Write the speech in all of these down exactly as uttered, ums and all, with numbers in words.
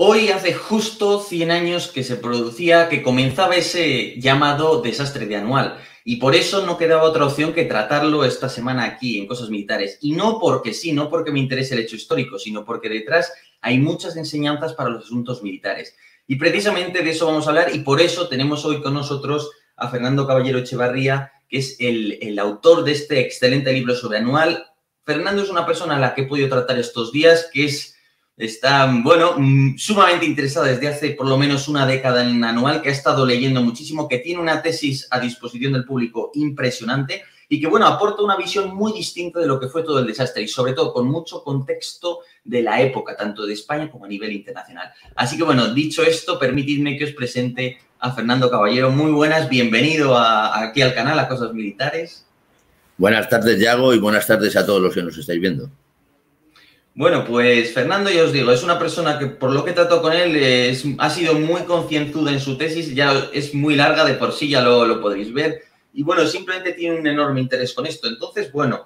Hoy hace justo cien años que se producía, que comenzaba ese llamado desastre de Anual. Y por eso no quedaba otra opción que tratarlo esta semana aquí, en Cosas Militares. Y no porque sí, no porque me interese el hecho histórico, sino porque detrás hay muchas enseñanzas para los asuntos militares. Y precisamente de eso vamos a hablar y por eso tenemos hoy con nosotros a Fernando Caballero Echevarría, que es el, el autor de este excelente libro sobre Anual. Fernando es una persona a la que he podido tratar estos días, que es... Está, bueno, sumamente interesada desde hace por lo menos una década en Anual, que ha estado leyendo muchísimo, que tiene una tesis a disposición del público impresionante y que, bueno, aporta una visión muy distinta de lo que fue todo el desastre y, sobre todo, con mucho contexto de la época, tanto de España como a nivel internacional. Así que, bueno, dicho esto, permitidme que os presente a Fernando Caballero. Muy buenas, bienvenido a, aquí al canal, a Cosas Militares. Buenas tardes, Yago, y buenas tardes a todos los que nos estáis viendo. Bueno, pues Fernando, ya os digo, es una persona que por lo que trato con él es, ha sido muy concienzuda en su tesis, ya es muy larga de por sí, ya lo, lo podréis ver. Y bueno, simplemente tiene un enorme interés con esto. Entonces, bueno,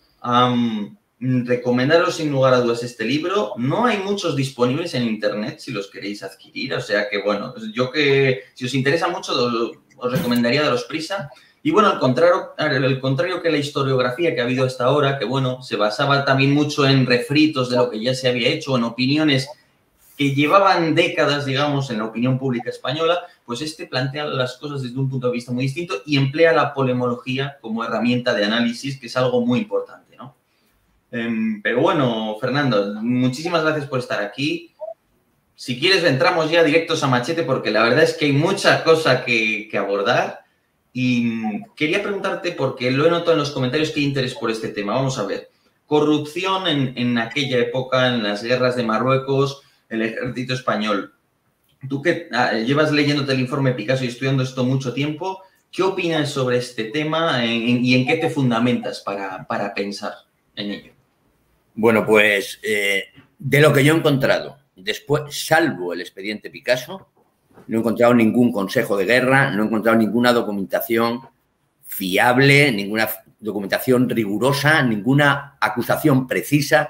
um, recomendaros sin lugar a dudas este libro. No hay muchos disponibles en internet si los queréis adquirir, o sea que bueno, yo que si os interesa mucho os recomendaría daros prisa. Y bueno, al contrario, al contrario que la historiografía que ha habido hasta ahora, que bueno, se basaba también mucho en refritos de lo que ya se había hecho, en opiniones que llevaban décadas, digamos, en la opinión pública española, pues este plantea las cosas desde un punto de vista muy distinto y emplea la polemología como herramienta de análisis, que es algo muy importante, ¿no? Pero bueno, Fernando, muchísimas gracias por estar aquí. Si quieres, entramos ya directos a machete, porque la verdad es que hay mucha cosa que, que abordar. Y quería preguntarte, porque lo he notado en los comentarios que hay interés por este tema. Vamos a ver. Corrupción en, en aquella época, en las guerras de Marruecos, el ejército español. Tú que ah, llevas leyéndote el informe Picasso y estudiando esto mucho tiempo, ¿qué opinas sobre este tema en, en, y en qué te fundamentas para, para pensar en ello? Bueno, pues eh, de lo que yo he encontrado, después, salvo el expediente Picasso, no he encontrado ningún consejo de guerra, no he encontrado ninguna documentación fiable, ninguna documentación rigurosa, ninguna acusación precisa.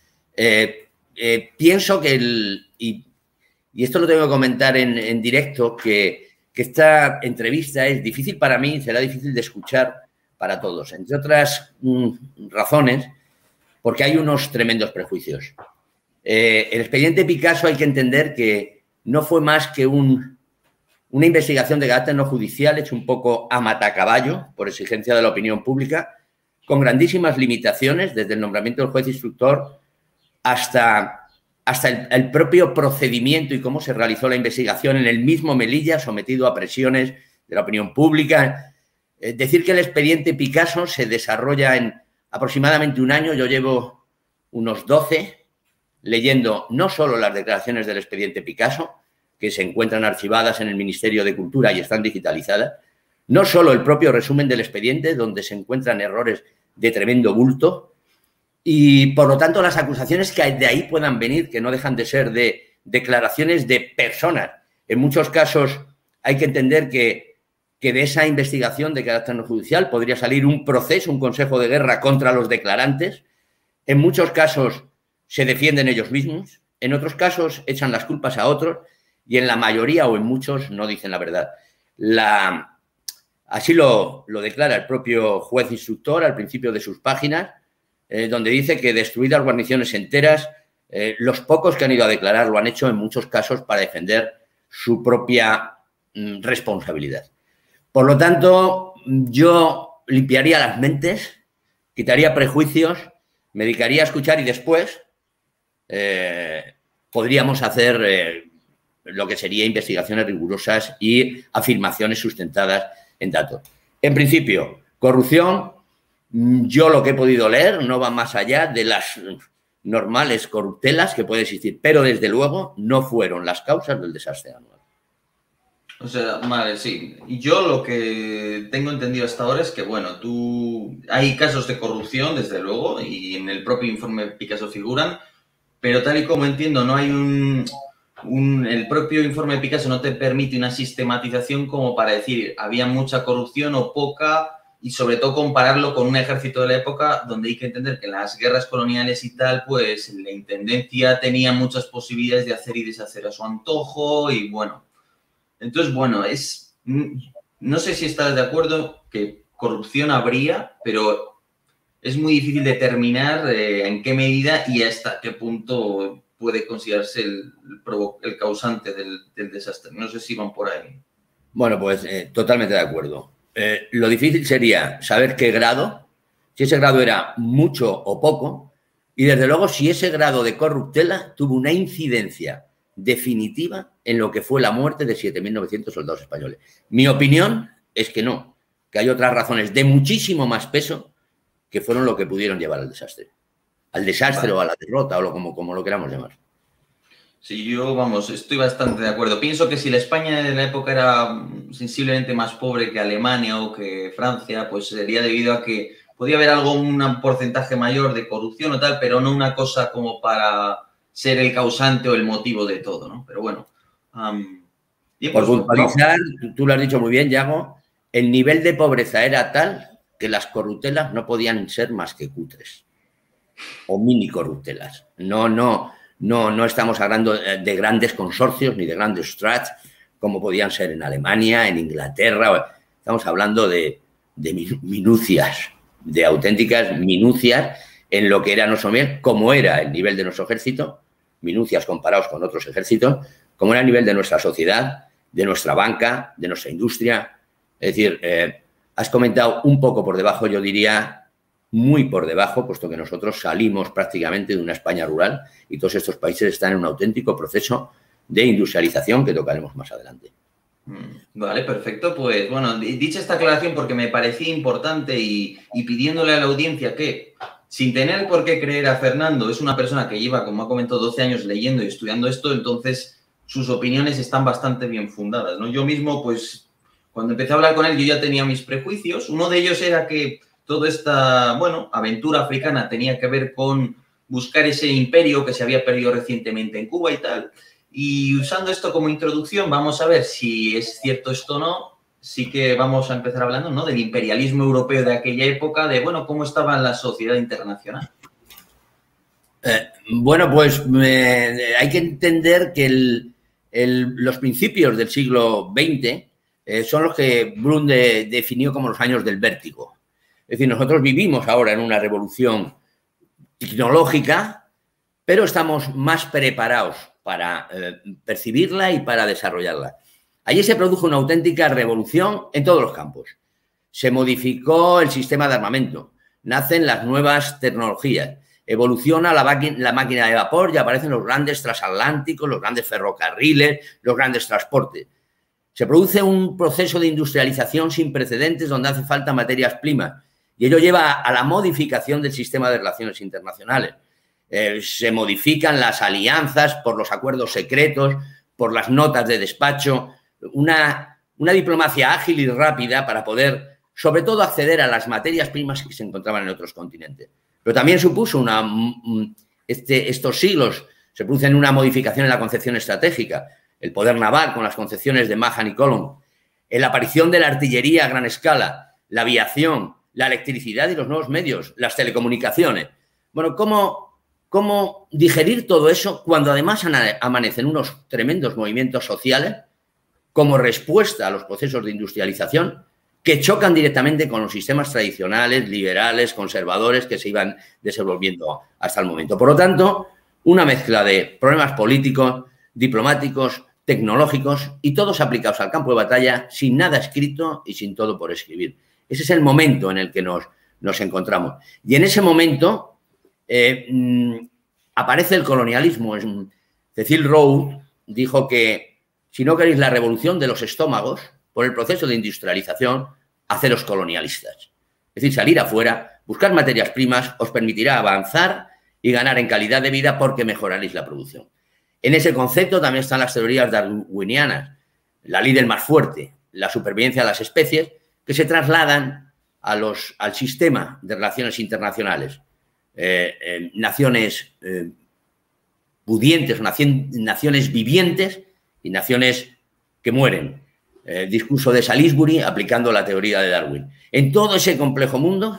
Eh, eh, pienso que, el, y, y esto lo tengo que comentar en, en directo, que, que esta entrevista es difícil para mí, será difícil de escuchar para todos, entre otras mm, razones, porque hay unos tremendos prejuicios. Eh, el expediente Picasso hay que entender que no fue más que un, una investigación de carácter no judicial hecha un poco a matacaballo por exigencia de la opinión pública, con grandísimas limitaciones, desde el nombramiento del juez instructor hasta, hasta el, el propio procedimiento y cómo se realizó la investigación en el mismo Melilla, sometido a presiones de la opinión pública. Es decir, que el expediente Picasso se desarrolla en aproximadamente un año. Yo llevo unos doce leyendo no solo las declaraciones del expediente Picasso, que se encuentran archivadas en el Ministerio de Cultura y están digitalizadas, no solo el propio resumen del expediente, donde se encuentran errores de tremendo bulto, y por lo tanto las acusaciones que de ahí puedan venir, que no dejan de ser de declaraciones de personas. En muchos casos hay que entender que, que de esa investigación de carácter no judicial podría salir un proceso, un consejo de guerra contra los declarantes. En muchos casos se defienden ellos mismos, en otros casos echan las culpas a otros y en la mayoría o en muchos no dicen la verdad. La, así lo, lo declara el propio juez instructor al principio de sus páginas, eh, donde dice que destruidas guarniciones enteras, eh, los pocos que han ido a declarar lo han hecho en muchos casos para defender su propia mm, responsabilidad. Por lo tanto, yo limpiaría las mentes, quitaría prejuicios, me dedicaría a escuchar y después Eh, podríamos hacer eh, lo que sería investigaciones rigurosas y afirmaciones sustentadas en datos. En principio, corrupción, yo lo que he podido leer no va más allá de las normales corruptelas que pueden existir, pero desde luego no fueron las causas del desastre anual. O sea, vale, sí. Y yo lo que tengo entendido hasta ahora es que, bueno, tú hay casos de corrupción, desde luego, y en el propio informe Picasso figuran, pero tal y como entiendo, no hay un, un... El propio informe de Picasso no te permite una sistematización como para decir había mucha corrupción o poca y sobre todo compararlo con un ejército de la época donde hay que entender que en las guerras coloniales y tal, pues la intendencia tenía muchas posibilidades de hacer y deshacer a su antojo y bueno. Entonces, bueno, es... No sé si estás de acuerdo que corrupción habría, pero es muy difícil determinar eh, en qué medida y hasta qué punto puede considerarse el, el, el causante del, del desastre. No sé si van por ahí. Bueno, pues eh, totalmente de acuerdo. Eh, lo difícil sería saber qué grado, si ese grado era mucho o poco, y desde luego si ese grado de corruptela tuvo una incidencia definitiva en lo que fue la muerte de siete mil novecientos soldados españoles. Mi opinión es que no, que hay otras razones de muchísimo más peso que fueron lo que pudieron llevar al desastre. Al desastre vale. o a la derrota o lo, como, como lo queramos llamar. Sí, yo, vamos, estoy bastante de acuerdo. Pienso que si la España de la época era sensiblemente más pobre que Alemania o que Francia, pues sería debido a que podía haber algo, un porcentaje mayor de corrupción o tal, pero no una cosa como para ser el causante o el motivo de todo, ¿no? Pero bueno. Um, y pues, Por puntualizar, no. tú lo has dicho muy bien, Yago, el nivel de pobreza era tal que las corruptelas no podían ser más que cutres o mini corruptelas. No, no... No, no estamos hablando de grandes consorcios ni de grandes strats como podían ser en Alemania, en Inglaterra. Estamos hablando de, de minucias, de auténticas minucias en lo que era nuestro nivel, como era el nivel de nuestro ejército, minucias comparados con otros ejércitos, como era el nivel de nuestra sociedad, de nuestra banca, de nuestra industria. Es decir, eh, has comentado un poco por debajo, yo diría muy por debajo, puesto que nosotros salimos prácticamente de una España rural y todos estos países están en un auténtico proceso de industrialización que tocaremos más adelante. Vale, perfecto. Pues bueno, dicha esta aclaración porque me parecía importante y, y pidiéndole a la audiencia que, sin tener por qué creer a Fernando, es una persona que lleva, como ha comentado, doce años leyendo y estudiando esto, entonces sus opiniones están bastante bien fundadas, ¿no? Yo mismo, pues, cuando empecé a hablar con él, yo ya tenía mis prejuicios. Uno de ellos era que toda esta, bueno, aventura africana tenía que ver con buscar ese imperio que se había perdido recientemente en Cuba y tal. Y usando esto como introducción, vamos a ver si es cierto esto o no. Sí que vamos a empezar hablando, ¿no?, del imperialismo europeo de aquella época, de, bueno, cómo estaba la sociedad internacional. Eh, bueno, pues eh, hay que entender que el, el, los principios del siglo veinte eh, son los que Brun de, definió como los años del vértigo. Es decir, nosotros vivimos ahora en una revolución tecnológica, pero estamos más preparados para eh, percibirla y para desarrollarla. Allí se produjo una auténtica revolución en todos los campos. Se modificó el sistema de armamento, nacen las nuevas tecnologías, evoluciona la, la máquina de vapor y aparecen los grandes transatlánticos, los grandes ferrocarriles, los grandes transportes. Se produce un proceso de industrialización sin precedentes donde hace falta materias primas. Y ello lleva a la modificación del sistema de relaciones internacionales. Eh, se modifican las alianzas por los acuerdos secretos, por las notas de despacho, una, una diplomacia ágil y rápida para poder, sobre todo, acceder a las materias primas que se encontraban en otros continentes. Pero también supuso una... Este, estos siglos se producen una modificación en la concepción estratégica, el poder naval con las concepciones de Mahan y Colomb, la aparición de la artillería a gran escala, la aviación, la electricidad y los nuevos medios, las telecomunicaciones. Bueno, ¿cómo, cómo digerir todo eso cuando además amanecen unos tremendos movimientos sociales como respuesta a los procesos de industrialización que chocan directamente con los sistemas tradicionales, liberales, conservadores que se iban desenvolviendo hasta el momento? Por lo tanto, una mezcla de problemas políticos, diplomáticos, tecnológicos y todos aplicados al campo de batalla sin nada escrito y sin todo por escribir. Ese es el momento en el que nos, nos encontramos. Y en ese momento eh, mmm, aparece el colonialismo. Cecil Rhodes dijo que si no queréis la revolución de los estómagos por el proceso de industrialización, haceros colonialistas. Es decir, salir afuera, buscar materias primas, os permitirá avanzar y ganar en calidad de vida porque mejoraréis la producción. En ese concepto también están las teorías darwinianas, la ley del más fuerte, la supervivencia de las especies, que se trasladan a los, al sistema de relaciones internacionales. Eh, eh, naciones eh, pudientes, naciones vivientes y naciones que mueren. eh, discurso de Salisbury aplicando la teoría de Darwin. En todo ese complejo mundo,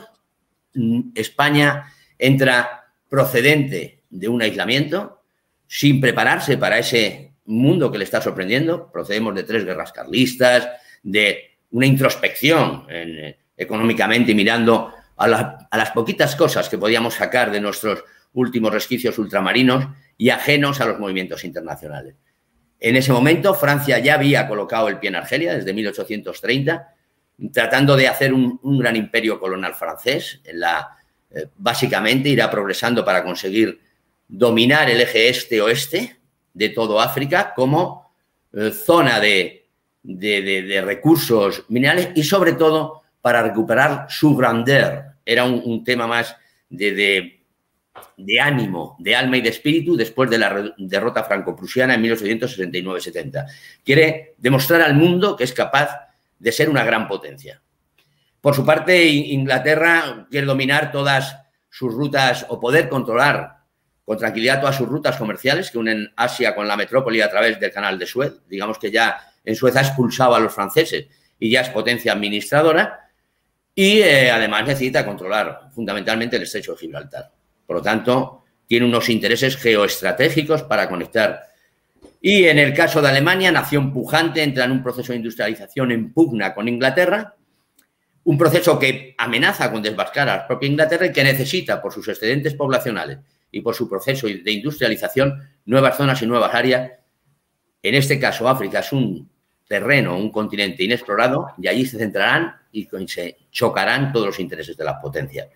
España entra procedente de un aislamiento, sin prepararse para ese mundo que le está sorprendiendo. Procedemos de tres guerras carlistas, de una introspección en, económicamente, mirando a, la, a las poquitas cosas que podíamos sacar de nuestros últimos resquicios ultramarinos y ajenos a los movimientos internacionales. En ese momento, Francia ya había colocado el pie en Argelia desde mil ochocientos treinta, tratando de hacer un, un gran imperio colonial francés. En la, eh, básicamente irá progresando para conseguir dominar el eje este-oeste de todo África como eh, zona de, de, de, de recursos minerales y, sobre todo, para recuperar su grandeur. Era un, un tema más de, de, de ánimo, de alma y de espíritu después de la derrota franco-prusiana en mil ochocientos sesenta y nueve setenta. Quiere demostrar al mundo que es capaz de ser una gran potencia. Por su parte, Inglaterra quiere dominar todas sus rutas o poder controlar con tranquilidad todas sus rutas comerciales que unen Asia con la metrópoli a través del canal de Suez. Digamos que ya en Suez ha expulsado a los franceses y ya es potencia administradora y eh, además necesita controlar fundamentalmente el estrecho de Gibraltar. Por lo tanto, tiene unos intereses geoestratégicos para conectar. Y en el caso de Alemania, nación pujante, entra en un proceso de industrialización en pugna con Inglaterra, un proceso que amenaza con desbascar a la propia Inglaterra y que necesita, por sus excedentes poblacionales y por su proceso de industrialización, nuevas zonas y nuevas áreas. En este caso, África es un terreno, un continente inexplorado, y allí se centrarán y se chocarán todos los intereses de las potencias.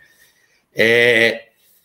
Eh,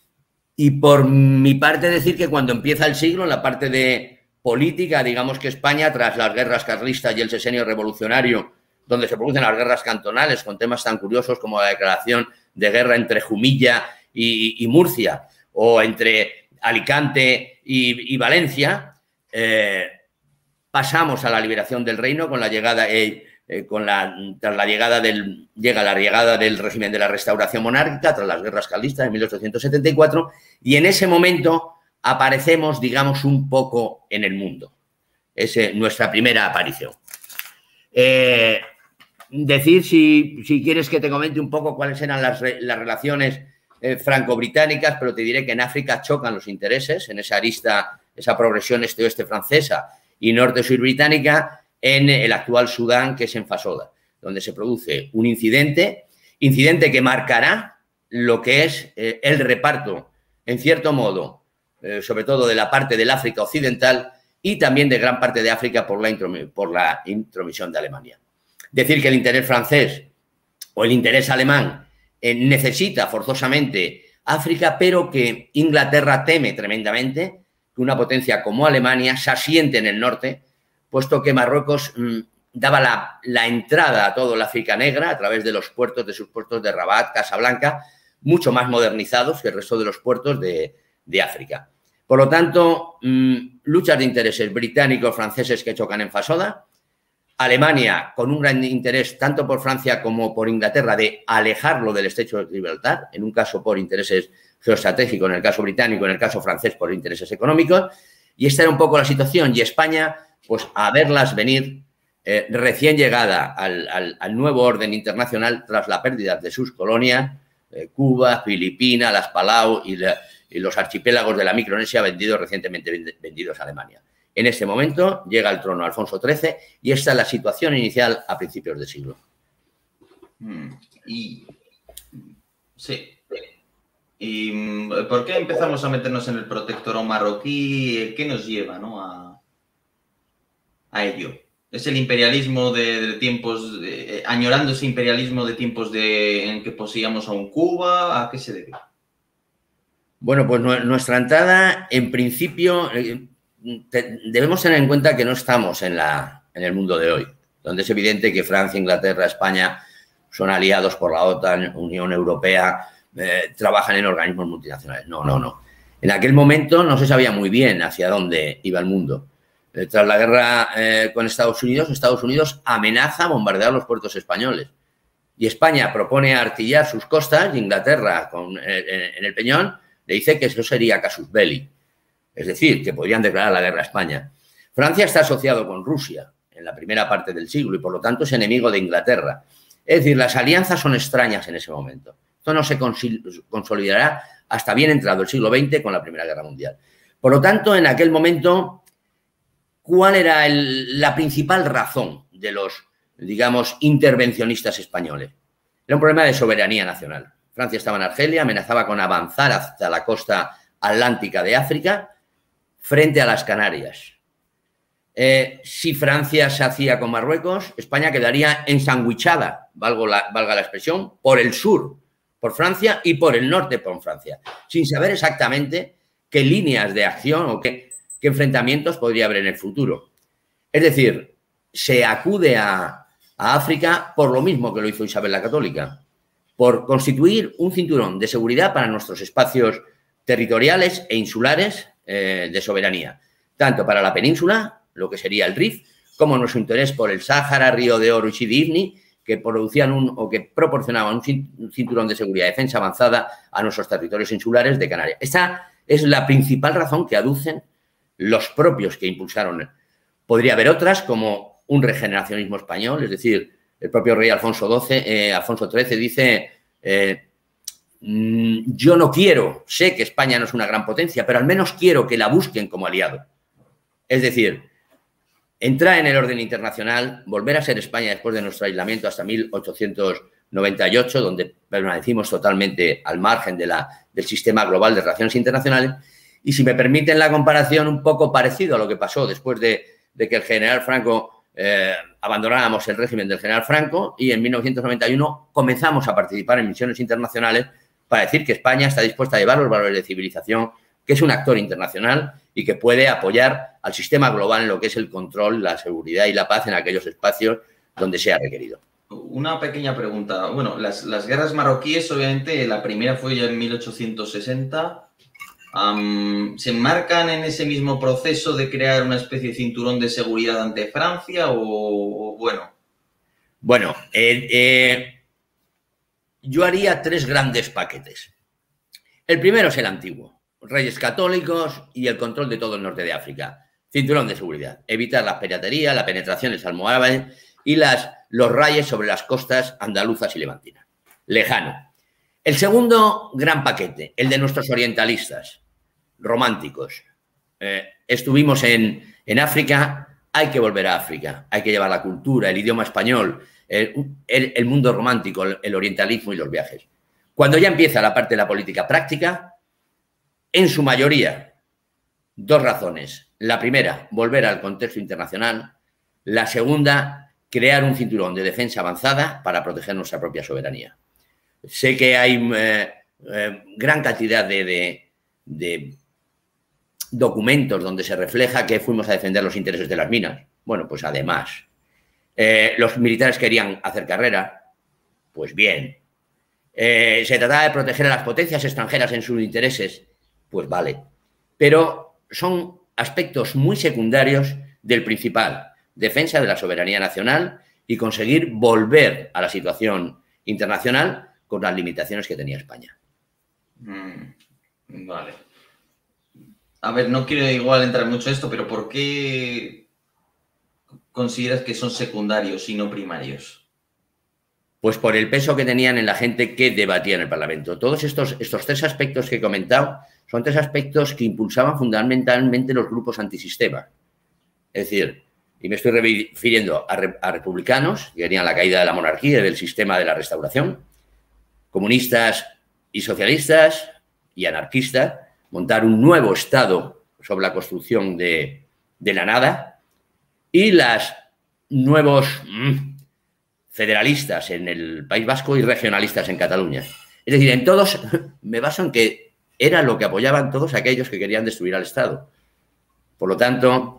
y por mi parte decir que cuando empieza el siglo, en la parte de política, digamos que España, tras las guerras carlistas y el sexenio revolucionario, donde se producen las guerras cantonales con temas tan curiosos como la declaración de guerra entre Jumilla y, y Murcia, o entre Alicante y, y Valencia, eh, pasamos a la liberación del reino con la llegada, eh, eh, con la, tras la llegada del, llega la llegada del régimen de la restauración monárquica, tras las guerras carlistas de mil ochocientos setenta y cuatro, y en ese momento aparecemos, digamos, un poco en el mundo. Es eh, nuestra primera aparición. Eh, decir, si, si quieres que te comente un poco cuáles eran las, las relaciones Eh, franco-británicas, pero te diré que en África chocan los intereses, en esa arista, esa progresión este-oeste francesa y norte-sur británica, en el actual Sudán, que es en Fasoda, donde se produce un incidente, incidente que marcará lo que es eh, el reparto, en cierto modo, eh, sobre todo de la parte del África occidental y también de gran parte de África por la, por la intromisión de Alemania. Decir que el interés francés o el interés alemán Eh, necesita forzosamente África, pero que Inglaterra teme tremendamente que una potencia como Alemania se asiente en el norte, puesto que Marruecos mmm, daba la, la entrada a todo el África negra a través de los puertos, de sus puertos de Rabat, Casablanca, mucho más modernizados que el resto de los puertos de, de África. Por lo tanto, mmm, luchas de intereses británicos, franceses que chocan en Fasoda, Alemania con un gran interés tanto por Francia como por Inglaterra de alejarlo del estrecho de Gibraltar, en un caso por intereses geoestratégicos, en el caso británico, en el caso francés por intereses económicos, y esta era un poco la situación, y España, pues a verlas venir, eh, recién llegada al, al, al nuevo orden internacional tras la pérdida de sus colonias, eh, Cuba, Filipinas, las Palau y, la, y los archipiélagos de la Micronesia vendidos recientemente vendidos a Alemania. En este momento llega al trono Alfonso trece y esta es la situación inicial a principios del siglo. Mm, y, sí. ¿Y por qué empezamos a meternos en el protectorado marroquí? ¿Qué nos lleva, ¿no? a, a ello? ¿Es el imperialismo de, de tiempos, de, añorando ese imperialismo de tiempos de, en que poseíamos a un Cuba? ¿A qué se debe? Bueno, pues nuestra entrada, en principio... Eh, debemos tener en cuenta que no estamos en, la, en el mundo de hoy, donde es evidente que Francia, Inglaterra, España son aliados por la OTAN, Unión Europea, eh, trabajan en organismos multinacionales. No, no, no. En aquel momento no se sabía muy bien hacia dónde iba el mundo. Eh, tras la guerra eh, con Estados Unidos, Estados Unidos amenaza bombardear los puertos españoles. Y España propone artillar sus costas, y Inglaterra, con, eh, en el Peñón, le dice que eso sería casus belli. Es decir, que podrían declarar la guerra a España. Francia está asociado con Rusia en la primera parte del siglo y por lo tanto es enemigo de Inglaterra. Es decir, las alianzas son extrañas en ese momento. Esto no se consolidará hasta bien entrado el siglo veinte con la Primera Guerra Mundial. Por lo tanto, en aquel momento, ¿cuál era el, la principal razón de los, digamos, intervencionistas españoles? Era un problema de soberanía nacional. Francia estaba en Argelia, amenazaba con avanzar hasta la costa atlántica de África frente a las Canarias. Eh, si Francia se hacía con Marruecos, España quedaría ensandwichada, valga la, valga la expresión, por el sur, por Francia, y por el norte, por Francia, sin saber exactamente qué líneas de acción o qué, qué enfrentamientos podría haber en el futuro. Es decir, se acude a, a África por lo mismo que lo hizo Isabel la Católica, por constituir un cinturón de seguridad para nuestros espacios territoriales e insulares eh, de soberanía, tanto para la península, lo que sería el Rif, como nuestro interés por el Sáhara, Río de Oro y Sidi Ifni, que producían un, o que proporcionaban un cinturón de seguridad y defensa avanzada a nuestros territorios insulares de Canarias. Esta es la principal razón que aducen los propios que impulsaron. Podría haber otras, como un regeneracionismo español, es decir, el propio rey Alfonso doce, eh, Alfonso trece dice, eh, yo no quiero, sé que España no es una gran potencia, pero al menos quiero que la busquen como aliado. Es decir, entrar en el orden internacional, volver a ser España después de nuestro aislamiento hasta mil ochocientos noventa y ocho, donde permanecimos totalmente al margen de la, del sistema global de relaciones internacionales. Y si me permiten la comparación, un poco parecido a lo que pasó después de, de que el general Franco eh, abandonáramos el régimen del general Franco y en mil novecientos noventa y uno comenzamos a participar en misiones internacionales para decir que España está dispuesta a llevar los valores de civilización, que es un actor internacional y que puede apoyar al sistema global en lo que es el control, la seguridad y la paz en aquellos espacios donde sea requerido. Una pequeña pregunta. Bueno, las, las guerras marroquíes, obviamente, la primera fue ya en mil ochocientos sesenta. Um, ¿Se enmarcan en ese mismo proceso de crear una especie de cinturón de seguridad ante Francia o, o bueno? Bueno, eh, eh, yo haría tres grandes paquetes. El primero es el antiguo. Reyes católicos y el control de todo el norte de África. Cinturón de seguridad. Evitar la piratería, la penetración de almohábaes y las, los rayes sobre las costas andaluzas y levantinas. Lejano. El segundo gran paquete, el de nuestros orientalistas, románticos. Eh, estuvimos en, en África, hay que volver a África, hay que llevar la cultura, el idioma español, el, el, el mundo romántico, el, el orientalismo y los viajes. Cuando ya empieza la parte de la política práctica, en su mayoría, dos razones. La primera, volver al contexto internacional. La segunda, crear un cinturón de defensa avanzada para proteger nuestra propia soberanía. Sé que hay eh, eh, gran cantidad de, de, de documentos donde se refleja que fuimos a defender los intereses de las minas. Bueno, pues además, eh, los militares querían hacer carrera. Pues bien. Eh, se trataba de proteger a las potencias extranjeras en sus intereses. Pues vale, pero son aspectos muy secundarios del principal, defensa de la soberanía nacional y conseguir volver a la situación internacional con las limitaciones que tenía España. Mm, vale. A ver, no quiero igual entrar mucho en esto, pero ¿por qué consideras que son secundarios y no primarios? Pues por el peso que tenían en la gente que debatía en el Parlamento. Todos estos, estos tres aspectos que he comentado son tres aspectos que impulsaban fundamentalmente los grupos antisistema. Es decir, y me estoy refiriendo a, re, a republicanos, que querían la caída de la monarquía y del sistema de la restauración, comunistas y socialistas y anarquistas, montar un nuevo Estado sobre la construcción de, de la nada, y los nuevos mmm, federalistas en el País Vasco y regionalistas en Cataluña. Es decir, en todos me baso en que era lo que apoyaban todos aquellos que querían destruir al Estado. Por lo tanto,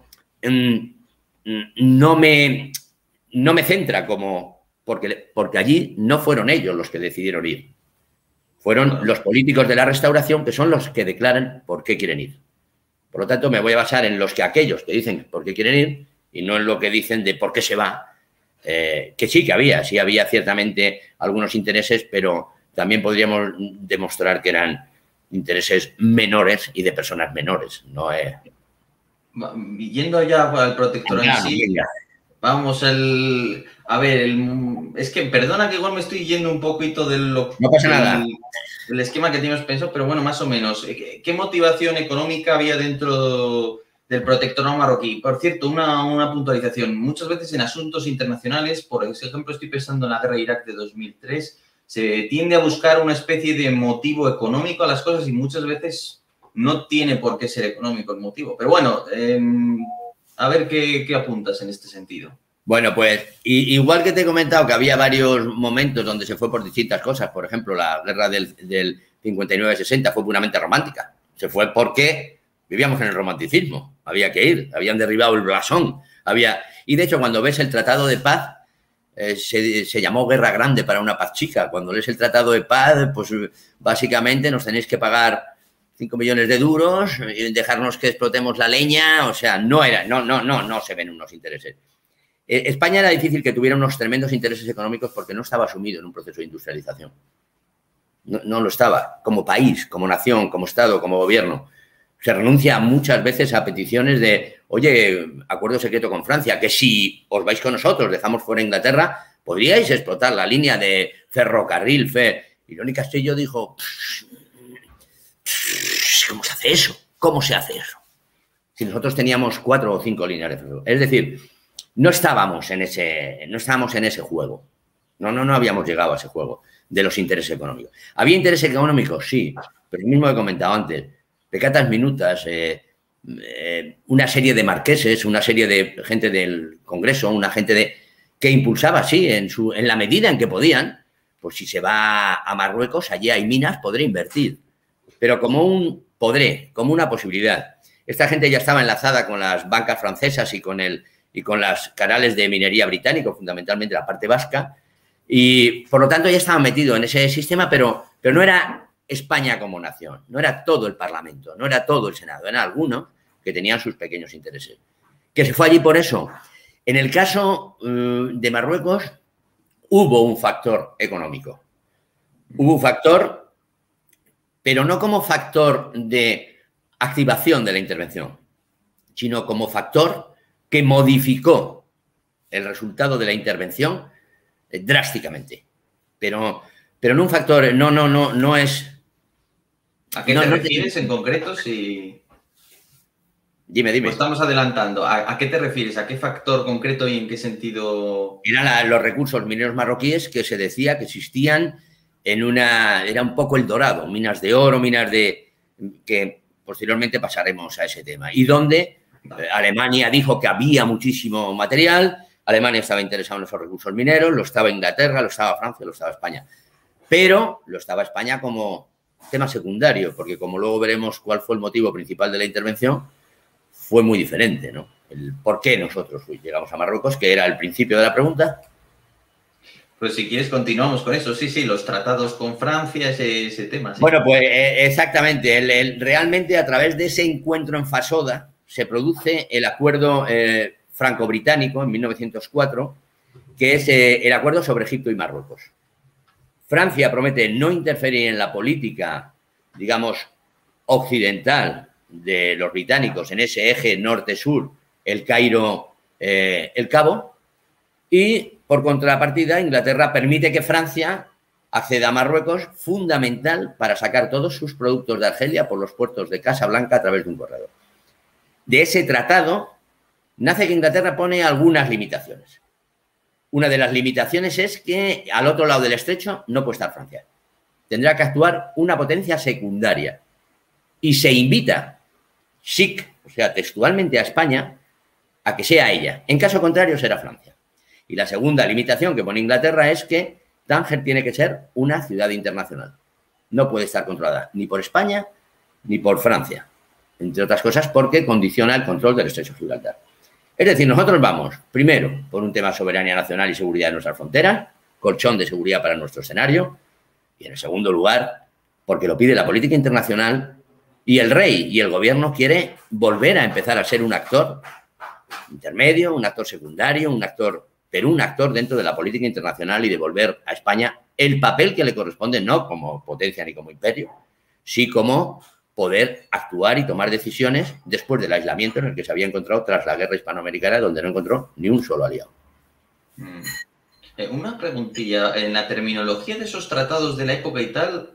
no me, no me centra como... Porque, porque allí no fueron ellos los que decidieron ir. Fueron los políticos de la restauración que son los que declaran por qué quieren ir. Por lo tanto, me voy a basar en los que aquellos que dicen por qué quieren ir y no en lo que dicen de por qué se va. Eh, que sí que había, sí había ciertamente algunos intereses, pero también podríamos demostrar que eran intereses menores y de personas menores, ¿no? Eh. Yendo ya al protectorado en sí, Vamos, el... A ver, el, es que perdona que igual me estoy yendo un poquito del, no pasa del, nada. del esquema que teníamos pensado, pero bueno, más o menos. ¿Qué motivación económica había dentro del protectorado marroquí? Por cierto, una, una puntualización. Muchas veces en asuntos internacionales, por ejemplo, estoy pensando en la guerra de Irak de dos mil tres, se tiende a buscar una especie de motivo económico a las cosas y muchas veces no tiene por qué ser económico el motivo. Pero bueno, eh, a ver qué, qué apuntas en este sentido. Bueno, pues y, igual que te he comentado que había varios momentos donde se fue por distintas cosas, por ejemplo, la guerra del, del cincuenta y nueve sesenta fue puramente romántica. Se fue porque vivíamos en el romanticismo, había que ir, habían derribado el blasón. Había, y de hecho, cuando ves el Tratado de Paz, eh, se, se llamó Guerra Grande para una paz chica. Cuando lees el Tratado de Paz, pues básicamente nos tenéis que pagar cinco millones de duros y dejarnos que explotemos la leña. O sea, no era, no, no, no, no se ven unos intereses. España era difícil que tuviera unos tremendos intereses económicos porque no estaba sumido en un proceso de industrialización. No, no lo estaba. Como país, como nación, como Estado, como gobierno. Se renuncia muchas veces a peticiones de, oye, acuerdo secreto con Francia, que si os vais con nosotros, dejamos fuera Inglaterra, podríais explotar la línea de ferrocarril. Fe. Irón y Castillo dijo, ¿cómo se hace eso? ¿Cómo se hace eso? Si nosotros teníamos cuatro o cinco líneas de ferrocarril. Es decir, no estábamos en ese, no estábamos en ese juego. No, no, no habíamos llegado a ese juego de los intereses económicos. ¿Había intereses económicos? Sí, pero lo mismo que he comentado antes. Pecatas minutas, eh, eh, una serie de marqueses, una serie de gente del Congreso, una gente de, que impulsaba, sí, en, su, en la medida en que podían, pues si se va a Marruecos, allí hay minas, podré invertir. Pero como un podré, como una posibilidad. Esta gente ya estaba enlazada con las bancas francesas y con el... y con los canales de minería británico, fundamentalmente la parte vasca, y por lo tanto ya estaba metido en ese sistema, pero, pero no era España como nación, no era todo el Parlamento, no era todo el Senado, eran algunos que tenían sus pequeños intereses. ¿Que se fue allí por eso? En el caso uh, de Marruecos hubo un factor económico, hubo un factor, pero no como factor de activación de la intervención, sino como factor que modificó el resultado de la intervención eh, drásticamente. Pero, pero no un factor, no, no, no, no es... ¿A qué no, te no refieres te... en concreto? Si... Dime, dime. Pues estamos adelantando. ¿A, ¿A qué te refieres? ¿A qué factor concreto y en qué sentido? Eran la, los recursos mineros marroquíes que se decía que existían en una... Era un poco el dorado, minas de oro, minas de... que posteriormente pasaremos a ese tema. Y donde... Alemania dijo que había muchísimo material, Alemania estaba interesado en esos recursos mineros, lo estaba Inglaterra, lo estaba Francia, lo estaba España. Pero lo estaba España como tema secundario, porque como luego veremos cuál fue el motivo principal de la intervención, fue muy diferente, ¿no? El por qué nosotros llegamos a Marruecos, que era el principio de la pregunta. Pues si quieres continuamos con eso. Sí, sí, los tratados con Francia, ese, ese tema. Sí. Bueno, pues eh, exactamente. El, el, realmente a través de ese encuentro en Fasoda se produce el acuerdo eh, franco-británico en mil novecientos cuatro, que es eh, el acuerdo sobre Egipto y Marruecos. Francia promete no interferir en la política, digamos, occidental de los británicos en ese eje norte-sur, el Cairo, eh, el Cabo, y por contrapartida Inglaterra permite que Francia acceda a Marruecos, fundamental para sacar todos sus productos de Argelia por los puertos de Casablanca a través de un corredor. De ese tratado nace que Inglaterra pone algunas limitaciones. Una de las limitaciones es que al otro lado del estrecho no puede estar Francia. Tendrá que actuar una potencia secundaria. Y se invita, S I C, o sea, textualmente a España, a que sea ella. En caso contrario, será Francia. Y la segunda limitación que pone Inglaterra es que Tánger tiene que ser una ciudad internacional. No puede estar controlada ni por España ni por Francia. Entre otras cosas porque condiciona el control del estrecho de Gibraltar. Es decir, nosotros vamos, primero, por un tema de soberanía nacional y seguridad de nuestras fronteras, colchón de seguridad para nuestro escenario, y en el segundo lugar, porque lo pide la política internacional y el rey y el gobierno quiere volver a empezar a ser un actor intermedio, un actor secundario, un actor, pero un actor dentro de la política internacional y devolver a España el papel que le corresponde, no como potencia ni como imperio, sí como poder actuar y tomar decisiones después del aislamiento en el que se había encontrado tras la guerra hispanoamericana, donde no encontró ni un solo aliado. Mm. Eh, una preguntilla, en la terminología de esos tratados de la época y tal,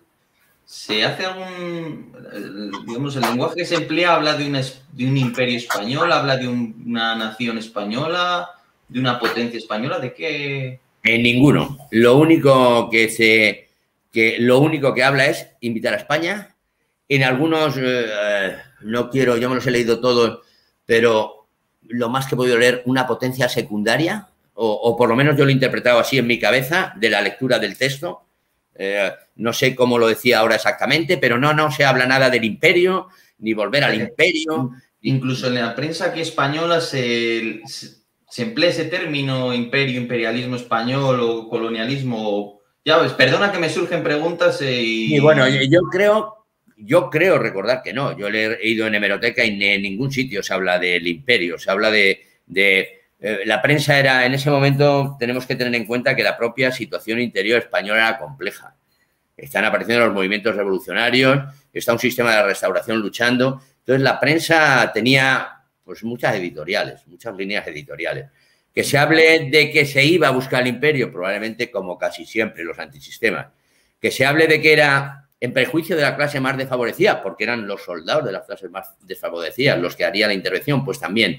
¿se hace algún, digamos, el lenguaje que se emplea habla de, una, de un imperio español, habla de un, una nación española, de una potencia española, de qué? En ninguno. Lo único que se, que lo único que habla es invitar a España. En algunos, eh, no quiero, yo me los he leído todos, pero lo más que he podido leer, una potencia secundaria, o, o por lo menos yo lo he interpretado así en mi cabeza, de la lectura del texto. Eh, no sé cómo lo decía ahora exactamente, pero no, no se habla nada del imperio, ni volver al imperio. Incluso en la prensa aquí española se, se, se emplea ese término imperio, imperialismo español o colonialismo. Ya ves, perdona que me surgen preguntas y... Y bueno, yo creo... Yo creo recordar que no. Yo le he ido en hemeroteca y en ningún sitio se habla del imperio. Se habla de... de eh, la prensa era... En ese momento tenemos que tener en cuenta que la propia situación interior española era compleja. Están apareciendo los movimientos revolucionarios, está un sistema de restauración luchando. Entonces la prensa tenía pues muchas editoriales, muchas líneas editoriales. Que se hable de que se iba a buscar el imperio, probablemente como casi siempre los antisistemas. Que se hable de que era... en prejuicio de la clase más desfavorecida, porque eran los soldados de las clases más desfavorecidas los que harían la intervención, pues también.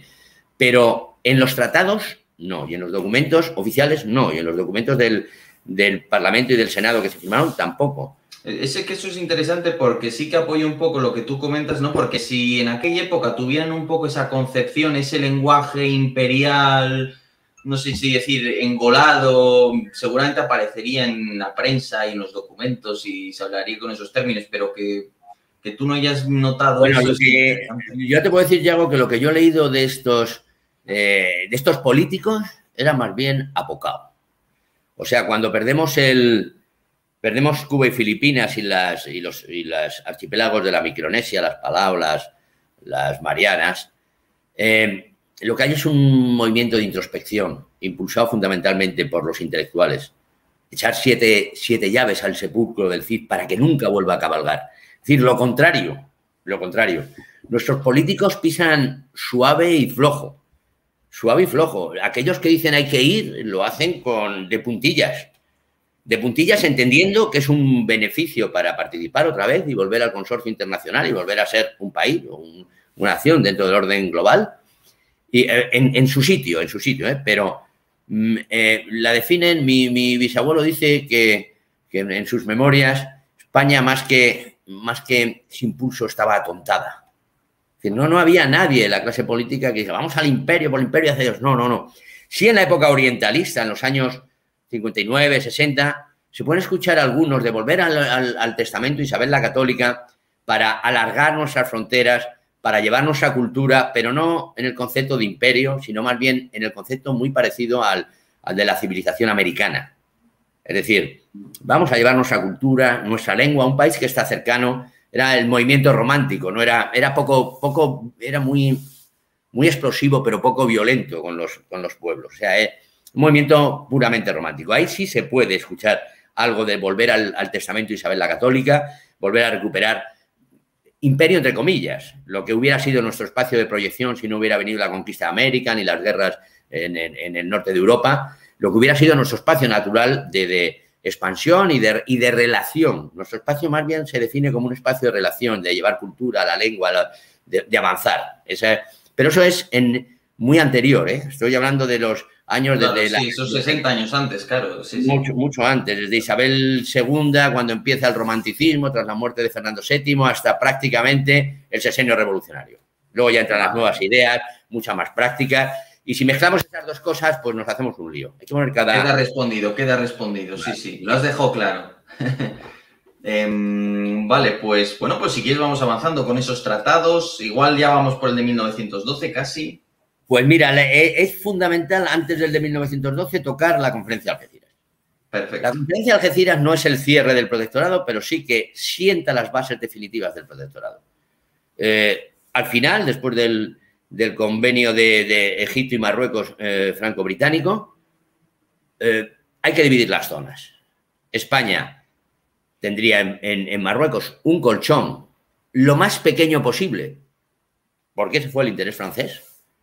Pero en los tratados, no. Y en los documentos oficiales, no. Y en los documentos del, del Parlamento y del Senado que se firmaron, tampoco. Ese que eso es interesante porque sí que apoya un poco lo que tú comentas, ¿no? Porque si en aquella época tuvieran un poco esa concepción, ese lenguaje imperial, no sé si decir engolado, seguramente aparecería en la prensa y en los documentos y se hablaría con esos términos, pero que, que tú no hayas notado bueno, eso. Que, yo te puedo decir, Yago, que lo que yo he leído de estos, eh, de estos políticos era más bien apocado. O sea, cuando perdemos el... Perdemos Cuba y Filipinas y las, y los y las archipiélagos de la Micronesia, las Palau, las, las Marianas, eh, lo que hay es un movimiento de introspección impulsado fundamentalmente por los intelectuales. Echar siete, siete llaves al sepulcro del Cid para que nunca vuelva a cabalgar. Es decir, lo contrario, lo contrario. Nuestros políticos pisan suave y flojo. Suave y flojo. Aquellos que dicen hay que ir, lo hacen con, de puntillas. De puntillas entendiendo que es un beneficio para participar otra vez y volver al consorcio internacional y volver a ser un país o un, una nación dentro del orden global y eh, en, en su sitio, en su sitio, ¿eh? Pero eh, la definen, mi, mi bisabuelo dice que, que en sus memorias España más que, más que sin pulso estaba atontada. Es decir, no, no había nadie en la clase política que diga vamos al imperio, por el imperio hacia Dios. No, no, no. Sí en la época orientalista, en los años cincuenta y nueve, sesenta, se pueden escuchar algunos de volver al, al, al testamento Isabel la Católica para alargar nuestras fronteras, para llevar nuestra cultura, pero no en el concepto de imperio, sino más bien en el concepto muy parecido al, al de la civilización americana. Es decir, vamos a llevar nuestra cultura, nuestra lengua a un país que está cercano. Era el movimiento romántico, no era, era poco, poco, era muy, muy explosivo, pero poco violento con los, con los pueblos. O sea, eh, un movimiento puramente romántico. Ahí sí se puede escuchar algo de volver al, al testamento Isabel la Católica, volver a recuperar imperio entre comillas, lo que hubiera sido nuestro espacio de proyección si no hubiera venido la conquista de América ni las guerras en, en, en el norte de Europa, lo que hubiera sido nuestro espacio natural de, de expansión y de, y de relación. Nuestro espacio más bien se define como un espacio de relación, de llevar cultura, la lengua, la, de, de avanzar. Esa, pero eso es en, muy anterior, ¿eh? Estoy hablando de los años claro, desde sí, la... esos sesenta años antes, claro. Sí, mucho, sí. mucho antes, desde Isabel segunda, cuando empieza el romanticismo, tras la muerte de Fernando séptimo, hasta prácticamente el sexenio revolucionario. Luego ya entran las nuevas ideas, mucha más práctica. Y si mezclamos esas dos cosas, pues nos hacemos un lío. Hay que poner cada... Queda respondido, queda respondido, vale. Sí, sí, lo has dejado claro. eh, vale, pues bueno, pues si quieres vamos avanzando con esos tratados. Igual ya vamos por el de mil novecientos doce casi. Pues mira, es fundamental antes del de mil novecientos doce tocar la Conferencia de Algeciras. Perfecto. La Conferencia de Algeciras no es el cierre del protectorado, pero sí que sienta las bases definitivas del protectorado. Eh, al final, después del, del convenio de, de Egipto y Marruecos eh, franco-británico, eh, hay que dividir las zonas. España tendría en, en, en Marruecos un colchón lo más pequeño posible, porque ese fue el interés francés,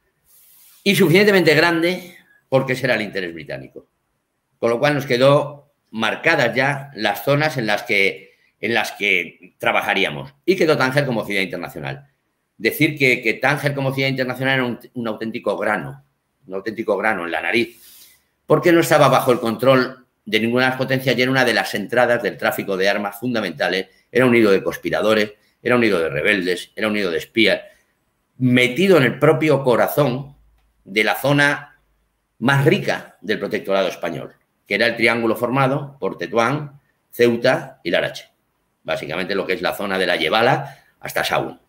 y suficientemente grande porque ese era el interés británico. Con lo cual nos quedó marcadas ya las zonas en las que, en las que trabajaríamos. Y quedó Tánger como ciudad internacional. Decir que, que Tánger como ciudad internacional era un, un auténtico grano, un auténtico grano en la nariz, porque no estaba bajo el control de ninguna de las potencias y era una de las entradas del tráfico de armas fundamentales. Era un nido de conspiradores, era un nido de rebeldes, era un nido de espías, metido en el propio corazón de la zona más rica del protectorado español, que era el triángulo formado por Tetuán, Ceuta y Larache. Básicamente lo que es la zona de la Yebala hasta Saúl.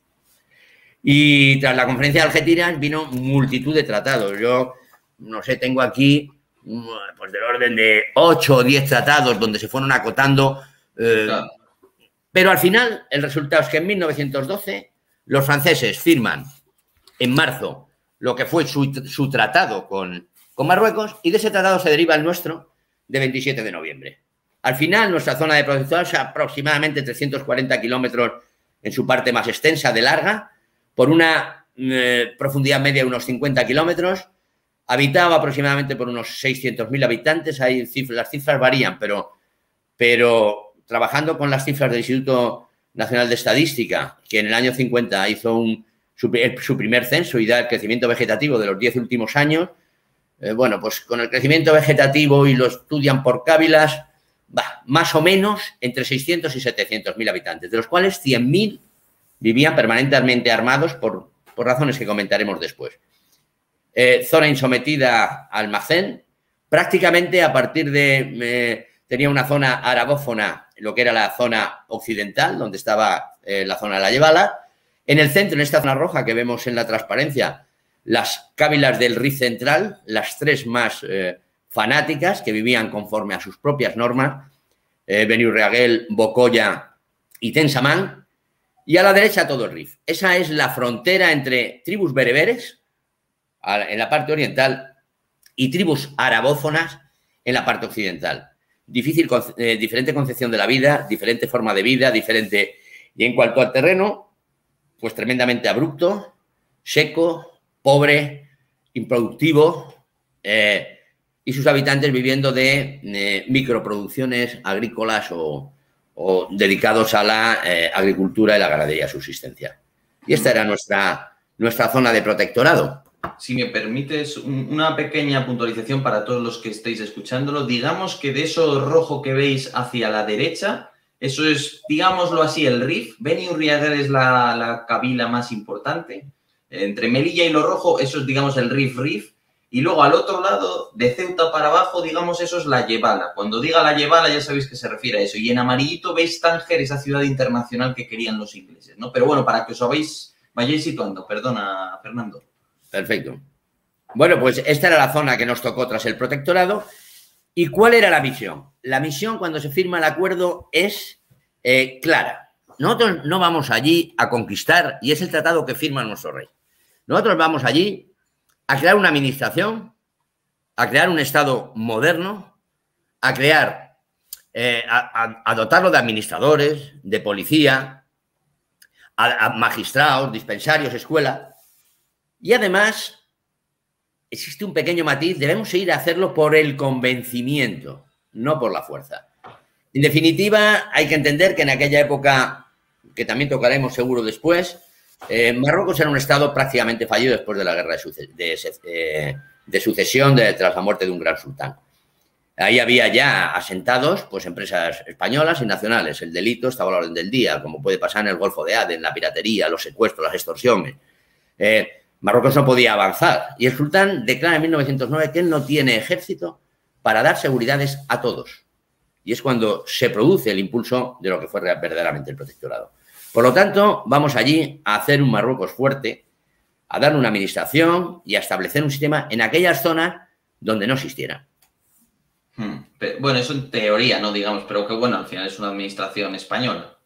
Y tras la conferencia de Algeciras vino multitud de tratados. Yo, no sé, tengo aquí pues del orden de ocho o diez tratados donde se fueron acotando. Eh, claro. Pero al final el resultado es que en mil novecientos doce los franceses firman en marzo lo que fue su, su tratado con, con Marruecos y de ese tratado se deriva el nuestro de veintisiete de noviembre. Al final nuestra zona de protectorado es aproximadamente trescientos cuarenta kilómetros en su parte más extensa de larga, por una eh, profundidad media de unos cincuenta kilómetros, habitaba aproximadamente por unos seiscientos mil habitantes, hay cifras, las cifras varían, pero, pero trabajando con las cifras del Instituto Nacional de Estadística, que en el año cincuenta hizo un, su, su primer censo y da el crecimiento vegetativo de los diez últimos años, eh, bueno, pues con el crecimiento vegetativo y lo estudian por cávilas, va, más o menos entre seiscientos y setecientos mil habitantes, de los cuales cien mil vivían permanentemente armados por, por razones que comentaremos después. Eh, zona insometida al Almacén, prácticamente a partir de... Eh, tenía una zona arabófona, lo que era la zona occidental, donde estaba eh, la zona de la Yebala. En el centro, en esta zona roja que vemos en la transparencia, las cávilas del Rif Central, las tres más eh, fanáticas, que vivían conforme a sus propias normas, eh, Beniurriaguel, Bocoya y Tensamán. Y a la derecha todo el Rif. Esa es la frontera entre tribus bereberes en la parte oriental y tribus arabófonas en la parte occidental. Difícil, eh, diferente concepción de la vida, diferente forma de vida, diferente... Y en cuanto al terreno, pues tremendamente abrupto, seco, pobre, improductivo, eh, y sus habitantes viviendo de eh, microproducciones agrícolas o... o dedicados a la eh, agricultura y la ganadería subsistencial. Y esta era nuestra, nuestra zona de protectorado. Si me permites un, una pequeña puntualización para todos los que estéis escuchándolo, digamos que de eso rojo que veis hacia la derecha, eso es, digámoslo así, el Rif. Beniurriaguel es la, la kabila más importante. Entre Melilla y lo rojo, eso es, digamos, el Rif Rif. Y luego al otro lado, de Ceuta para abajo, digamos, eso es la Yebala. Cuando diga la Yebala ya sabéis que se refiere a eso. Y en amarillito veis Tánger, esa ciudad internacional que querían los ingleses, ¿no? Pero bueno, para que os habéis, vayáis situando. Perdona, Fernando. Perfecto. Bueno, pues esta era la zona que nos tocó tras el protectorado. ¿Y cuál era la misión? La misión cuando se firma el acuerdo es eh, clara. Nosotros no vamos allí a conquistar, y es el tratado que firma nuestro rey. Nosotros vamos allí a crear una administración, a crear un Estado moderno, a crear, eh, a, a, a dotarlo de administradores, de policía, a, a magistrados, dispensarios, escuela. Y además, existe un pequeño matiz, debemos ir a hacerlo por el convencimiento, no por la fuerza. En definitiva, hay que entender que en aquella época, que también tocaremos seguro después, Eh, Marruecos era un estado prácticamente fallido después de la guerra de, suce de, eh, de sucesión de, tras la muerte de un gran sultán. Ahí había ya asentados pues, empresas españolas y nacionales. El delito estaba a la orden del día, como puede pasar en el Golfo de Adén, la piratería, los secuestros, las extorsiones. Eh, Marruecos no podía avanzar y el sultán declara en mil novecientos nueve que él no tiene ejército para dar seguridades a todos. Y es cuando se produce el impulso de lo que fue verdaderamente el protectorado. Por lo tanto, vamos allí a hacer un Marruecos fuerte, a dar una administración y a establecer un sistema en aquellas zonas donde no existiera. Hmm. Pero, bueno, eso en teoría, ¿no? Digamos, pero que bueno, al final es una administración española.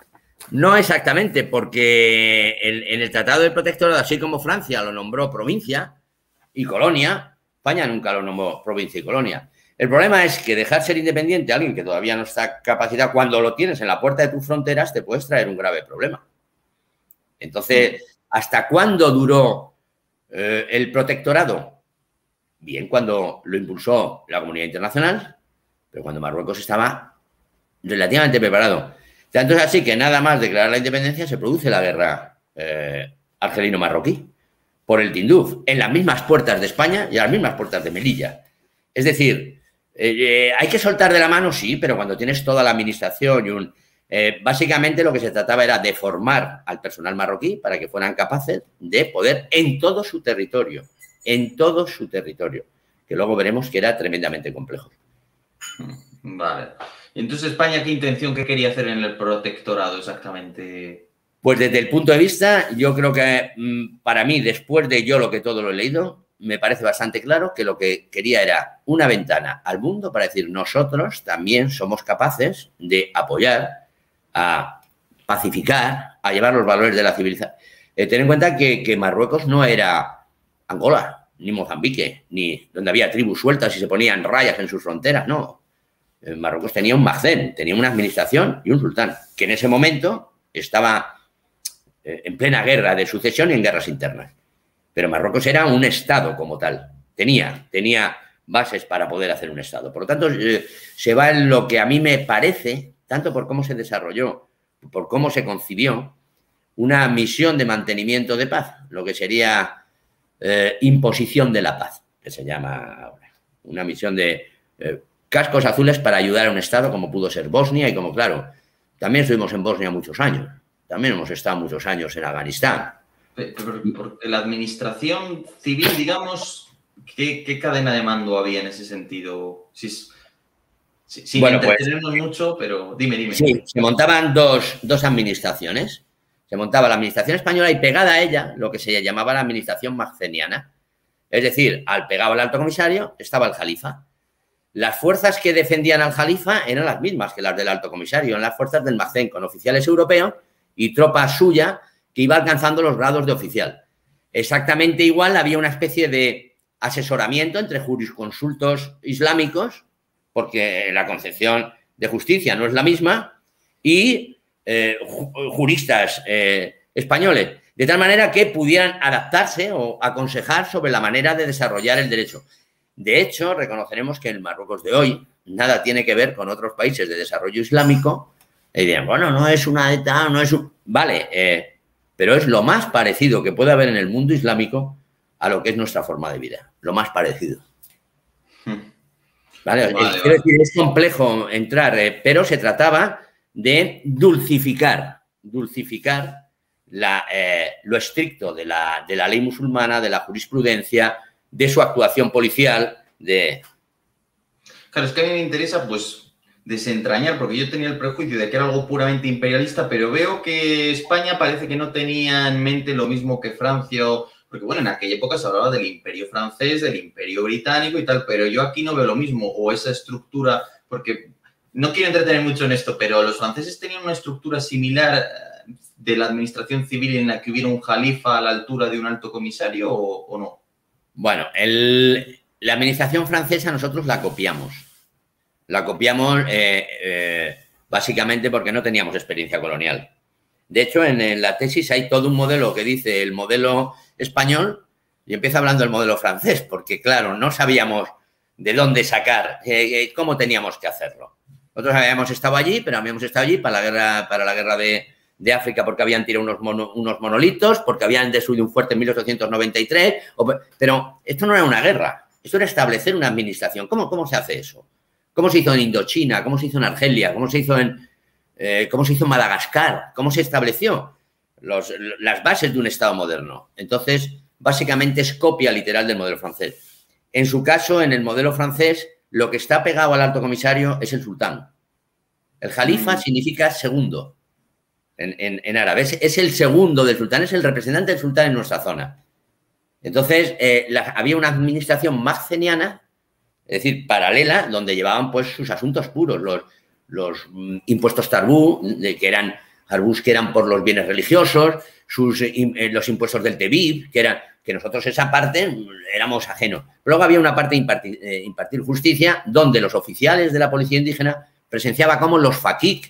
No exactamente, porque en, en el Tratado del Protectorado, así como Francia lo nombró provincia y colonia, España nunca lo nombró provincia y colonia. El problema es que dejar ser independiente a alguien que todavía no está capacitado, cuando lo tienes en la puerta de tus fronteras, te puedes traer un grave problema. Entonces, ¿hasta cuándo duró eh, el protectorado? Bien, cuando lo impulsó la comunidad internacional, pero cuando Marruecos estaba relativamente preparado. Tanto es así que nada más declarar la independencia se produce la guerra eh, argelino-marroquí por el Tinduf, en las mismas puertas de España y a las mismas puertas de Melilla. Es decir, eh, eh, hay que soltar de la mano, sí, pero cuando tienes toda la administración y un... Eh, básicamente lo que se trataba era de formar al personal marroquí para que fueran capaces de poder en todo su territorio, en todo su territorio, que luego veremos que era tremendamente complejo. Vale. Y entonces, España, ¿qué intención, qué quería hacer en el protectorado exactamente? Pues desde el punto de vista, yo creo que para mí, después de yo lo que todo lo he leído, me parece bastante claro que lo que quería era una ventana al mundo para decir nosotros también somos capaces de apoyar, a pacificar, a llevar los valores de la civilización. Eh, ten en cuenta que, que Marruecos no era Angola, ni Mozambique, ni donde había tribus sueltas y se ponían rayas en sus fronteras, no. Eh, Marruecos tenía un Magzen, tenía una administración y un sultán, que en ese momento estaba eh, en plena guerra de sucesión y en guerras internas. Pero Marruecos era un estado como tal, tenía, tenía bases para poder hacer un estado. Por lo tanto, eh, se va en lo que a mí me parece, tanto por cómo se desarrolló, por cómo se concibió, una misión de mantenimiento de paz, lo que sería eh, imposición de la paz, que se llama ahora. Una misión de eh, cascos azules para ayudar a un Estado como pudo ser Bosnia y como, claro, también estuvimos en Bosnia muchos años, también hemos estado muchos años en Afganistán. Porque la administración civil, digamos, ¿qué, qué cadena de mando había en ese sentido? Si, si, sin bueno, entretenernos pues, mucho, pero dime, dime. Sí, se montaban dos, dos administraciones. Se montaba la administración española y pegada a ella lo que se llamaba la administración magzeniana. Es decir, al pegado al alto comisario estaba el jalifa. Las fuerzas que defendían al jalifa eran las mismas que las del alto comisario, eran las fuerzas del Magzen, con oficiales europeos y tropa suya que iba alcanzando los grados de oficial. Exactamente igual había una especie de asesoramiento entre jurisconsultos islámicos, porque la concepción de justicia no es la misma, y eh, juristas eh, españoles, de tal manera que pudieran adaptarse o aconsejar sobre la manera de desarrollar el derecho. De hecho, reconoceremos que el Marruecos de hoy nada tiene que ver con otros países de desarrollo islámico. Y dirán, bueno, no es una ETA, no es un... Vale, eh, pero es lo más parecido que puede haber en el mundo islámico a lo que es nuestra forma de vida. Lo más parecido. ¿Vale? Vale, es, vale. Decir, es complejo entrar, eh, pero se trataba de dulcificar, dulcificar la, eh, lo estricto de la, de la ley musulmana, de la jurisprudencia, de su actuación policial, de... Claro, es que a mí me interesa, pues, desentrañar, porque yo tenía el prejuicio de que era algo puramente imperialista, pero veo que España parece que no tenía en mente lo mismo que Francia, porque, bueno, en aquella época se hablaba del imperio francés, del imperio británico y tal, pero yo aquí no veo lo mismo, o esa estructura, porque no quiero entretener mucho en esto, pero los franceses tenían una estructura similar de la administración civil en la que hubiera un jalifa a la altura de un alto comisario, o, o no. Bueno, el, la administración francesa nosotros la copiamos. La copiamos eh, eh, básicamente porque no teníamos experiencia colonial. De hecho, en, en la tesis hay todo un modelo que dice el modelo español y empieza hablando del modelo francés, porque, claro, no sabíamos de dónde sacar, eh, cómo teníamos que hacerlo. Nosotros habíamos estado allí, pero habíamos estado allí para la guerra, para la guerra de, de África porque habían tirado unos, mono, unos monolitos, porque habían destruido un fuerte en mil ochocientos noventa y tres, o, pero esto no era una guerra, esto era establecer una administración. ¿Cómo, cómo se hace eso? ¿Cómo se hizo en Indochina? ¿Cómo se hizo en Argelia? ¿Cómo se hizo en, eh, cómo se hizo en Madagascar? ¿Cómo se estableció los, las bases de un Estado moderno? Entonces, básicamente es copia literal del modelo francés. En su caso, en el modelo francés, lo que está pegado al alto comisario es el sultán. El jalifa significa segundo en, en, en árabe. Es, es el segundo del sultán, es el representante del sultán en nuestra zona. Entonces, eh, la, había una administración magzeniana, es decir, paralela, donde llevaban pues sus asuntos puros, los, los mm, impuestos tarbú, de, que eran arbús que eran por los bienes religiosos, sus, eh, los impuestos del Tebib, que eran que nosotros esa parte éramos ajenos. Luego había una parte de impartir, eh, impartir justicia, donde los oficiales de la policía indígena presenciaban como los fakik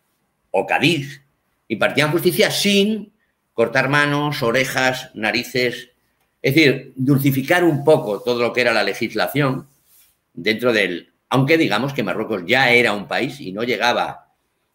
o cadís impartían justicia sin cortar manos, orejas, narices. Es decir, dulcificar un poco todo lo que era la legislación dentro del... Aunque digamos que Marruecos ya era un país y no llegaba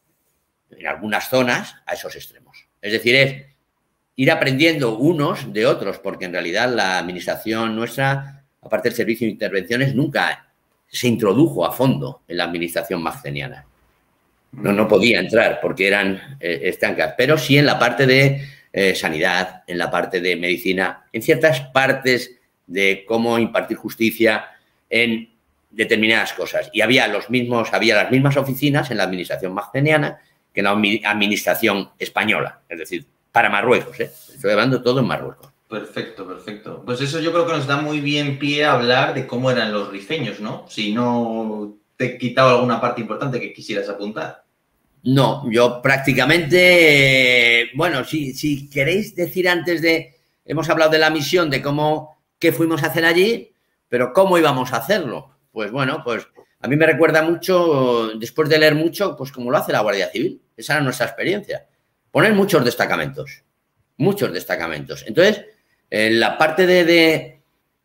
en algunas zonas a esos extremos. Es decir, es ir aprendiendo unos de otros, porque en realidad la administración nuestra, aparte del servicio de intervenciones, nunca se introdujo a fondo en la administración magdeniana. No, no podía entrar porque eran eh, estancas, pero sí en la parte de eh, sanidad, en la parte de medicina, en ciertas partes de cómo impartir justicia en determinadas cosas. Y había los mismos, había las mismas oficinas en la administración magdeniana que en la administración española, es decir, para Marruecos, ¿eh? Estoy hablando todo en Marruecos. Perfecto, perfecto. Pues eso yo creo que nos da muy bien pie a hablar de cómo eran los rifeños, ¿no? Si no te he quitado alguna parte importante que quisieras apuntar. No, yo prácticamente, eh, bueno, si, si queréis decir antes de, hemos hablado de la misión, de cómo, qué fuimos a hacer allí, pero cómo íbamos a hacerlo. Pues bueno, pues a mí me recuerda mucho, después de leer mucho, pues como lo hace la Guardia Civil. Esa era nuestra experiencia. Poner muchos destacamentos, muchos destacamentos. Entonces, en la parte de, de,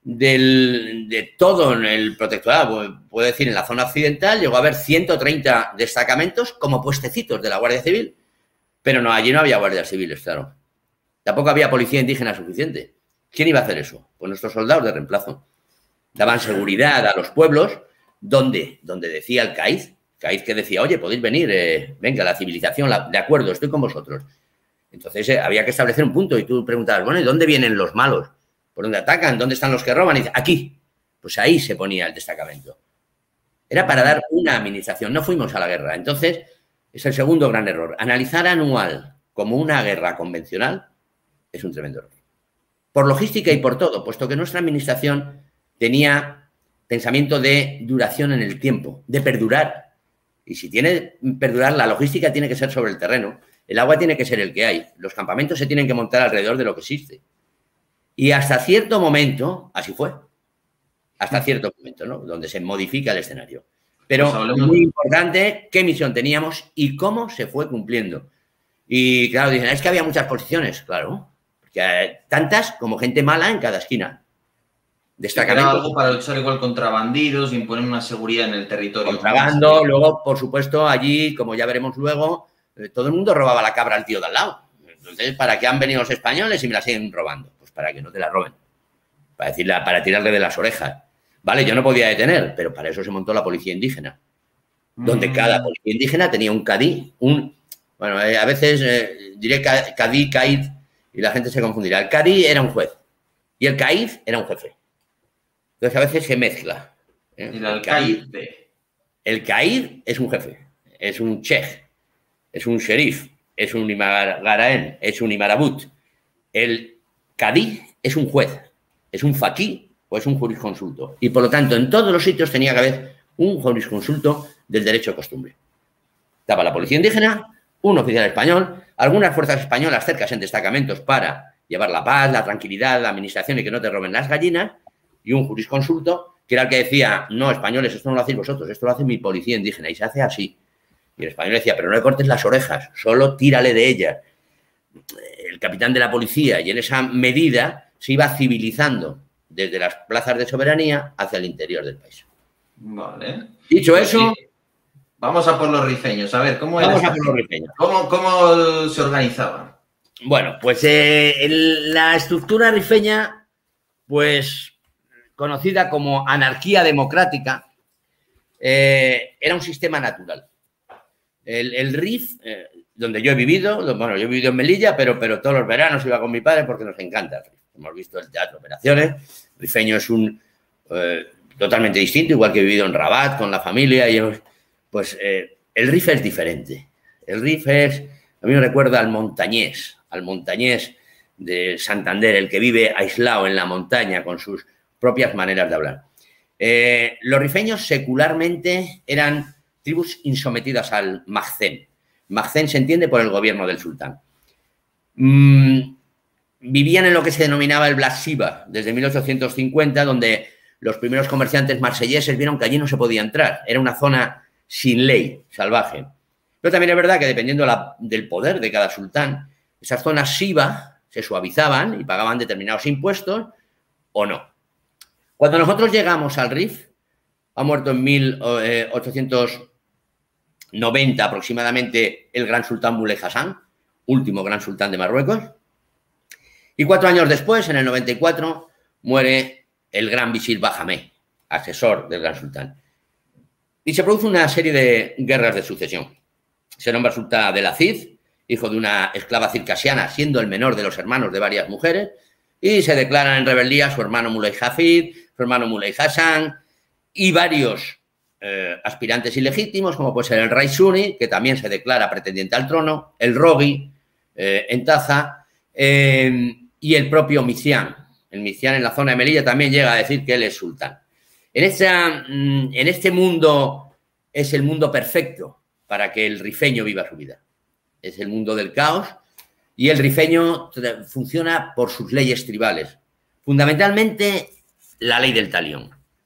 del, de todo en el protectorado, puedo decir, en la zona occidental, llegó a haber ciento treinta destacamentos como puestecitos de la Guardia Civil. Pero no, allí no había guardias civiles, claro. Tampoco había policía indígena suficiente. ¿Quién iba a hacer eso? Pues nuestros soldados de reemplazo. Daban seguridad a los pueblos, donde, donde decía el CAID, CAID que decía, oye, podéis venir, eh, venga, la civilización, la, de acuerdo, estoy con vosotros. Entonces eh, había que establecer un punto y tú preguntabas, bueno, ¿y dónde vienen los malos? ¿Por dónde atacan? ¿Dónde están los que roban? Y dice, aquí. Pues ahí se ponía el destacamento. Era para dar una administración, no fuimos a la guerra. Entonces, es el segundo gran error. Analizar anual como una guerra convencional es un tremendo error. Por logística y por todo, puesto que nuestra administración tenía pensamiento de duración en el tiempo, de perdurar. Y si tiene que perdurar, la logística tiene que ser sobre el terreno. El agua tiene que ser el que hay. Los campamentos se tienen que montar alrededor de lo que existe. Y hasta cierto momento, así fue. Hasta cierto momento, ¿no? Donde se modifica el escenario. Pero pues hablemos... muy importante qué misión teníamos y cómo se fue cumpliendo. Y claro, dicen, es que había muchas posiciones. Claro, porque hay tantas como gente mala en cada esquina. Destacar algo para luchar igual contra bandidos, imponer una seguridad en el territorio. Contrabando, luego, por supuesto, allí, como ya veremos luego, todo el mundo robaba la cabra al tío de al lado. Entonces, ¿para qué han venido los españoles y me la siguen robando? Pues para que no te la roben. Para decirle, para tirarle de las orejas. Vale, yo no podía detener, pero para eso se montó la policía indígena. Mm. Donde cada policía indígena tenía un cadí, un... Bueno, eh, a veces eh, diré cadí, caid, y la gente se confundirá. El cadí era un juez y el caid era un jefe. Entonces, a veces se mezcla. ¿eh? El alcaide. El caid es un jefe, es un sheikh, es un sheriff, es un imagaraén, es un imarabut. El cadí es un juez, es un faquí o es un jurisconsulto. Y, por lo tanto, en todos los sitios tenía que haber un jurisconsulto del derecho de costumbre. Estaba la policía indígena, un oficial español, algunas fuerzas españolas cercas en destacamentos para llevar la paz, la tranquilidad, la administración y que no te roben las gallinas, y un jurisconsulto, que era el que decía, no, españoles, esto no lo hacéis vosotros, esto lo hace mi policía indígena, y se hace así. Y el español decía, pero no le cortes las orejas, solo tírale de ellas. El capitán de la policía, y en esa medida se iba civilizando desde las plazas de soberanía hacia el interior del país. Vale. Dicho pues eso... Sí. Vamos a por los rifeños, a ver, ¿cómo era? Vamos a por los rifeños. ¿Cómo, cómo se organizaban? Bueno, pues eh, el, la estructura rifeña, pues... conocida como anarquía democrática, eh, era un sistema natural. El, el R I F, eh, donde yo he vivido, bueno, yo he vivido en Melilla, pero, pero todos los veranos iba con mi padre porque nos encanta el R I F. Hemos visto el teatro operaciones, rifeño es un eh, totalmente distinto, igual que he vivido en Rabat con la familia, y hemos, pues eh, el R I F es diferente. El R I F es, a mí me recuerda al montañés, al montañés de Santander, el que vive aislado en la montaña con sus propias maneras de hablar. Eh, los rifeños secularmente eran tribus insometidas al Magdén. Mahzen se entiende por el gobierno del sultán. Mm, vivían en lo que se denominaba el Black Siva desde mil ochocientos cincuenta, donde los primeros comerciantes marselleses vieron que allí no se podía entrar. Era una zona sin ley, salvaje. Pero también es verdad que dependiendo la, del poder de cada sultán, esas zonas Siva se suavizaban y pagaban determinados impuestos o no. Cuando nosotros llegamos al Rif, ha muerto en mil ochocientos noventa aproximadamente el gran sultán Moulay Hassan, último gran sultán de Marruecos, y cuatro años después, en el noventa y cuatro, muere el gran visir Bahamé, asesor del gran sultán. Y se produce una serie de guerras de sucesión. Se nombra sultán Abdelaziz, hijo de una esclava circasiana, siendo el menor de los hermanos de varias mujeres, y se declaran en rebeldía su hermano Moulay Hafid, su hermano Moulay Hassan y varios eh, aspirantes ilegítimos, como puede ser el Raisuni, que también se declara pretendiente al trono, el Roghi, eh, en Taza, eh, y el propio Mizian. El Mizian en la zona de Melilla también llega a decir que él es sultán. En, esta, en este mundo es el mundo perfecto para que el rifeño viva su vida. Es el mundo del caos y el rifeño funciona por sus leyes tribales. Fundamentalmente, la ley del talión.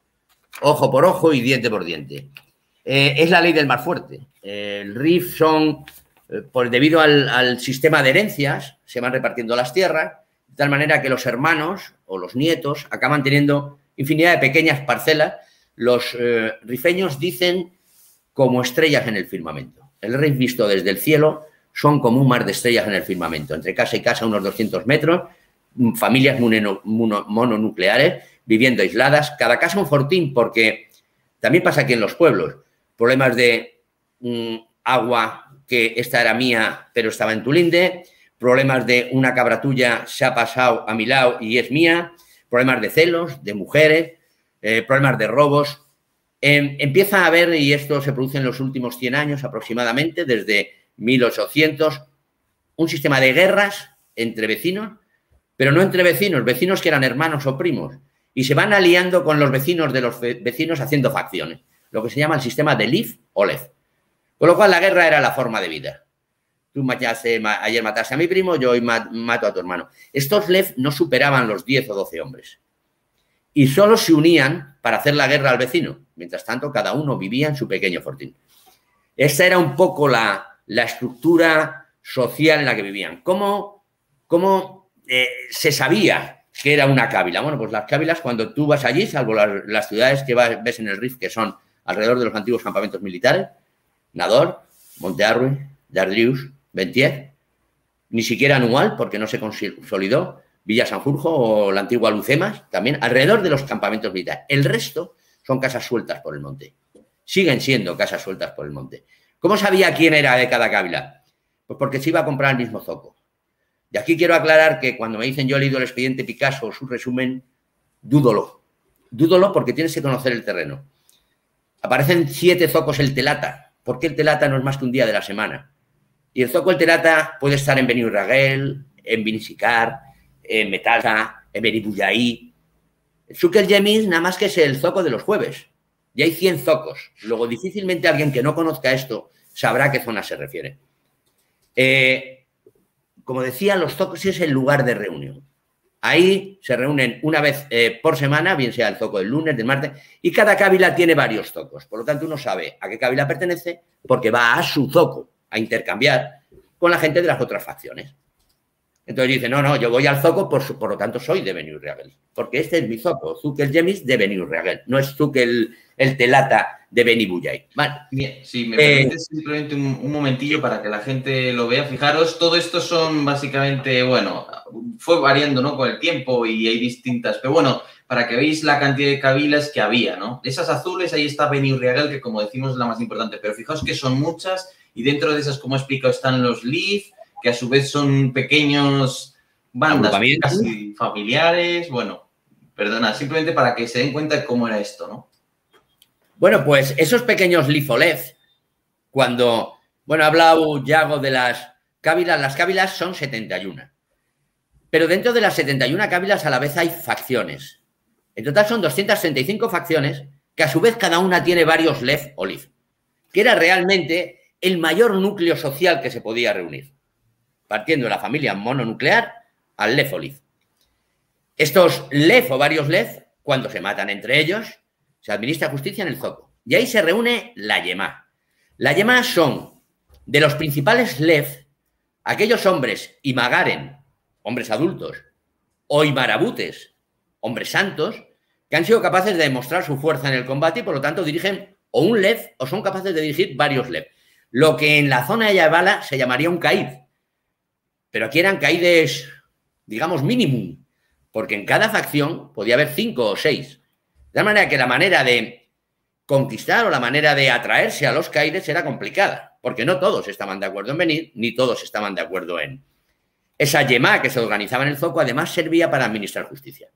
Ojo por ojo y diente por diente. Eh, es la ley del más fuerte. Eh, el Rif son, eh, por, debido al, al sistema de herencias, se van repartiendo las tierras, de tal manera que los hermanos o los nietos acaban teniendo infinidad de pequeñas parcelas. Los eh, rifeños dicen como estrellas en el firmamento. El Rif visto desde el cielo son como un mar de estrellas en el firmamento. Entre casa y casa unos doscientos metros, familias mono, mono, mononucleares, viviendo aisladas, cada casa un fortín, porque también pasa aquí en los pueblos, problemas de um, agua, que esta era mía, pero estaba en tu linde, problemas de una cabra tuya se ha pasado a mi lado y es mía, problemas de celos, de mujeres, eh, problemas de robos. Eh, empieza a haber, y esto se produce en los últimos cien años aproximadamente, desde mil ochocientos, un sistema de guerras entre vecinos, pero no entre vecinos, vecinos que eran hermanos o primos, y se van aliando con los vecinos de los vecinos haciendo facciones, lo que se llama el sistema de Lif o Lef. Con lo cual la guerra era la forma de vida. Tú mataste, ayer mataste a mi primo, yo hoy mato a tu hermano. Estos Lef no superaban los diez o doce hombres y solo se unían para hacer la guerra al vecino. Mientras tanto, cada uno vivía en su pequeño fortín. Esta era un poco la, la estructura social en la que vivían. ¿Cómo, cómo eh, se sabía que era una cábila? Bueno, pues las cábilas, cuando tú vas allí, salvo las, las ciudades que vas, ves en el Rif, que son alrededor de los antiguos campamentos militares, Nador, Monte Arruy, Dardrius, Bentier, ni siquiera Anual, porque no se consolidó, Villa Sanjurjo o la antigua Lucemas, también alrededor de los campamentos militares. El resto son casas sueltas por el monte. Siguen siendo casas sueltas por el monte. ¿Cómo sabía quién era de cada cábila? Pues porque se iba a comprar el mismo zoco. Y aquí quiero aclarar que cuando me dicen yo he leído el expediente Picasso o su resumen, dúdolo. Dúdolo porque tienes que conocer el terreno. Aparecen siete zocos el telata. ¿Por qué el telata no es más que un día de la semana? Y el zoco el telata puede estar en Benirraguel, en Binisicar, en Metasa, en Benibullaí. El Souk el Yemis nada más que es el zoco de los jueves. Y hay cien zocos. Luego difícilmente alguien que no conozca esto sabrá a qué zona se refiere. Eh... Como decía, los zocos es el lugar de reunión. Ahí se reúnen una vez eh, por semana, bien sea el zoco del lunes, del martes, y cada cábila tiene varios zocos. Por lo tanto, uno sabe a qué cábila pertenece porque va a su zoco a intercambiar con la gente de las otras facciones. Entonces dice, no, no, yo voy al zoco, por, su, por lo tanto soy de Benirraguel, porque este es mi zoco, Souk el Yemis de Benirraguel, no es Souk el, el telata de Benibullaí. Vale. Bien, si me permites eh, simplemente un, un momentillo para que la gente lo vea. Fijaros, todo esto son básicamente, bueno, fue variando, ¿no?, con el tiempo y hay distintas, pero bueno, para que veáis la cantidad de cabilas que había, ¿no? Esas azules, ahí está Benirraguel, que como decimos es la más importante, pero fijaos que son muchas y dentro de esas, como he explicado, están los Lif, que a su vez son pequeños bandas casi familiares. Bueno, perdona, simplemente para que se den cuenta de cómo era esto, ¿no? Bueno, pues esos pequeños Lifolef, cuando, bueno, ha hablado Yago de las cábilas, las cábilas son setenta y una. Pero dentro de las setenta y una cábilas a la vez hay facciones. En total son doscientas treinta y cinco facciones que a su vez cada una tiene varios Lef o Lif, que era realmente el mayor núcleo social que se podía reunir, partiendo de la familia mononuclear al Lev o Liv. Estos Lev o varios Lev, cuando se matan entre ellos, se administra justicia en el zoco. Y ahí se reúne la Yemá. La Yemá son de los principales Lev, aquellos hombres Imagaren, hombres adultos, o Imarabutes, hombres santos, que han sido capaces de demostrar su fuerza en el combate y por lo tanto dirigen o un Lev o son capaces de dirigir varios Lev. Lo que en la zona de Yabala se llamaría un caid. Pero aquí eran caides, digamos, mínimo, porque en cada facción podía haber cinco o seis. De manera que la manera de conquistar o la manera de atraerse a los caides era complicada, porque no todos estaban de acuerdo en venir, ni todos estaban de acuerdo en... Esa yemá que se organizaba en el zoco además servía para administrar justicia.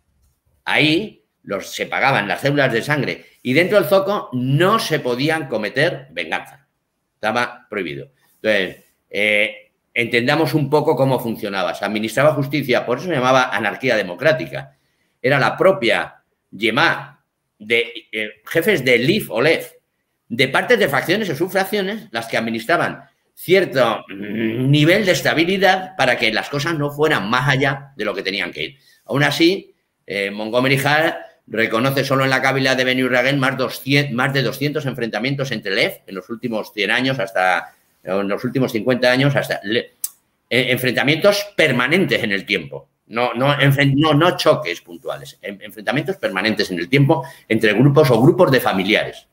Ahí los, se pagaban las cédulas de sangre y dentro del zoco no se podían cometer venganza. Estaba prohibido. Entonces, eh, entendamos un poco cómo funcionaba. Se administraba justicia, por eso se llamaba anarquía democrática. Era la propia yemá de eh, jefes de Liv o Lev, de partes de facciones o subfracciones, las que administraban cierto nivel de estabilidad para que las cosas no fueran más allá de lo que tenían que ir. Aún así, eh, Montgomery Hall reconoce solo en la Cábila de Benirraguén más, más de doscientos enfrentamientos entre Lev en los últimos cien años hasta en los últimos cincuenta años, hasta eh, enfrentamientos permanentes en el tiempo. No, no, no, no choques puntuales, enfrentamientos permanentes en el tiempo entre grupos o grupos de familiares.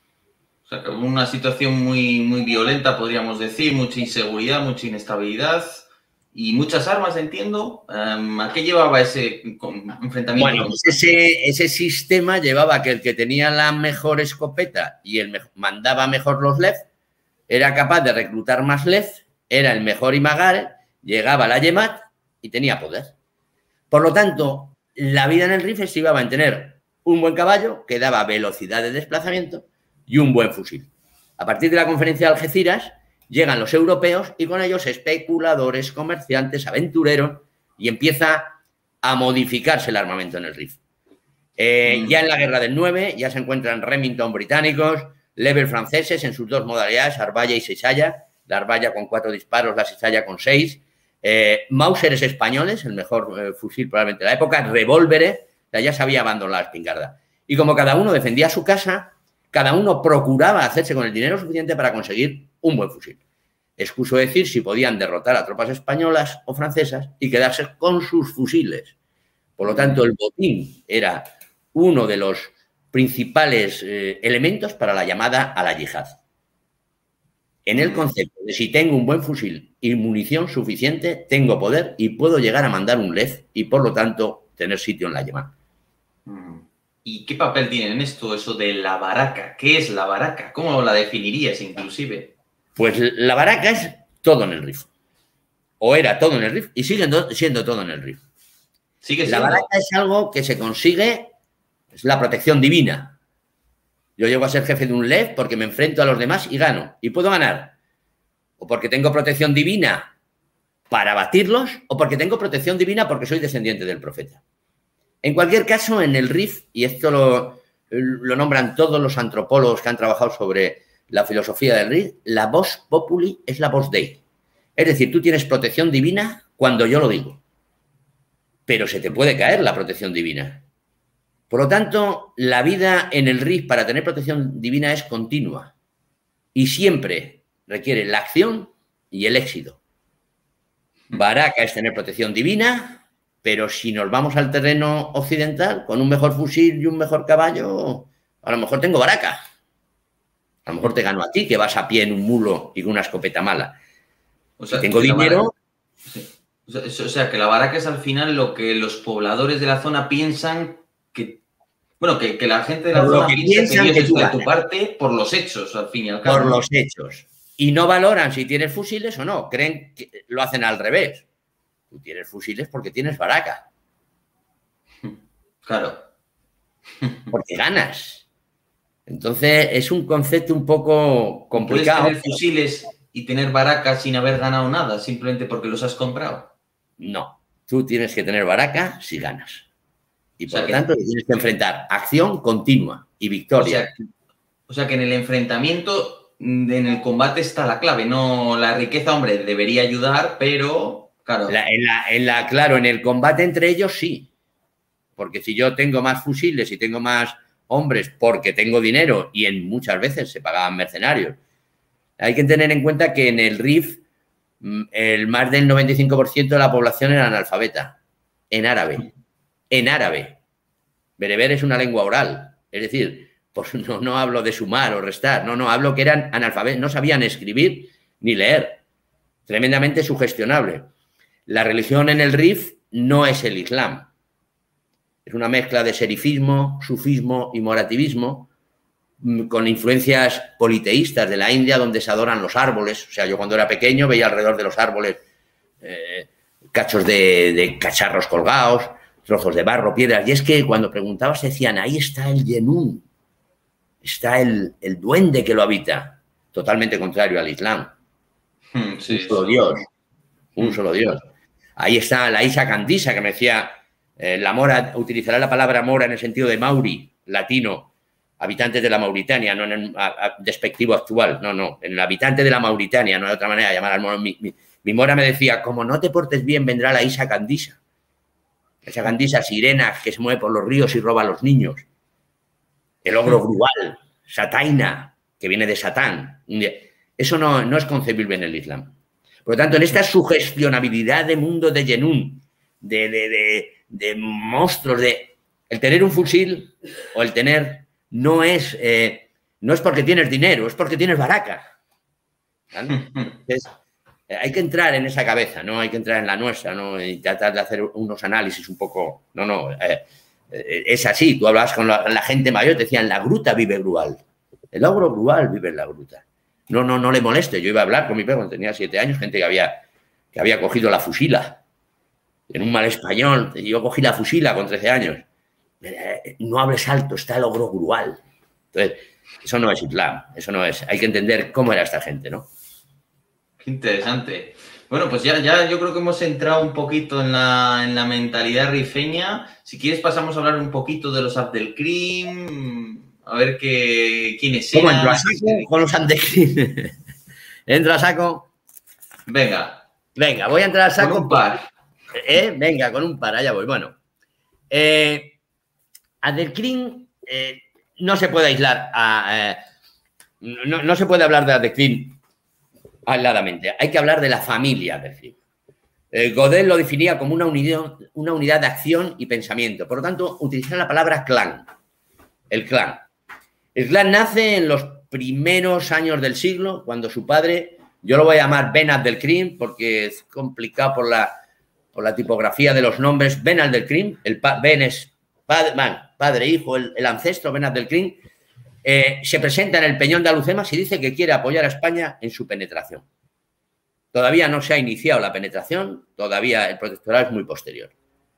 O sea, una situación muy, muy violenta, podríamos decir, mucha inseguridad, mucha inestabilidad y muchas armas, entiendo. Um, ¿A qué llevaba ese enfrentamiento? Bueno, pues ese, ese sistema llevaba que el que tenía la mejor escopeta y el me mandaba mejor los Lev, era capaz de reclutar más Lev, era el mejor Imagar, llegaba a la Yemat y tenía poder. Por lo tanto, la vida en el Rif se iba a tener un buen caballo que daba velocidad de desplazamiento y un buen fusil. A partir de la conferencia de Algeciras llegan los europeos y con ellos especuladores, comerciantes, aventureros y empieza a modificarse el armamento en el Rif. Eh, mm. Ya en la guerra del nueve ya se encuentran Remington británicos, Lever franceses en sus dos modalidades, Arballa y Sisaya, la Arballa con cuatro disparos, la Sisaya con seis, eh, Mauseres españoles, el mejor eh, fusil probablemente de la época, revólveres, ya se había abandonado la espingarda. Y como cada uno defendía su casa, cada uno procuraba hacerse con el dinero suficiente para conseguir un buen fusil. Excuso decir si podían derrotar a tropas españolas o francesas y quedarse con sus fusiles. Por lo tanto, el botín era uno de los principales eh, elementos para la llamada a la yihad. En el concepto de si tengo un buen fusil y munición suficiente, tengo poder y puedo llegar a mandar un Lev y, por lo tanto, tener sitio en la yemá. ¿Y qué papel tiene en esto eso de la baraca? ¿Qué es la baraca? ¿Cómo la definirías inclusive? Pues la baraca es todo en el Rif. O era todo en el Rif y sigue siendo todo en el Rif. ¿Sigue la siendo? baraca es algo que se consigue, es la protección divina. Yo llego a ser jefe de un Lev porque me enfrento a los demás y gano. Y puedo ganar. O porque tengo protección divina para batirlos o porque tengo protección divina porque soy descendiente del profeta. En cualquier caso, en el Rif, y esto lo, lo nombran todos los antropólogos que han trabajado sobre la filosofía del Rif, la vox populi es la vox Dei. Es decir, tú tienes protección divina cuando yo lo digo, pero se te puede caer la protección divina. Por lo tanto, la vida en el Rif para tener protección divina es continua y siempre requiere la acción y el éxito. Baraca es tener protección divina. Pero si nos vamos al terreno occidental, con un mejor fusil y un mejor caballo, a lo mejor tengo baraca. A lo mejor te gano a ti, que vas a pie en un mulo y con una escopeta mala. O sea, si tengo dinero... Baraca, sí. O sea, que la baraca es al final lo que los pobladores de la zona piensan que... Bueno, que, que la gente de la zona que piensa que Dios que está de tu parte por los hechos, al fin y al cabo. Por los hechos. Y no valoran si tienes fusiles o no. Creen que lo hacen al revés. Tú tienes fusiles porque tienes baraca. Claro. Porque ganas. Entonces, es un concepto un poco complicado. ¿Puedes tener fusiles y tener baraca sin haber ganado nada, simplemente porque los has comprado? No. Tú tienes que tener baraca si ganas. Y por o sea lo que, tanto, tienes que enfrentar acción continua y victoria. O sea, o sea, que en el enfrentamiento en el combate está la clave, no la riqueza, hombre, debería ayudar, pero claro. La, en, la, en la, claro, en el combate entre ellos sí, porque si yo tengo más fusiles y tengo más hombres porque tengo dinero y en muchas veces se pagaban mercenarios. Hay que tener en cuenta que en el R I F el más del noventa y cinco por ciento de la población era analfabeta, en árabe, en árabe. Bereber es una lengua oral, es decir, pues no, no hablo de sumar o restar, no, no, hablo que eran analfabetos, no sabían escribir ni leer, tremendamente sugestionable. La religión en el R I F no es el Islam, es una mezcla de serifismo, sufismo y morativismo, con influencias politeístas de la India, donde se adoran los árboles. O sea, yo cuando era pequeño veía alrededor de los árboles eh, cachos de, de cacharros colgados, trozos de barro, piedras. Y es que cuando preguntabas decían, ahí está el Yenún, está el, el duende que lo habita. Totalmente contrario al Islam. Hmm, sí, un solo sí. Dios. Un solo Dios. Ahí está la Isa Candisa, que me decía, eh, la mora, utilizará la palabra mora en el sentido de mauri, latino, habitantes de la Mauritania, no en el a, a, despectivo actual, no, no, en el habitante de la Mauritania, no hay otra manera de llamar al mono. Mi, mi, mi mora me decía, como no te portes bien, vendrá la Isa Candisa. Esa Candisa sirena que se mueve por los ríos y roba a los niños. El ogro grual, Sataina, que viene de Satán. Eso no, no es concebible en el Islam. Por lo tanto, en esta sugestionabilidad de mundo de Yenún, de, de, de, de monstruos, de el tener un fusil o el tener no es, eh, no es porque tienes dinero, es porque tienes baraca. ¿Vale? Entonces, eh, hay que entrar en esa cabeza, no hay que entrar en la nuestra, ¿no? Y tratar de hacer unos análisis un poco. No, no, eh, eh, es así. Tú hablabas con la, la gente mayor, te decían, la gruta vive Grual. El ogro Grual vive en la gruta. No, no, no le moleste. Yo iba a hablar con mi perro cuando tenía siete años, gente que había, que había cogido la fusila. En un mal español, yo cogí la fusila con trece años. No hables alto, está el ogro Grual. Entonces, eso no es Islam, eso no es. Hay que entender cómo era esta gente, ¿no? Qué interesante. Bueno, pues ya, ya yo creo que hemos entrado un poquito en la, en la mentalidad rifeña. Si quieres pasamos a hablar un poquito de los Abdelkrim, a ver qué, quiénes eran. ¿Cómo entro a saco con los Abdelkrim? ¿Entro a saco? Venga. Venga, voy a entrar a saco. Con un par. ¿Eh? Venga, con un par, allá voy. Bueno, eh, Abdelkrim eh, no se puede aislar, a, eh, no, no se puede hablar de Abdelkrim aisladamente. Hay que hablar de la familia Abdelkrim. Eh, Godel lo definía como una unidad, una unidad de acción y pensamiento. Por lo tanto, utilizar la palabra clan. El clan. El clan nace en los primeros años del siglo, cuando su padre, yo lo voy a llamar Ben Abdelkrim, porque es complicado por la, por la tipografía de los nombres. Ben Abdelkrim, el pa, Ben es padre, man, padre, hijo, el, el ancestro Ben Abdelkrim, eh, se presenta en el Peñón de Alucemas y dice que quiere apoyar a España en su penetración. Todavía no se ha iniciado la penetración, todavía el protectorado es muy posterior.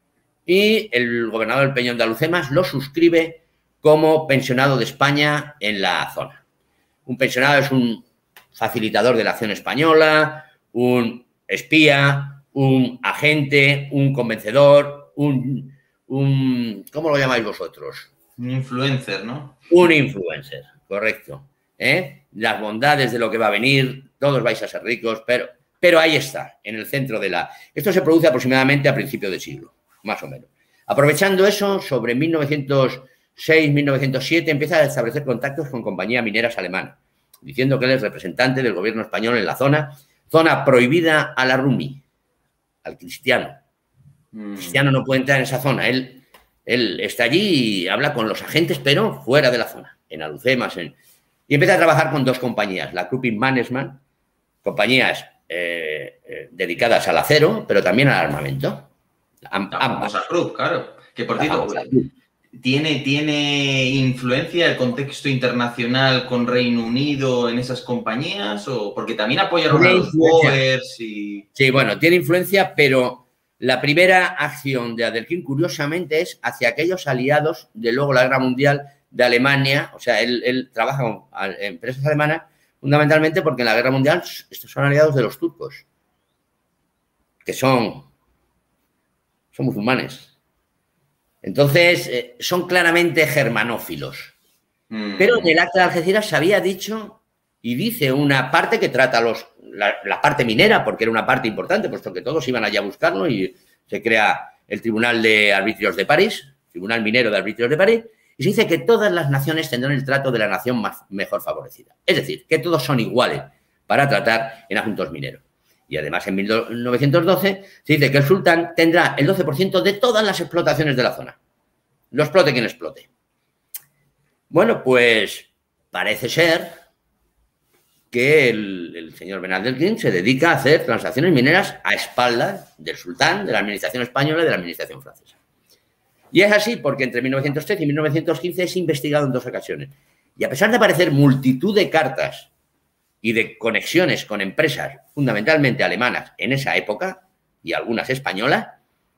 Y el gobernador del Peñón de Alucemas lo suscribe como pensionado de España en la zona. Un pensionado es un facilitador de la acción española, un espía, un agente, un convencedor, un, un ¿cómo lo llamáis vosotros? Un influencer, ¿no? Un influencer, correcto. ¿Eh? Las bondades de lo que va a venir, todos vais a ser ricos, pero, pero ahí está, en el centro de la... Esto se produce aproximadamente a principios de siglo, más o menos. Aprovechando eso, sobre mil novecientos seis, mil novecientos siete, empieza a establecer contactos con compañías mineras alemanas, diciendo que él es representante del gobierno español en la zona, zona prohibida a la rumí, al cristiano. El cristiano no puede entrar en esa zona. Él, él está allí y habla con los agentes, pero fuera de la zona, en Alucemas. En... Y empieza a trabajar con dos compañías, la Kruppin Mannesmann, compañías eh, eh, dedicadas al acero, pero también al armamento. Am ambas. La Krupp, claro. Que por cierto, ¿tiene, ¿tiene influencia el contexto internacional con Reino Unido en esas compañías? O porque también apoyaron a los Boers y... Sí, bueno, tiene influencia, pero la primera acción de Abdelkrim, curiosamente, es hacia aquellos aliados de luego la Guerra Mundial de Alemania. O sea, él, él trabaja con empresas alemanas fundamentalmente porque en la Guerra Mundial estos son aliados de los turcos, que son, son musulmanes. Entonces, eh, son claramente germanófilos. Mm. Pero en el acta de Algeciras se había dicho y dice una parte que trata los, la, la parte minera, porque era una parte importante, puesto que todos iban allá a buscarlo y se crea el Tribunal de Arbitrios de París, Tribunal Minero de Arbitrios de París, y se dice que todas las naciones tendrán el trato de la nación más, mejor favorecida. Es decir, que todos son iguales para tratar en asuntos mineros. Y además en mil novecientos doce se dice que el sultán tendrá el doce por ciento de todas las explotaciones de la zona. Lo explote quien explote. Bueno, pues parece ser que el, el señor Ben Abdelkrim se dedica a hacer transacciones mineras a espaldas del sultán, de la administración española y de la administración francesa. Y es así porque entre mil novecientos trece y mil novecientos quince es investigado en dos ocasiones. Y a pesar de aparecer multitud de cartas y de conexiones con empresas fundamentalmente alemanas en esa época y algunas españolas,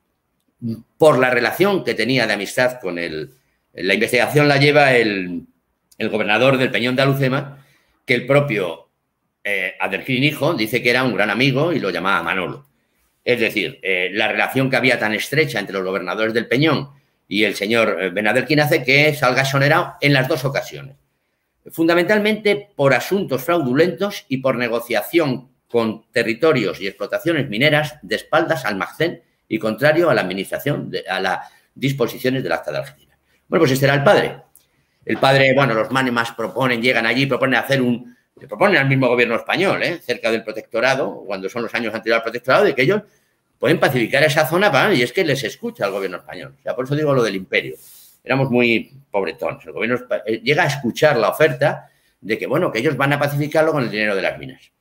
por la relación que tenía de amistad con el... La investigación la lleva el, el gobernador del Peñón de Alucema, que el propio eh, Abdelkrim hijo dice que era un gran amigo y lo llamaba Manolo. Es decir, eh, la relación que había tan estrecha entre los gobernadores del Peñón y el señor Ben Abdelkrim hace que salga exonerado en las dos ocasiones. Fundamentalmente por asuntos fraudulentos y por negociación con territorios y explotaciones mineras de espaldas al Magcén y contrario a la administración, de, a las disposiciones del Acta de Algeciras. Bueno, pues este era el padre. El padre, bueno, los manes más proponen, llegan allí, proponen hacer un... Le proponen al mismo gobierno español, ¿eh? Cerca del protectorado, cuando son los años anteriores al protectorado, de que ellos pueden pacificar esa zona, para, y es que les escucha el gobierno español. O sea, por eso digo lo del imperio. Éramos muy pobretones. El gobierno llega a escuchar la oferta de que, bueno, que ellos van a pacificarlo con el dinero de las minas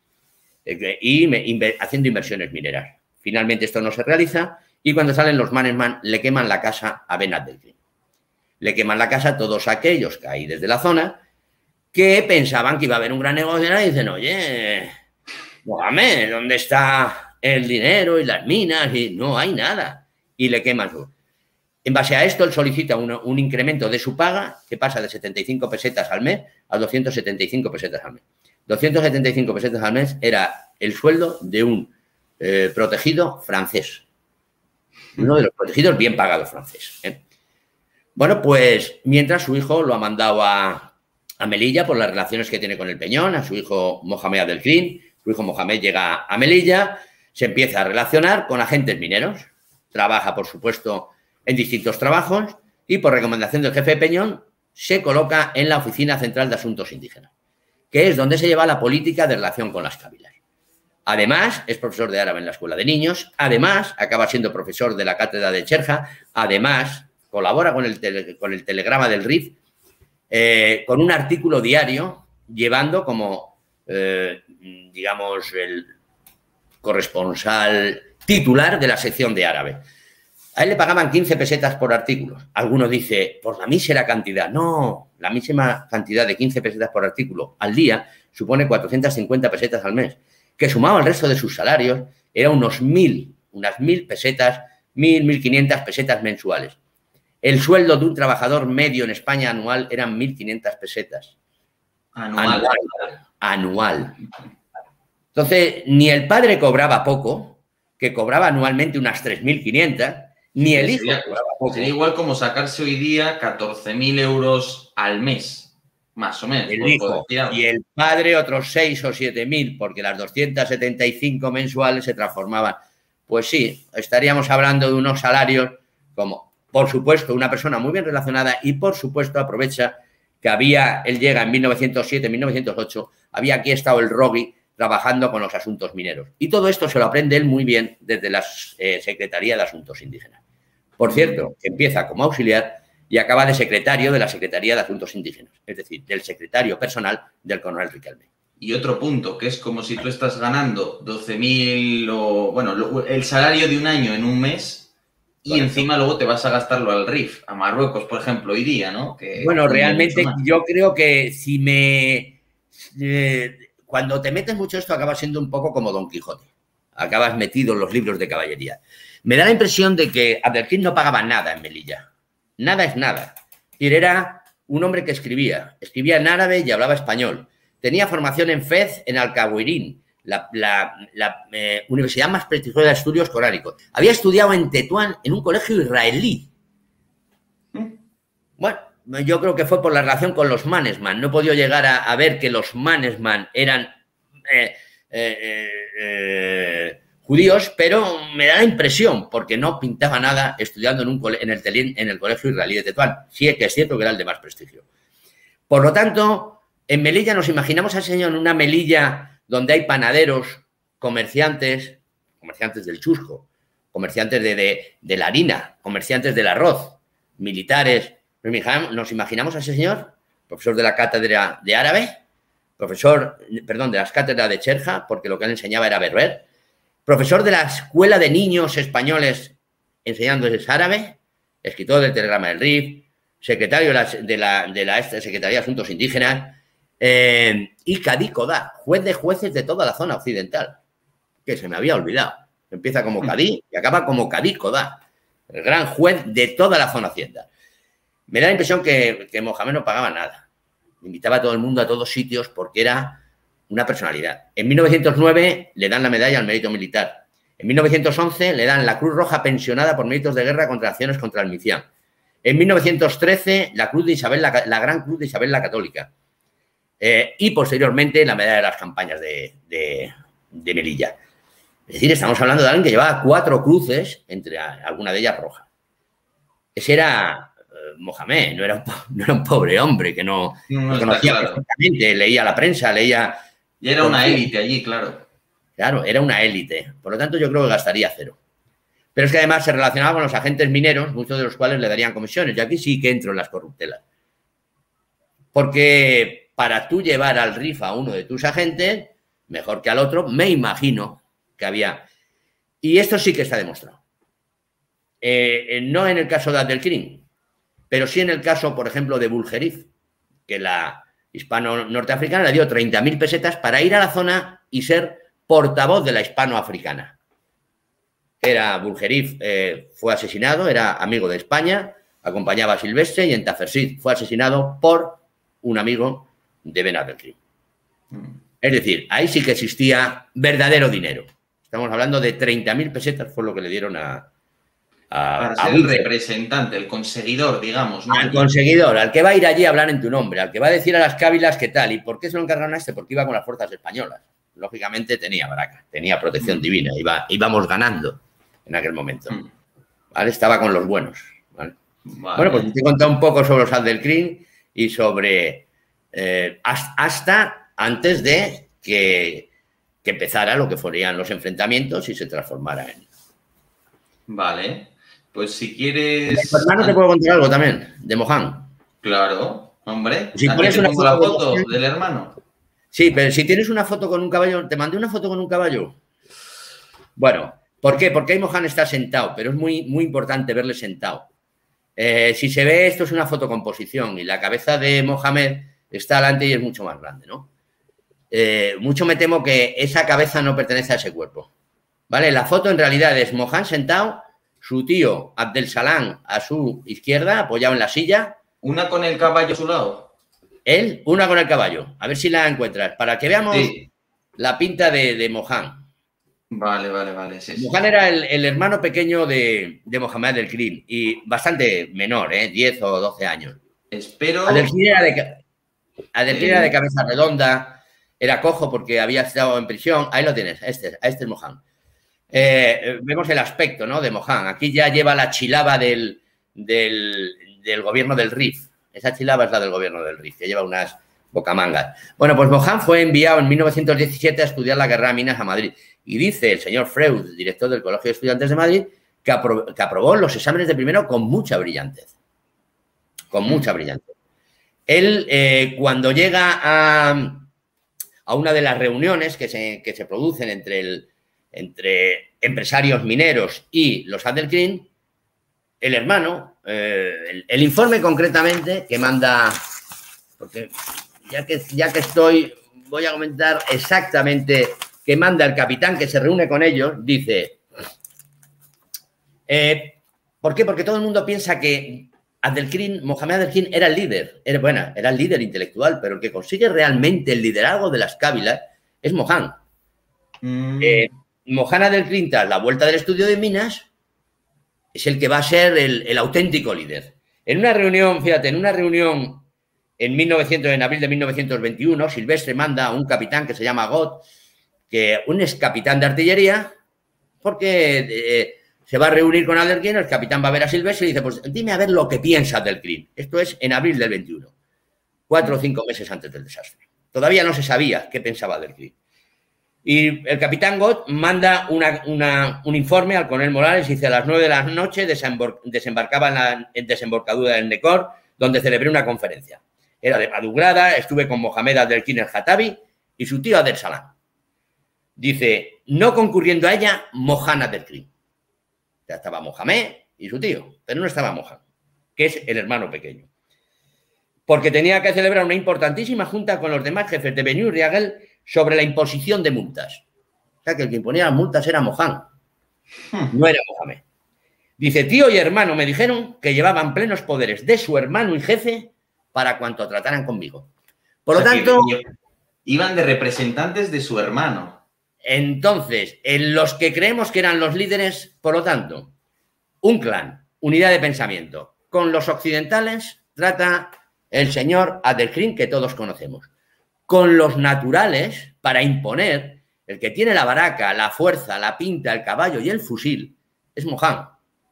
y haciendo inversiones mineras. Finalmente esto no se realiza y cuando salen los manes man, le queman la casa a Ben Abdelkrim. Le queman la casa a todos aquellos que hay desde la zona que pensaban que iba a haber un gran negocio y dicen, oye, Mohamed, ¿dónde está el dinero y las minas? Y no hay nada. Y le queman su... En base a esto, él solicita un, un incremento de su paga que pasa de setenta y cinco pesetas al mes a doscientas setenta y cinco pesetas al mes. doscientas setenta y cinco pesetas al mes era el sueldo de un eh, protegido francés. Uno de los protegidos bien pagados franceses. ¿eh? Bueno, pues mientras su hijo lo ha mandado a, a Melilla por las relaciones que tiene con el Peñón, a su hijo Mohamed Abdelkrim. Su hijo Mohamed llega a Melilla, se empieza a relacionar con agentes mineros. Trabaja, por supuesto, en distintos trabajos y por recomendación del jefe de Peñón se coloca en la Oficina Central de Asuntos Indígenas, que es donde se lleva la política de relación con las cábilas. Además, es profesor de árabe en la Escuela de Niños, además, acaba siendo profesor de la Cátedra de Cherja, además, colabora con el, tele, con el Telegrama del R I F, eh, con un artículo diario, llevando como, eh, digamos, el corresponsal titular de la sección de árabe. A él le pagaban quince pesetas por artículo. Alguno dice, por la mísera cantidad. No, la mísera cantidad de quince pesetas por artículo al día supone cuatrocientas cincuenta pesetas al mes, que sumado al resto de sus salarios era unos mil, unas mil pesetas, mil, mil quinientas pesetas mensuales. El sueldo de un trabajador medio en España anual eran mil quinientas pesetas. Anual. Anual. Anual. Entonces, ni el padre cobraba poco, que cobraba anualmente unas tres mil quinientas, ni el hijo sería, cobraba poco. Sería igual como sacarse hoy día catorce mil euros al mes, más o menos. El hijo y el padre otros seis o siete mil, porque las doscientas setenta y cinco mensuales se transformaban. Pues sí, estaríamos hablando de unos salarios como, por supuesto, una persona muy bien relacionada y, por supuesto, aprovecha que había, él llega en mil novecientos siete, mil novecientos ocho, había aquí estado el Rogui trabajando con los asuntos mineros. Y todo esto se lo aprende él muy bien desde la eh, Secretaría de Asuntos Indígenas. Por cierto, que empieza como auxiliar y acaba de secretario de la Secretaría de Asuntos Indígenas, es decir, del secretario personal del coronel Riquelme. Y otro punto, que es como si tú estás ganando doce mil o, bueno, el salario de un año en un mes y Correcto. Encima luego te vas a gastarlo al R I F, a Marruecos, por ejemplo, hoy día, ¿no? Que bueno, realmente yo creo que si me... Eh, cuando te metes mucho esto acabas siendo un poco como Don Quijote. Acabas metido en los libros de caballería. Me da la impresión de que Abdelkrim no pagaba nada en Melilla. Nada es nada. Y era un hombre que escribía. Escribía en árabe y hablaba español. Tenía formación en Fez, en Alcahuirín, la, la, la eh, universidad más prestigiosa de estudios coránicos. Había estudiado en Tetuán, en un colegio israelí. Bueno, yo creo que fue por la relación con los Mannesmann. No he podido llegar a, a ver que los Mannesmann eran eh, eh, eh, judíos, pero me da la impresión, porque no pintaba nada estudiando en, un cole, en, el, en el colegio israelí de Tetuán. Sí que es cierto que era el de más prestigio. Por lo tanto, en Melilla nos imaginamos al señor en una Melilla donde hay panaderos, comerciantes, comerciantes del chusco, comerciantes de, de, de la harina, comerciantes del arroz, militares. Nos imaginamos a ese señor, profesor de la cátedra de árabe, profesor, perdón, de las cátedras de Cherja, porque lo que él enseñaba era berber, profesor de la escuela de niños españoles enseñándoles árabe, escritor del Telegrama del Rif, secretario de la, de la, de la Secretaría de Asuntos Indígenas, eh, y Cadí Codá, juez de jueces de toda la zona occidental, que se me había olvidado. Empieza como Cadí y acaba como Cadí Codá, el gran juez de toda la zona occidental. Me da la impresión que, que Mohamed no pagaba nada. Invitaba a todo el mundo a todos sitios porque era una personalidad. En mil novecientos nueve le dan la medalla al mérito militar. En mil novecientos once le dan la Cruz Roja pensionada por méritos de guerra contra acciones contra el Micián. En mil novecientos trece la Cruz de Isabel, la, la Gran Cruz de Isabel la Católica. Eh, y posteriormente la medalla de las campañas de, de, de Melilla. Es decir, estamos hablando de alguien que llevaba cuatro cruces, entre alguna de ellas roja. Ese era eh, Mohamed, no era, un, no era un pobre hombre que no, no, no conocía claro. perfectamente, leía la prensa, leía... Y era una élite allí, claro. Claro, era una élite. Por lo tanto, yo creo que gastaría cero. Pero es que además se relacionaba con los agentes mineros, muchos de los cuales le darían comisiones. Y aquí sí que entro en las corruptelas. Porque para tú llevar al R I F a uno de tus agentes, mejor que al otro, me imagino que había... Y esto sí que está demostrado. Eh, no en el caso de Abdelkrim, pero sí en el caso, por ejemplo, de Bulgerif, que la hispano-norteafricana le dio treinta mil pesetas para ir a la zona y ser portavoz de la hispano-africana. Era Bulgerif, eh, fue asesinado, era amigo de España, acompañaba a Silvestre y en Tafersit fue asesinado por un amigo de Ben Abdelkrim. Es decir, ahí sí que existía verdadero dinero. Estamos hablando de treinta mil pesetas, fue lo que le dieron a... a Para ser a el representante, el conseguidor, digamos, ¿no? Al conseguidor, al que va a ir allí a hablar en tu nombre, al que va a decir a las cávilas qué tal. ¿Y por qué se lo encargaron a este? Porque iba con las fuerzas españolas. Lógicamente tenía baraca, tenía protección mm. divina, iba, íbamos ganando en aquel momento. Mm. ¿Vale? Estaba con los buenos. ¿Vale? Vale. Bueno, pues te he contado un poco sobre los Abdelkrim y sobre... Eh, hasta antes de que, que empezara lo que fueran los enfrentamientos y se transformara en... Vale, pues si quieres... De hermano te puedo contar algo también, de Mohamed. Claro, hombre. Si pones una foto, la foto de... del hermano. Sí, pero si tienes una foto con un caballo, te mandé una foto con un caballo. Bueno, ¿por qué? Porque ahí Mohamed está sentado, pero es muy, muy importante verle sentado. Eh, si se ve, esto es una fotocomposición y la cabeza de Mohamed está delante y es mucho más grande, ¿no? Eh, mucho me temo que esa cabeza no pertenece a ese cuerpo. ¿Vale? La foto en realidad es Mohamed sentado, su tío Abdel Salam a su izquierda, apoyado en la silla. ¿Una con el caballo a su lado? Él, una con el caballo. A ver si la encuentras, para que veamos sí. la pinta de, de Mohamed. Vale, vale, vale. Sí, Mohamed sí. era el, el hermano pequeño de, de Mohamed Abdelkrim y bastante menor, ¿eh? diez o doce años. Espero... Abdelkrim era de, Abdelkrim era de cabeza redonda, era cojo porque había estado en prisión. Ahí lo tienes, este, este es Mohamed. Eh, vemos el aspecto, ¿no? de Mohamed. Aquí ya lleva la chilaba del, del, del gobierno del R I F. Esa chilaba es la del gobierno del R I F, que lleva unas bocamangas. Bueno, pues Mohamed fue enviado en mil novecientos diecisiete a estudiar la guerra de Minas a Madrid. Y dice el señor Freud, director del Colegio de Estudiantes de Madrid, que, apro que aprobó los exámenes de primero con mucha brillantez. Con mucha brillantez. Él, eh, cuando llega a, a una de las reuniones que se, que se producen entre el entre empresarios mineros y los Abdelkrim, el hermano, eh, el, el informe concretamente que manda, porque ya que, ya que estoy, voy a comentar exactamente que manda el capitán que se reúne con ellos, dice, eh, ¿por qué? Porque todo el mundo piensa que Abdelkrim, Mohamed Abdelkrim era el líder, era, bueno, era el líder intelectual, pero el que consigue realmente el liderazgo de las cávilas es Mohamed. Mm. Eh, Mohamed Abdelkrim, tras la vuelta del estudio de minas, es el que va a ser el, el auténtico líder. En una reunión, fíjate, en una reunión en, mil novecientos, en abril de mil novecientos veintiuno, Silvestre manda a un capitán que se llama Gott, que un ex capitán de artillería, porque eh, se va a reunir con Adelkin, el capitán va a ver a Silvestre y dice, pues dime a ver lo que piensas del Krim. Esto es en abril del veintiuno, cuatro o cinco meses antes del desastre. Todavía no se sabía qué pensaba del Krim. Y el capitán Gott manda una, una, un informe al coronel Morales y dice, a las nueve de la noche desembarcaba en la en desembocadura del Nekor, donde celebré una conferencia. Era de madrugada, estuve con Mohamed Adelkin el-Jatabi y su tío Adel Salam. Dice, no concurriendo a ella, Mohan Adelkin. Ya estaba Mohamed y su tío, pero no estaba Mohan, que es el hermano pequeño. Porque tenía que celebrar una importantísima junta con los demás jefes de Bennu y Riagel sobre la imposición de multas. O sea, que el que imponía las multas era Mohan, no era Mohamed. Dice, tío y hermano me dijeron que llevaban plenos poderes de su hermano y jefe para cuanto trataran conmigo. Por lo tanto... Iban de representantes de su hermano. Entonces, en los que creemos que eran los líderes, por lo tanto, un clan, unidad de pensamiento. Con los occidentales trata el señor Adelkin, que todos conocemos. Con los naturales, para imponer, el que tiene la baraca, la fuerza, la pinta, el caballo y el fusil, es Mohan.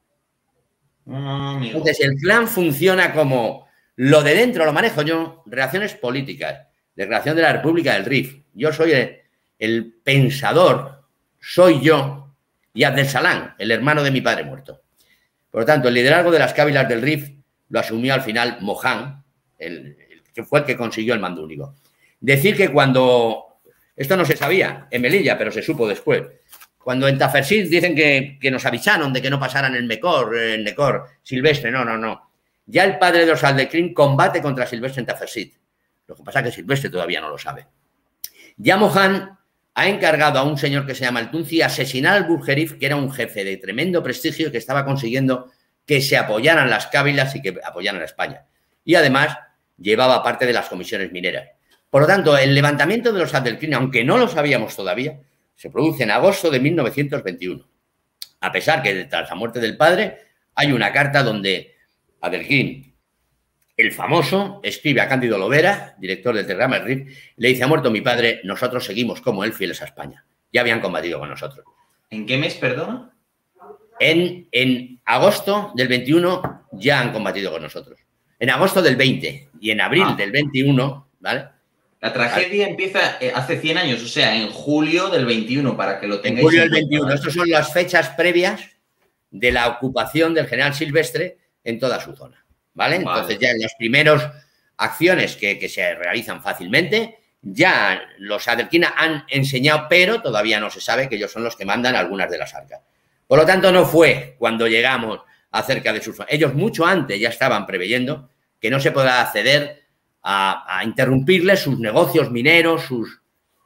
Oh, Entonces, el clan funciona como lo de dentro lo manejo yo, relaciones políticas, declaración de la República del Rif. Yo soy el, el pensador, soy yo, y Abdel Salam, el hermano de mi padre muerto. Por lo tanto, el liderazgo de las cábilas del Rif lo asumió al final Mohan, el, el que fue el que consiguió el mando único. Decir que cuando, esto no se sabía en Melilla, pero se supo después, cuando en Tafersit dicen que, que nos avisaron de que no pasaran el Mekor, el Nekor, Silvestre, no, no, no. Ya el padre de los Adelkin combate contra Silvestre en Tafersit. Lo que pasa es que Silvestre todavía no lo sabe. Ya Mohan ha encargado a un señor que se llama el Tunci asesinar al Burgerif, que era un jefe de tremendo prestigio que estaba consiguiendo que se apoyaran las cábilas y que apoyaran a España. Y además llevaba parte de las comisiones mineras. Por lo tanto, el levantamiento de los Adelkin, aunque no lo sabíamos todavía, se produce en agosto de mil novecientos veintiuno. A pesar que tras la muerte del padre hay una carta donde Adelkin, el famoso, escribe a Cándido Lovera, director del telegrama del Rif, le dice, ha muerto mi padre, nosotros seguimos como él fieles a España. Ya habían combatido con nosotros. ¿En qué mes, perdona? En, en agosto del veintiuno ya han combatido con nosotros. En agosto del veinte y en abril ah. del veintiuno, ¿vale? La tragedia ¿vale? empieza hace cien años, o sea, en julio del veintiuno, para que lo tengáis. En julio del veintiuno. Estas son las fechas previas de la ocupación del general Silvestre en toda su zona, ¿vale? Vale. Entonces ya en las primeras acciones que, que se realizan fácilmente, ya los Adelkin han enseñado, pero todavía no se sabe que ellos son los que mandan algunas de las arcas. Por lo tanto, no fue cuando llegamos acerca de sus... Ellos mucho antes ya estaban preveyendo que no se podrá acceder a, a interrumpirles sus negocios mineros, sus...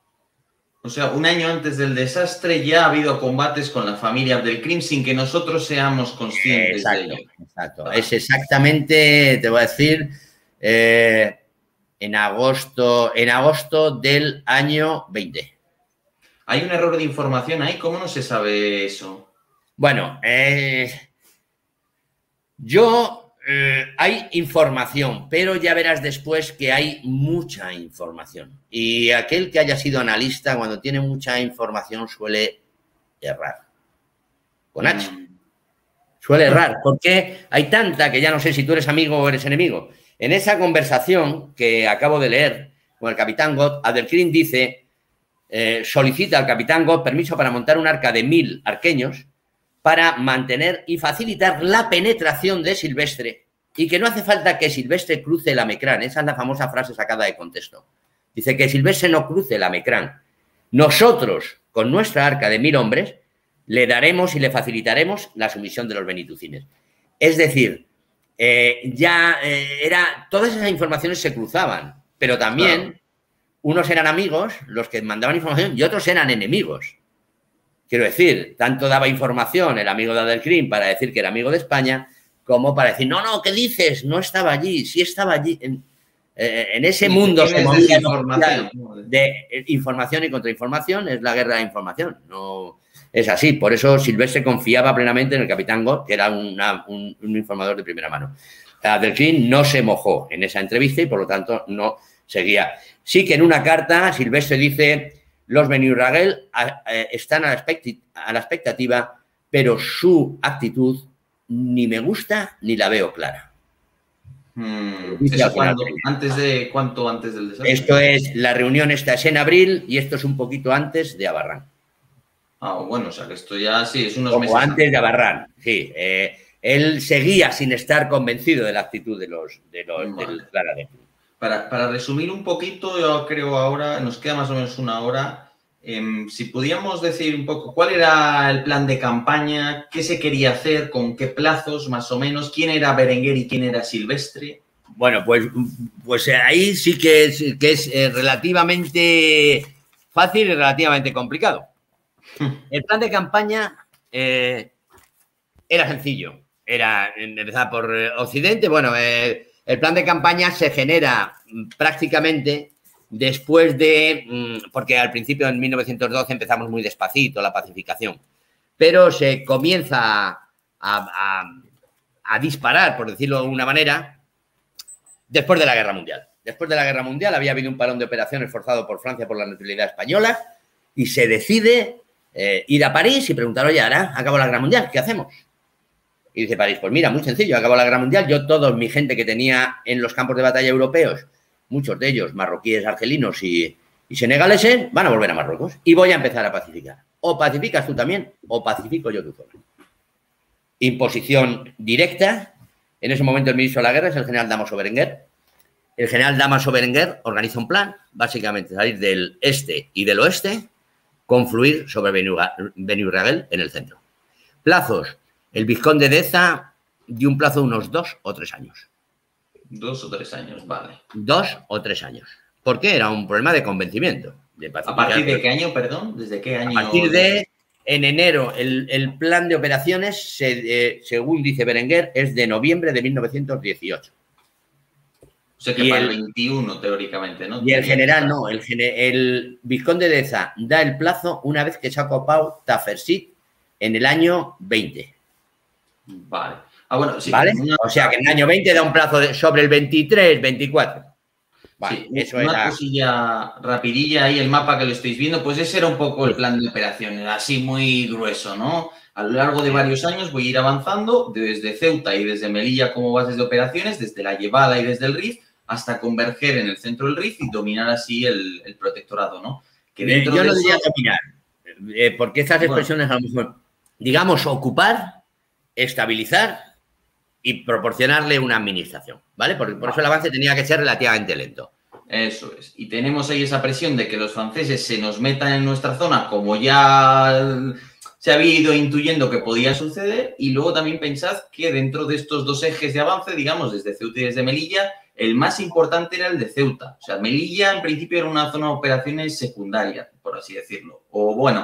O sea, un año antes del desastre ya ha habido combates con la familia Abdelkrim sin que nosotros seamos conscientes exacto, de ello. Exacto. Ah. Es exactamente, te voy a decir, eh, en agosto, en agosto del año veinte. ¿Hay un error de información ahí? ¿Cómo no se sabe eso? Bueno, eh, yo... Eh, hay información, pero ya verás después que hay mucha información. Y aquel que haya sido analista, cuando tiene mucha información, suele errar. Con H. Suele errar. Porque hay tanta que ya no sé si tú eres amigo o eres enemigo. En esa conversación que acabo de leer con el capitán Gott, Adelkin dice, eh, solicita al capitán Gott permiso para montar un arca de mil arqueños para mantener y facilitar la penetración de Silvestre y que no hace falta que Silvestre cruce la Mecrán. Esa es la famosa frase sacada de contexto. Dice que Silvestre no cruce la Mecrán. Nosotros, con nuestra arca de mil hombres, le daremos y le facilitaremos la sumisión de los benitucines. Es decir, eh, ya eh, era... Todas esas informaciones se cruzaban, pero también claro. Unos eran amigos, los que mandaban información, y otros eran enemigos. Quiero decir, tanto daba información el amigo de Adelkin para decir que era amigo de España, como para decir, no, no, ¿qué dices? No estaba allí, sí estaba allí. En, eh, en ese mundo se movía información. De información y contrainformación, es la guerra de información. No es así. Por eso Silvestre confiaba plenamente en el capitán Gott, que era una, un, un informador de primera mano. Adelcrin no se mojó en esa entrevista y, por lo tanto, no seguía. Sí que en una carta Silvestre dice: los Beniragel están a la, a la expectativa, pero su actitud ni me gusta ni la veo clara. Hmm, ¿Eso cuando, antes de, ¿Cuánto antes del desastre? Esto es, la reunión esta es en abril y esto es un poquito antes de Abarrán. Ah, bueno, o sea que esto ya sí, es unos Como meses antes, antes de Abarrán, sí. Eh, él seguía sin estar convencido de la actitud de los, de los vale. del Clara de para, para resumir un poquito, yo creo ahora, nos queda más o menos una hora. Eh, si pudiéramos decir un poco cuál era el plan de campaña, qué se quería hacer, con qué plazos más o menos, quién era Berenguer y quién era Silvestre. Bueno, pues, pues ahí sí que es, que es relativamente fácil y relativamente complicado. El plan de campaña eh, era sencillo. Era empezar por Occidente. Bueno, eh, el plan de campaña se genera prácticamente después de... Porque al principio, en mil novecientos doce, empezamos muy despacito la pacificación. Pero se comienza a, a, a disparar, por decirlo de alguna manera, después de la Guerra Mundial. Después de la Guerra Mundial había habido un parón de operaciones forzado por Francia por la neutralidad española y se decide eh, ir a París y preguntar: oye, ahora acabó la Guerra Mundial, ¿qué hacemos? Y dice París: pues mira, muy sencillo, acabó la Guerra Mundial, yo toda mi gente que tenía en los campos de batalla europeos, muchos de ellos marroquíes, argelinos y, y senegaleses, van a volver a Marruecos y voy a empezar a pacificar. O pacificas tú también o pacifico yo tu zona. Imposición directa. En ese momento el ministro de la Guerra es el general Dámaso Berenguer. El general Dámaso Berenguer organiza un plan, básicamente salir del este y del oeste, confluir sobre Beniragel en el centro. Plazos. El vizconde de Deza dio un plazo de unos dos o tres años. Dos o tres años, vale. Dos o tres años. ¿Por qué? Era un problema de convencimiento. De ¿A partir de qué año, perdón? ¿Desde qué año? A partir de... En enero, el, el plan de operaciones, se, eh, según dice Berenguer, es de noviembre de mil novecientos dieciocho. O sea que y para el veintiuno, teóricamente, ¿no? Y el general no, el, el vizconde de Deza da el plazo una vez que se ha copado Tafersit en el año veinte. Vale. Ah, bueno, sí. ¿Vale? Una... O sea que en el año veinte da un plazo de, sobre el veintitrés, veinticuatro. Vale, sí, eso una era... cosilla rapidilla ahí, el mapa que lo estáis viendo, pues ese era un poco el plan de operaciones, así muy grueso, ¿no? A lo largo de varios años voy a ir avanzando desde Ceuta y desde Melilla como bases de operaciones, desde la Llevada y desde el Rif, hasta converger en el centro del Rif y dominar así el, el protectorado, ¿no? Que dentro Yo de no diría eso... dominar, eh, porque estas expresiones bueno, a lo mejor, digamos, ocupar, estabilizar y proporcionarle una administración, ¿vale? Por, por eso el avance tenía que ser relativamente lento. Eso es. Y tenemos ahí esa presión de que los franceses se nos metan en nuestra zona, como ya se había ido intuyendo que podía suceder, y luego también pensad que dentro de estos dos ejes de avance, digamos, desde Ceuta y desde Melilla, el más importante era el de Ceuta. O sea, Melilla en principio era una zona de operaciones secundaria, por así decirlo. O bueno,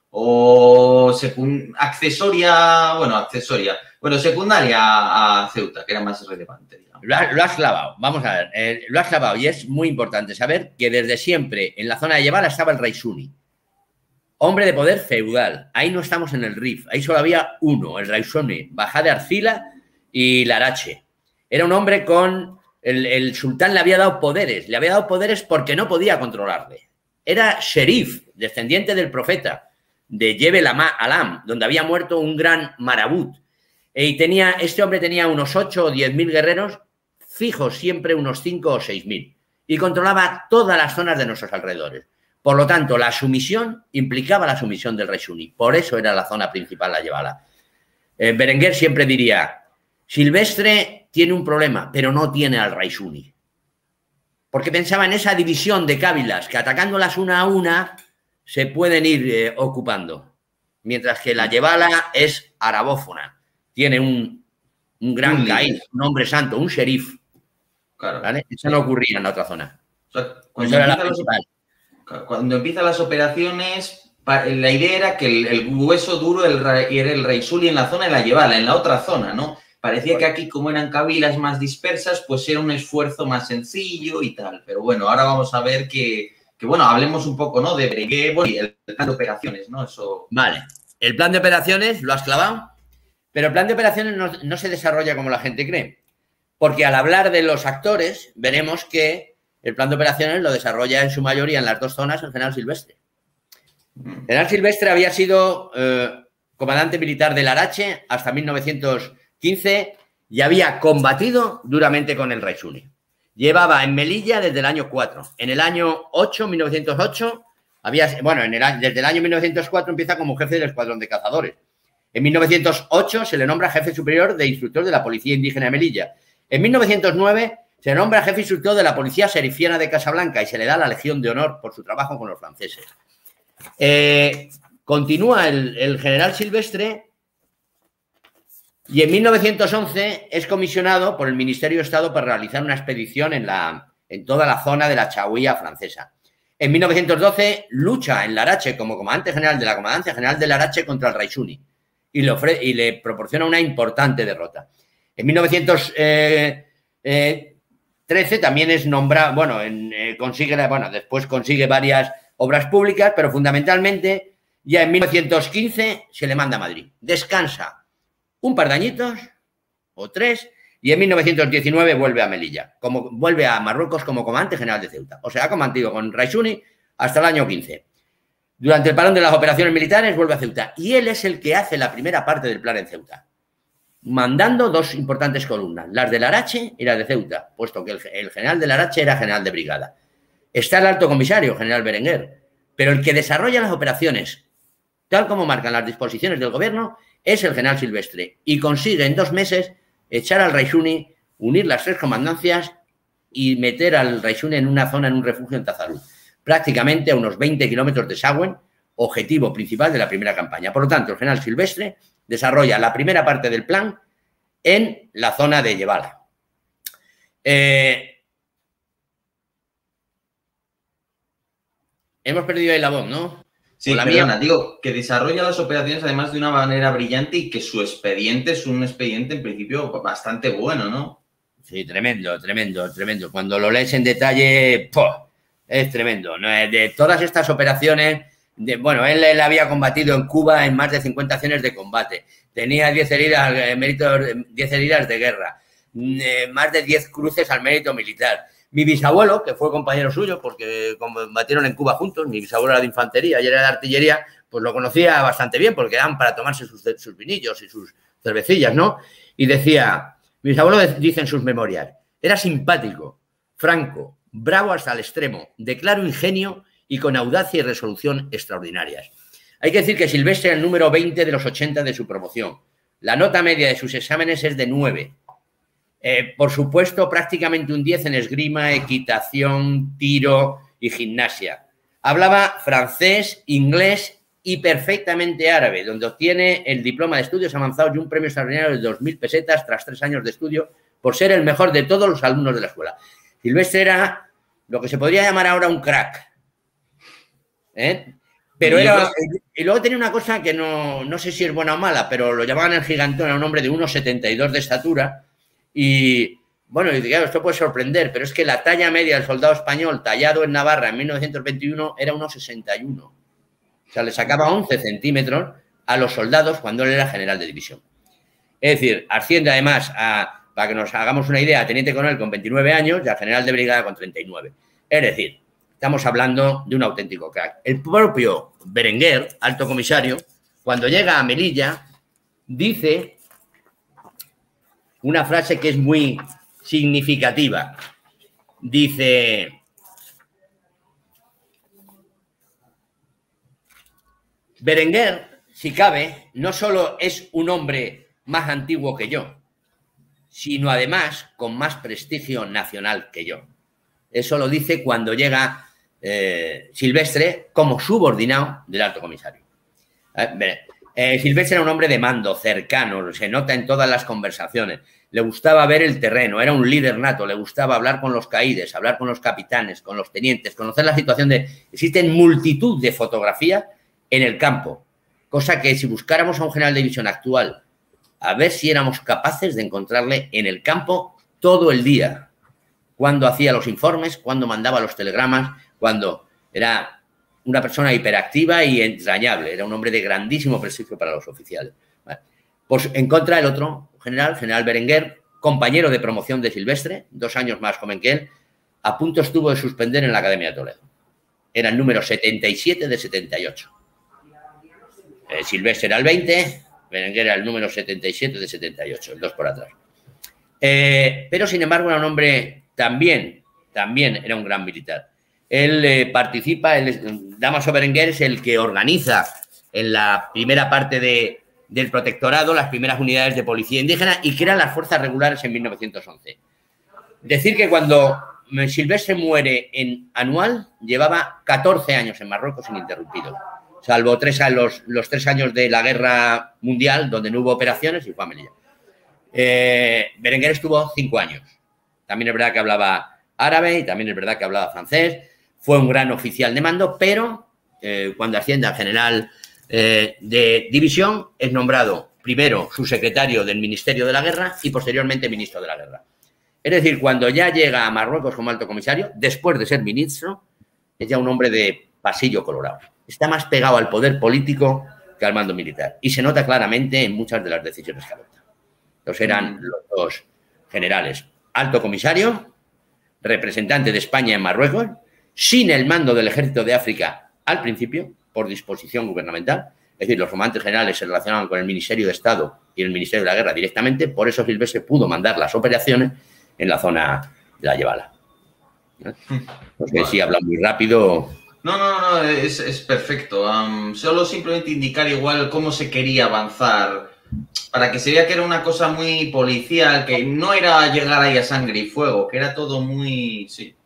o accesoria, bueno, accesoria, bueno, secundaria a Ceuta, que era más relevante, digamos. Lo, ha, lo has clavado, vamos a ver, eh, lo has clavado y es muy importante saber que desde siempre en la zona de Llevada estaba el rey Suni, hombre de poder feudal. Ahí no estamos en el Rif, ahí solo había uno, el rey Suni, Bajá de Arcila y Larache. Era un hombre con, el, el sultán le había dado poderes, le había dado poderes porque no podía controlarle. Era sheriff, descendiente del profeta, de Jebel Alam, donde había muerto un gran marabut. Y tenía, este hombre tenía unos ocho o diez mil guerreros, fijos siempre unos cinco o seis mil. Y controlaba todas las zonas de nuestros alrededores. Por lo tanto, la sumisión implicaba la sumisión del rey Suni. Por eso era la zona principal la Llevada. Eh, Berenguer siempre diría, Silvestre tiene un problema, pero no tiene al rey Suni. Porque pensaba en esa división de cábilas, que atacándolas una a una se pueden ir eh, ocupando. Mientras que la Llevada es arabófona. Tiene un, un gran un caín, un hombre santo, un sheriff. Claro. ¿Vale? Eso no ocurría en la otra zona. O sea, cuando, empieza las, cuando empiezan las operaciones, la idea era que el, el hueso duro el, era el rey Suli en la zona de la Llevada, en la otra zona, ¿no? Parecía que aquí, como eran cabilas más dispersas, pues era un esfuerzo más sencillo y tal. Pero bueno, ahora vamos a ver que, que bueno, hablemos un poco, ¿no? De Berenguer, bueno, y el plan de operaciones, ¿no? Eso... Vale. El plan de operaciones, ¿lo has clavado? Pero el plan de operaciones no, no se desarrolla como la gente cree. Porque al hablar de los actores, veremos que el plan de operaciones lo desarrolla en su mayoría en las dos zonas el general Silvestre. El general Silvestre había sido eh, comandante militar del Larache hasta mil novecientos quince y había combatido duramente con el Raisuni. Llevaba en Melilla desde el año cuatro. En el año ocho, mil novecientos ocho, había, bueno, en el, desde el año mil novecientos cuatro empieza como jefe del escuadrón de cazadores. En mil novecientos ocho se le nombra jefe superior de instructor de la Policía Indígena de Melilla. En mil novecientos nueve se nombra jefe instructor de la Policía Serifiana de Casablanca y se le da la Legión de Honor por su trabajo con los franceses. Eh, continúa el, el general Silvestre y en mil novecientos once es comisionado por el Ministerio de Estado para realizar una expedición en, la, en toda la zona de la Chaguía francesa. En mil novecientos doce lucha en Larache como comandante general de la Comandancia General de Larache contra el Raisuni y le, ofre, y le proporciona una importante derrota. En mil novecientos trece también es nombrado, bueno, en, eh, consigue, bueno, después consigue varias obras públicas, pero fundamentalmente ya en mil novecientos quince se le manda a Madrid. Descansa un par de añitos o tres y en mil novecientos diecinueve vuelve a Melilla, como, vuelve a Marruecos como comandante general de Ceuta. O sea, ha combatido con Raisuni hasta el año quince. Durante el parón de las operaciones militares vuelve a Ceuta y él es el que hace la primera parte del plan en Ceuta, mandando dos importantes columnas, las de Larache y las de Ceuta, puesto que el, el general de Larache era general de brigada. Está el alto comisario, general Berenguer, pero el que desarrolla las operaciones, tal como marcan las disposiciones del gobierno, es el general Silvestre y consigue en dos meses echar al Raisuni, unir las tres comandancias y meter al Raisuni en una zona, en un refugio en Tazarú, prácticamente a unos veinte kilómetros de Sahagún, objetivo principal de la primera campaña. Por lo tanto, el general Silvestre desarrolla la primera parte del plan en la zona de Yebala. Eh, hemos perdido ahí la voz, ¿no? Sí, la perdona, mía. Digo que desarrolla las operaciones además de una manera brillante y que su expediente es un expediente en principio bastante bueno, ¿no? Sí, tremendo, tremendo, tremendo. Cuando lo lees en detalle, ¡poh!, es tremendo. De todas estas operaciones, de, bueno, él, él había combatido en Cuba en más de cincuenta acciones de combate. Tenía diez heridas, eh, méritos, diez heridas de guerra, eh, más de diez cruces al mérito militar. Mi bisabuelo, que fue compañero suyo porque combatieron en Cuba juntos, mi bisabuelo era de infantería y era de artillería, pues lo conocía bastante bien porque eran para tomarse sus, sus vinillos y sus cervecillas, ¿no? Y decía, mi bisabuelo dice en sus memorias, era simpático, franco, bravo hasta el extremo, de claro ingenio y con audacia y resolución extraordinarias. Hay que decir que Silvestre era el número veinte de los ochenta de su promoción. La nota media de sus exámenes es de nueve. Eh, por supuesto, prácticamente un diez en esgrima, equitación, tiro y gimnasia. Hablaba francés, inglés y perfectamente árabe, donde obtiene el diploma de estudios avanzados y un premio extraordinario de dos mil pesetas tras tres años de estudio por ser el mejor de todos los alumnos de la escuela. Silvestre era lo que se podría llamar ahora un crack. ¿Eh? Pero era... Y luego tenía una cosa que no, no sé si es buena o mala, pero lo llamaban el gigantón, era un hombre de uno setenta y dos de estatura. Y, bueno, y claro, esto puede sorprender, pero es que la talla media del soldado español tallado en Navarra en mil novecientos veintiuno era uno sesenta y uno. O sea, le sacaba once centímetros a los soldados cuando él era general de división. Es decir, asciende además a, para que nos hagamos una idea, a teniente coronel con veintinueve años y a general de brigada con treinta y nueve. Es decir, estamos hablando de un auténtico crack. El propio Berenguer, alto comisario, cuando llega a Melilla, dice una frase que es muy significativa. Dice, Berenguer, si cabe, no solo es un hombre más antiguo que yo, sino además con más prestigio nacional que yo. Eso lo dice cuando llega eh, Silvestre como subordinado del alto comisario. Eh, eh, Silvestre era un hombre de mando, cercano, se nota en todas las conversaciones. Le gustaba ver el terreno, era un líder nato, le gustaba hablar con los caídes, hablar con los capitanes, con los tenientes, conocer la situación de... Existen multitud de fotografías en el campo, cosa que si buscáramos a un general de división actual, a ver si éramos capaces de encontrarle en el campo todo el día, cuando hacía los informes, cuando mandaba los telegramas, cuando era una persona hiperactiva y entrañable, era un hombre de grandísimo prestigio para los oficiales. Pues en contra del otro general, general Berenguer, compañero de promoción de Silvestre, dos años más joven que él, a punto estuvo de suspender en la Academia de Toledo. Era el número setenta y siete de setenta y ocho. Eh, Silvestre era el veinte, Berenguer era el número setenta y siete de setenta y ocho, el dos por atrás. Eh, pero, sin embargo, era un hombre también, también era un gran militar. Él eh, participa, él, Dámaso Berenguer es el que organiza en la primera parte de, del protectorado las primeras unidades de policía indígena y crea las fuerzas regulares en mil novecientos once. Decir que cuando Silvestre muere en Anual, llevaba catorce años en Marruecos ininterrumpidos, salvo tres, los, los tres años de la Guerra Mundial, donde no hubo operaciones, y fue a Melilla. Eh, Berenguer estuvo cinco años. También es verdad que hablaba árabe y también es verdad que hablaba francés. Fue un gran oficial de mando, pero eh, cuando asciende a general eh, de división, es nombrado primero subsecretario del Ministerio de la Guerra y posteriormente ministro de la Guerra. Es decir, cuando ya llega a Marruecos como alto comisario, después de ser ministro, es ya un hombre de pasillo colorado. Está más pegado al poder político que al mando militar. Y se nota claramente en muchas de las decisiones que adopta. Entonces eran los dos generales. Alto comisario, representante de España en Marruecos, sin el mando del Ejército de África al principio, por disposición gubernamental. Es decir, los comandantes generales se relacionaban con el Ministerio de Estado y el Ministerio de la Guerra directamente. Por eso Silvestre pudo mandar las operaciones en la zona de la Yebala. ¿No? No sé si habla muy rápido. No, no, no, es, es perfecto. Um, solo simplemente indicar igual cómo se quería avanzar, para que se vea que era una cosa muy policial, que no era llegar ahí a sangre y fuego, que era todo muy... Sí,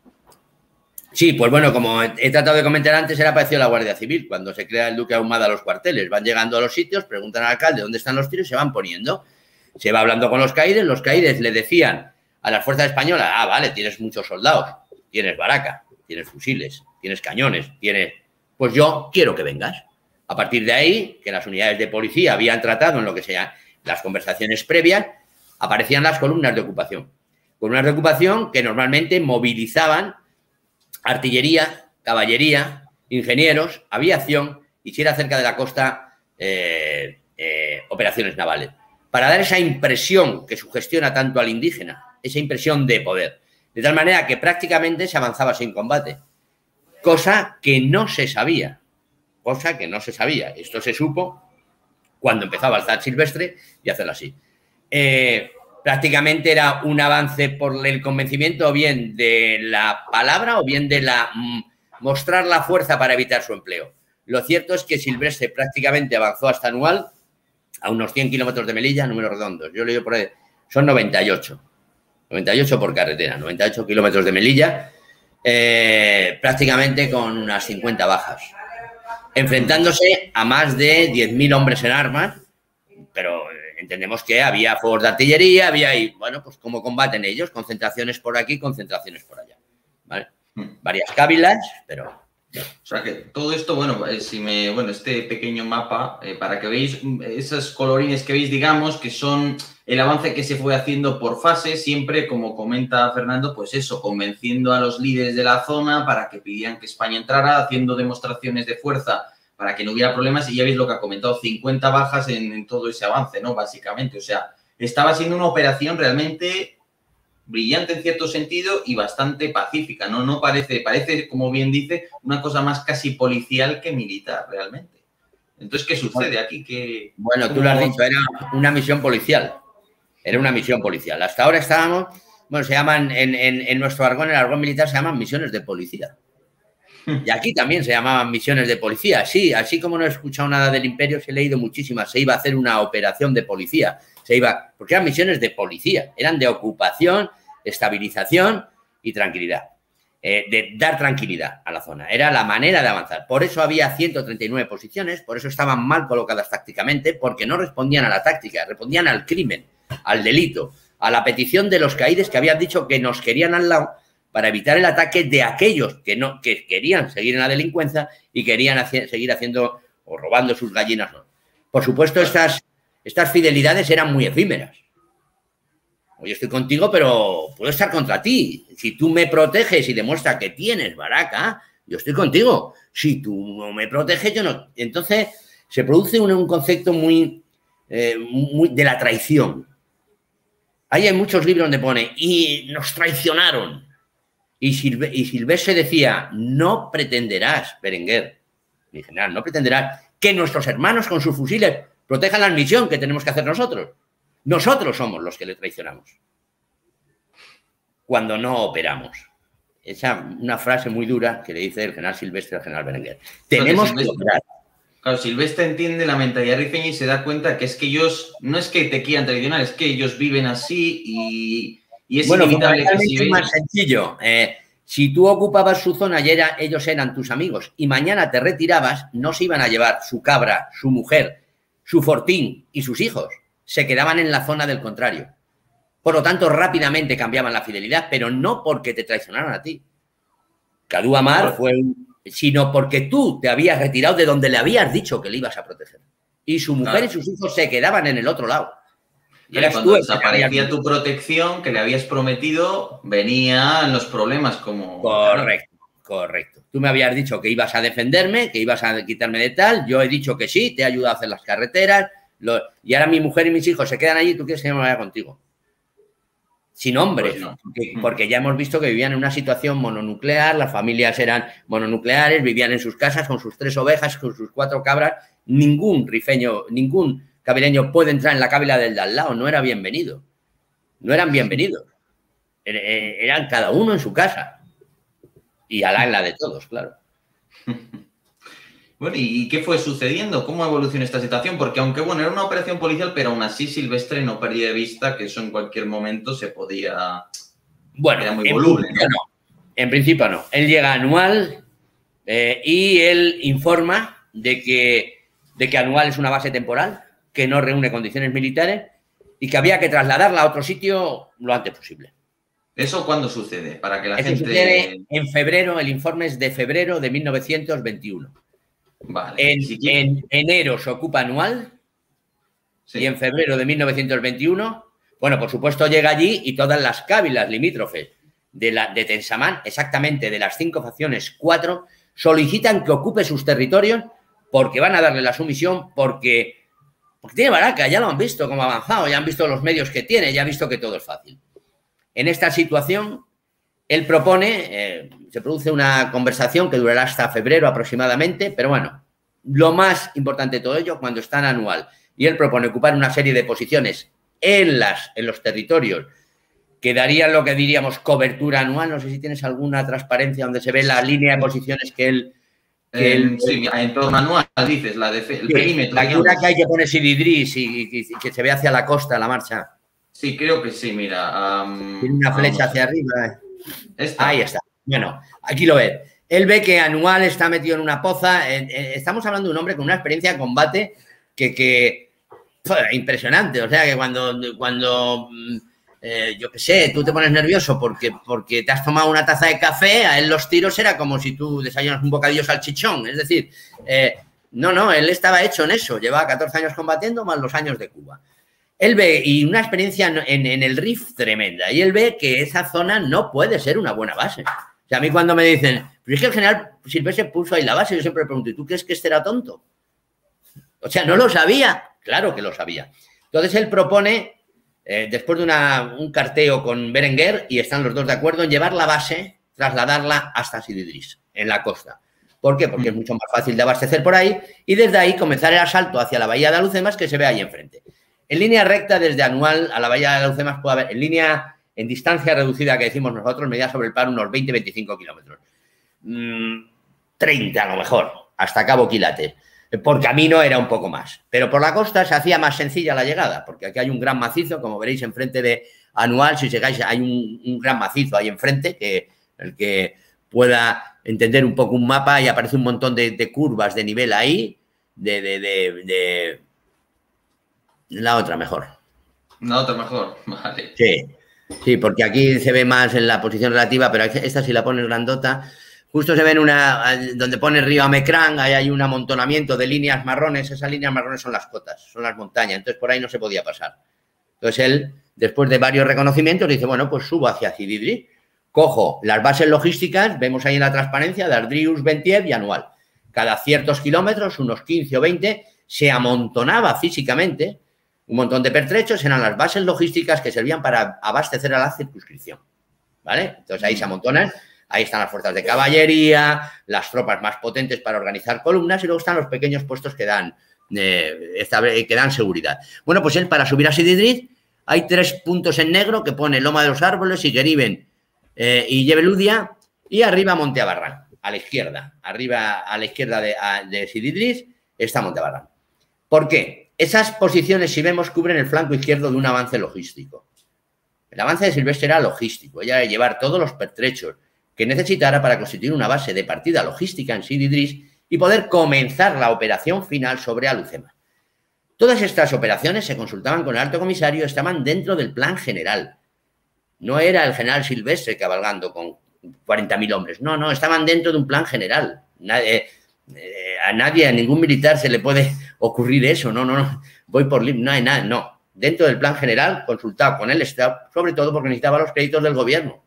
sí, pues bueno, como he tratado de comentar antes, era parecido a la Guardia Civil. Cuando se crea el Duque Ahumada a los cuarteles, van llegando a los sitios, preguntan al alcalde dónde están los tiros y se van poniendo. Se va hablando con los caídes, los caídes le decían a las fuerzas españolas, ah, vale, tienes muchos soldados, tienes baraca, tienes fusiles, tienes cañones, tienes... Pues yo quiero que vengas. A partir de ahí, que las unidades de policía habían tratado en lo que se llama las conversaciones previas, aparecían las columnas de ocupación. Columnas de ocupación que normalmente movilizaban artillería, caballería, ingenieros, aviación y, si era cerca de la costa, eh, eh, operaciones navales. Para dar esa impresión que sugestiona tanto al indígena, esa impresión de poder. De tal manera que prácticamente se avanzaba sin combate. Cosa que no se sabía. Cosa que no se sabía. Esto se supo cuando empezaba a alzar Silvestre y hacerlo así. Eh, prácticamente era un avance por el convencimiento o bien de la palabra o bien de la mm, mostrar la fuerza para evitar su empleo. Lo cierto es que Silvestre prácticamente avanzó hasta Anual, a unos cien kilómetros de Melilla, números redondos. Yo le digo por ahí, son noventa y ocho. noventa y ocho por carretera, noventa y ocho kilómetros de Melilla, eh, prácticamente con unas cincuenta bajas. Enfrentándose a más de diez mil hombres en armas, pero entendemos que había fuegos de artillería, había, y bueno, pues cómo combaten ellos, concentraciones por aquí, concentraciones por allá, ¿vale? Varias cávilas, pero... O sea que todo esto, bueno, si me, bueno, este pequeño mapa, eh, para que veáis esos colorines que veis, digamos, que son el avance que se fue haciendo por fases, siempre, como comenta Fernando, pues eso, convenciendo a los líderes de la zona para que pidieran que España entrara, haciendo demostraciones de fuerza para que no hubiera problemas, y ya veis lo que ha comentado, cincuenta bajas en, en todo ese avance, ¿no? Básicamente, o sea, estaba siendo una operación realmente brillante en cierto sentido y bastante pacífica, ¿no? No parece, parece, como bien dice, una cosa más casi policial que militar, realmente. Entonces, ¿qué sucede aquí? ¿Qué, bueno, tú lo has dicho, era una misión policial. Era una misión policial. Hasta ahora estábamos, bueno, se llaman, en, en, en nuestro argón, en el argón militar, se llaman misiones de policía. Y aquí también se llamaban misiones de policía. Sí, así como no he escuchado nada del Imperio, se he leído muchísimas. Se iba a hacer una operación de policía. Se iba, porque eran misiones de policía. Eran de ocupación, estabilización y tranquilidad. Eh, de dar tranquilidad a la zona. Era la manera de avanzar. Por eso había ciento treinta y nueve posiciones, por eso estaban mal colocadas tácticamente, porque no respondían a la táctica, respondían al crimen, al delito, a la petición de los caídes que habían dicho que nos querían al lado para evitar el ataque de aquellos que, no, que querían seguir en la delincuencia y querían hacer, seguir haciendo o robando sus gallinas. Por supuesto, estas, estas fidelidades eran muy efímeras. Yo estoy contigo, pero puedo estar contra ti. Si tú me proteges y demuestras que tienes baraca, yo estoy contigo. Si tú no me proteges, yo no. Entonces, se produce un, un concepto muy, eh, muy de la traición. Ahí hay muchos libros donde pone, y nos traicionaron. Y, Silve, y Silvestre decía, no pretenderás, Berenguer, mi general, no pretenderás que nuestros hermanos con sus fusiles protejan la misión que tenemos que hacer nosotros. Nosotros somos los que le traicionamos cuando no operamos. Esa una frase muy dura que le dice el general Silvestre al general Berenguer. Tenemos que operar. Claro, Silvestre entiende la mentalidad rifeña y se da cuenta que es que ellos, no es que te quieran traicionar, es que ellos viven así y, y es bueno, inevitable que si es ven... más sencillo. Eh, si tú ocupabas su zona y era, ellos eran tus amigos y mañana te retirabas, no se iban a llevar su cabra, su mujer, su fortín y sus hijos. Se quedaban en la zona del contrario. Por lo tanto, rápidamente cambiaban la fidelidad, pero no porque te traicionaran a ti. Kadú Amar fue un... sino porque tú te habías retirado de donde le habías dicho que le ibas a proteger. Y su mujer claro. y sus hijos se quedaban en el otro lado. Y eras cuando tú desaparecía tu protección que le habías prometido, venían los problemas como... Correcto, correcto. Tú me habías dicho que ibas a defenderme, que ibas a quitarme de tal, yo he dicho que sí, te he ayudado a hacer las carreteras, lo... y ahora mi mujer y mis hijos se quedan allí y tú quieres que yo me vaya contigo. Sin hombres, pues no. porque, porque ya hemos visto que vivían en una situación mononuclear, las familias eran mononucleares, vivían en sus casas con sus tres ovejas, con sus cuatro cabras. Ningún rifeño, ningún cabileño puede entrar en la cábila del de al lado, no era bienvenido. No eran bienvenidos. Eran cada uno en su casa. Y Alá en la de todos, claro. Bueno, ¿y qué fue sucediendo? ¿Cómo evolucionó esta situación? Porque aunque, bueno, era una operación policial, pero aún así Silvestre no perdía de vista que eso en cualquier momento se podía... Bueno, era muy voluble, ¿no? no. En principio no. Él llega anual eh, y él informa de que, de que Anual es una base temporal, que no reúne condiciones militares y que había que trasladarla a otro sitio lo antes posible. ¿Eso cuándo sucede? Para que la Eso gente... sucede en febrero, el informe es de febrero de mil novecientos veintiuno. Vale, en, si en enero se ocupa Anual sí. y en febrero de mil novecientos veintiuno, bueno, por supuesto llega allí y todas las cábilas limítrofes de, la, de Tensamán, exactamente de las cinco facciones, cuatro, solicitan que ocupe sus territorios porque van a darle la sumisión, porque, porque tiene baraca, ya lo han visto cómo ha avanzado, ya han visto los medios que tiene, ya han visto que todo es fácil. En esta situación, él propone, eh, se produce una conversación que durará hasta febrero aproximadamente, pero bueno, lo más importante de todo ello, cuando está en Anual, y él propone ocupar una serie de posiciones en, las, en los territorios que darían lo que diríamos cobertura anual. No sé si tienes alguna transparencia donde se ve la línea de posiciones que él... Que eh, él sí, en torno anual, dices, la de el sí, perímetro. La altura que hay que poner Sididris y, y, y que se ve hacia la costa, la marcha. Sí, creo que sí, mira. Um, Tiene una flecha hacia arriba. ¿Esta? Ahí está. Bueno, aquí lo ve. Él ve que Anual está metido en una poza. Eh, eh, estamos hablando de un hombre con una experiencia de combate que, que pf, impresionante. O sea, que cuando, cuando eh, yo qué sé, tú te pones nervioso porque, porque te has tomado una taza de café, a él los tiros era como si tú desayunas un bocadillo salchichón. Es decir, eh, no, no, él estaba hecho en eso. Llevaba catorce años combatiendo más los años de Cuba. Él ve, y una experiencia en, en el R I F tremenda, y él ve que esa zona no puede ser una buena base. O sea, a mí cuando me dicen, pero es que el general Silvestre puso ahí la base, yo siempre pregunto, ¿y tú crees que este era tonto? O sea, ¿no lo sabía? Claro que lo sabía. Entonces él propone, eh, después de una, un carteo con Berenguer, y están los dos de acuerdo en llevar la base, trasladarla hasta Sididris, en la costa. ¿Por qué? Porque es mucho más fácil de abastecer por ahí, y desde ahí comenzar el asalto hacia la bahía de Alucemas, que se ve ahí enfrente. En línea recta, desde Anual a la bahía de Alucemas puede haber, en línea, en distancia reducida que decimos nosotros, medida sobre el par unos veinte a veinticinco kilómetros. Mm, treinta a lo mejor, hasta Cabo Quilate. Por camino era un poco más. Pero por la costa se hacía más sencilla la llegada, porque aquí hay un gran macizo, como veréis enfrente de Anual, si llegáis, hay un, un gran macizo ahí enfrente, que el que pueda entender un poco un mapa y aparece un montón de, de curvas de nivel ahí, de... de, de, de La otra mejor. La otra mejor, vale. Sí, sí, porque aquí se ve más en la posición relativa, pero esta si la pones grandota, justo se ve en una, donde pone Río Amecrán, ahí hay un amontonamiento de líneas marrones, esas líneas marrones son las cotas, son las montañas, entonces por ahí no se podía pasar. Entonces él, después de varios reconocimientos, dice, bueno, pues subo hacia Sididri, cojo las bases logísticas, vemos ahí en la transparencia de Ardrius, Bentiev y Anual. Cada ciertos kilómetros, unos quince o veinte, se amontonaba físicamente Un montón de pertrechos eran las bases logísticas que servían para abastecer a la circunscripción, ¿vale? Entonces ahí se amontonan, ahí están las fuerzas de caballería, las tropas más potentes para organizar columnas y luego están los pequeños puestos que dan, eh, que dan seguridad. Bueno, pues él para subir a Sidi Driz hay tres puntos en negro que pone Loma de los Árboles, Igueriben eh, y Yebeludia y arriba Monte Abarrán, a la izquierda. Arriba a la izquierda de, a, de Sidi Driz está Monte Abarrán. ¿Por qué? Esas posiciones, si vemos, cubren el flanco izquierdo de un avance logístico. El avance de Silvestre era logístico, ella era llevar todos los pertrechos que necesitara para constituir una base de partida logística en Sidi Driz y poder comenzar la operación final sobre Alucema. Todas estas operaciones se consultaban con el alto comisario, estaban dentro del plan general. No era el general Silvestre cabalgando con cuarenta mil hombres, no, no, estaban dentro de un plan general. Nadie, eh, a nadie, a ningún militar se le puede ocurrir eso, no, no, no, voy por libre, no hay nada, no. Dentro del plan general, consultado con el Estado, sobre todo porque necesitaba los créditos del gobierno.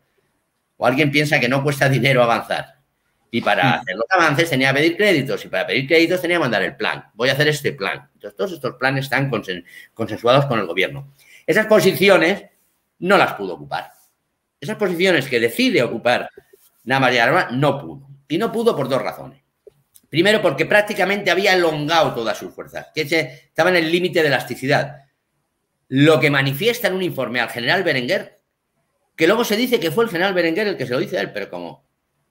O alguien piensa que no cuesta dinero avanzar. Y para hacer los avances tenía que pedir créditos, y para pedir créditos tenía que mandar el plan. Voy a hacer este plan. Entonces, todos estos planes están consen consensuados con el gobierno. Esas posiciones no las pudo ocupar. Esas posiciones que decide ocupar Námara y Arma no pudo. Y no pudo por dos razones. Primero, porque prácticamente había elongado todas sus fuerzas, que estaba en el límite de elasticidad. Lo que manifiesta en un informe al general Berenguer, que luego se dice que fue el general Berenguer el que se lo dice a él, pero como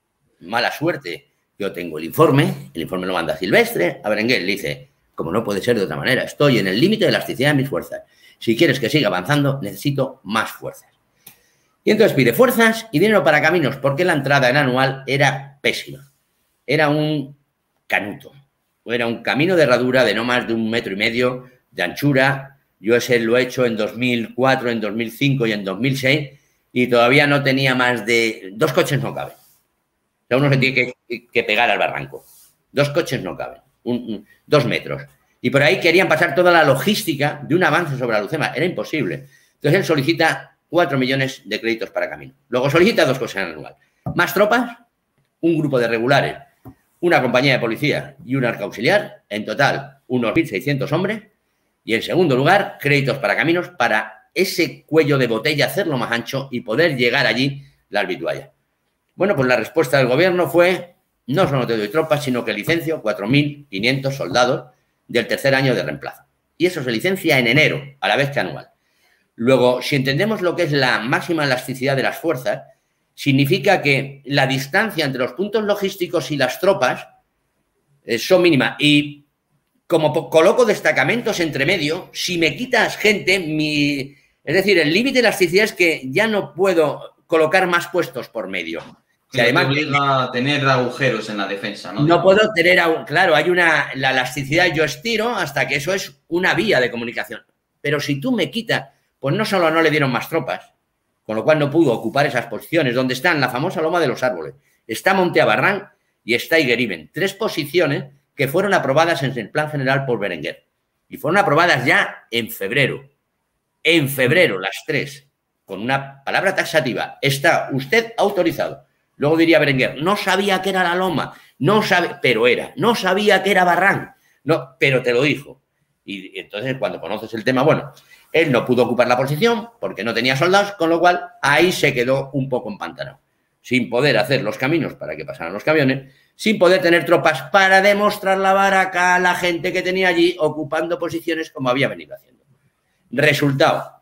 mala suerte, yo tengo el informe, el informe lo manda Silvestre, a Berenguer le dice, como no puede ser de otra manera, estoy en el límite de elasticidad de mis fuerzas. Si quieres que siga avanzando, necesito más fuerzas. Y entonces pide fuerzas y dinero para caminos, porque la entrada en anual era pésima. Era un canuto. Era un camino de herradura de no más de un metro y medio de anchura. Yo ese lo he hecho en dos mil cuatro, en dos mil cinco y en dos mil seis y todavía no tenía más de... Dos coches no caben. O sea, uno se tiene que, que pegar al barranco. Dos coches no caben. Un, un, dos metros. Y por ahí querían pasar toda la logística de un avance sobre Alucema. Era imposible. Entonces él solicita cuatro millones de créditos para camino. Luego solicita dos cosas en anual. Más tropas, un grupo de regulares, una compañía de policía y un arca auxiliar. En total, unos mil seiscientos hombres. Y en segundo lugar, créditos para caminos para ese cuello de botella hacerlo más ancho y poder llegar allí la Albitualla. Bueno, pues la respuesta del gobierno fue, no solo te doy tropas, sino que licencio cuatro mil quinientos soldados del tercer año de reemplazo. Y eso se licencia en enero, a la vez que anual. Luego, si entendemos lo que es la máxima elasticidad de las fuerzas, significa que la distancia entre los puntos logísticos y las tropas eh, son mínimas. Y como coloco destacamentos entre medio, si me quitas gente, mi... es decir, el límite de elasticidad es que ya no puedo colocar más puestos por medio. Si además te obliga a tener agujeros en la defensa, ¿no? No puedo tener, claro, hay una, la elasticidad yo estiro hasta que eso es una vía de comunicación. Pero si tú me quitas, pues no solo no le dieron más tropas, con lo cual no pudo ocupar esas posiciones, donde están la famosa Loma de los Árboles, está Monte Abarrán y está Igueriben, tres posiciones que fueron aprobadas en el plan general por Berenguer. Y fueron aprobadas ya en febrero. En febrero, las tres, con una palabra taxativa. Está usted autorizado. Luego diría Berenguer, no sabía que era la Loma, no sabe, pero era. No sabía que era Barrán, no, pero te lo dijo. Y entonces, cuando conoces el tema, bueno, él no pudo ocupar la posición porque no tenía soldados, con lo cual ahí se quedó un poco empantanado. Sin poder hacer los caminos para que pasaran los camiones, sin poder tener tropas para demostrar la baraca a la gente que tenía allí ocupando posiciones como había venido haciendo. Resultado,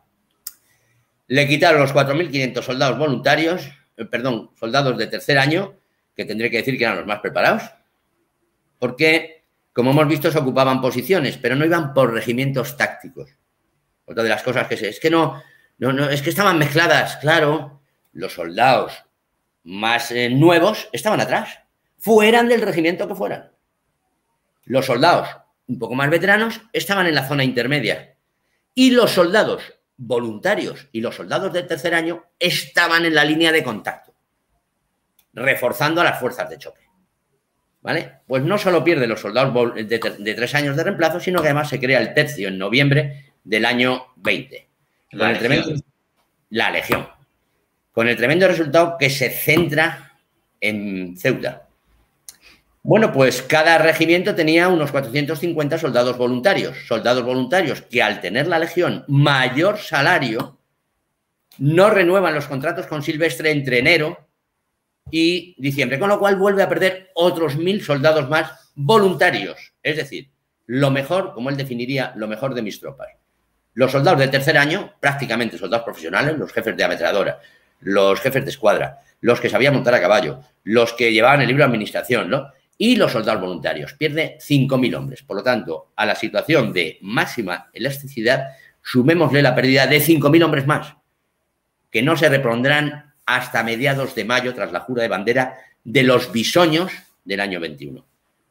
le quitaron los cuatro mil quinientos soldados voluntarios, eh, perdón, soldados de tercer año, que tendré que decir que eran los más preparados, porque, como hemos visto, se ocupaban posiciones, pero no iban por regimientos tácticos. Otra de las cosas que sé, es que no, no, no es que estaban mezcladas, claro, los soldados más eh, nuevos estaban atrás, fueran del regimiento que fueran. Los soldados un poco más veteranos estaban en la zona intermedia y los soldados voluntarios y los soldados del tercer año estaban en la línea de contacto, reforzando a las fuerzas de choque. ¿Vale? Pues no solo pierde los soldados de, de tres años de reemplazo, sino que además se crea el tercio en noviembre del año veinte. La con el tremendo, la Legión. Con el tremendo resultado que se centra en Ceuta. Bueno, pues cada regimiento tenía unos cuatrocientos cincuenta soldados voluntarios. Soldados voluntarios que al tener la Legión mayor salario, no renuevan los contratos con Silvestre entre enero y diciembre, con lo cual vuelve a perder otros mil soldados más voluntarios. Es decir, lo mejor, como él definiría, lo mejor de mis tropas. Los soldados del tercer año, prácticamente soldados profesionales, los jefes de ametralladora, los jefes de escuadra, los que sabían montar a caballo, los que llevaban el libro de administración, ¿no? Y los soldados voluntarios. Pierde cinco mil hombres. Por lo tanto, a la situación de máxima elasticidad, sumémosle la pérdida de cinco mil hombres más, que no se repondrán hasta mediados de mayo, tras la jura de bandera de los bisoños del año veintiuno.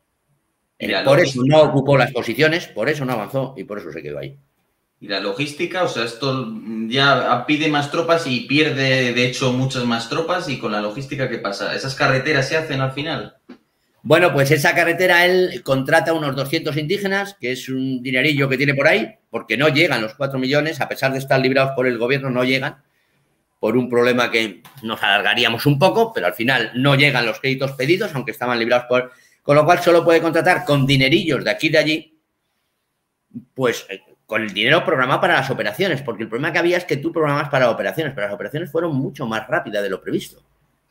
Por eso no ocupó las posiciones, por eso no avanzó y por eso se quedó ahí. ¿Y la logística? O sea, esto ya pide más tropas y pierde, de hecho, muchas más tropas. ¿Y con la logística qué pasa? ¿Esas carreteras se hacen al final? Bueno, pues esa carretera él contrata unos doscientos indígenas, que es un dinerillo que tiene por ahí, porque no llegan los cuatro millones, a pesar de estar librados por el gobierno, no llegan, por un problema que nos alargaríamos un poco, pero al final no llegan los créditos pedidos, aunque estaban librados por... Con lo cual solo puede contratar con dinerillos de aquí y de allí, pues con el dinero programado para las operaciones, porque el problema que había es que tú programas para operaciones, pero las operaciones fueron mucho más rápidas de lo previsto.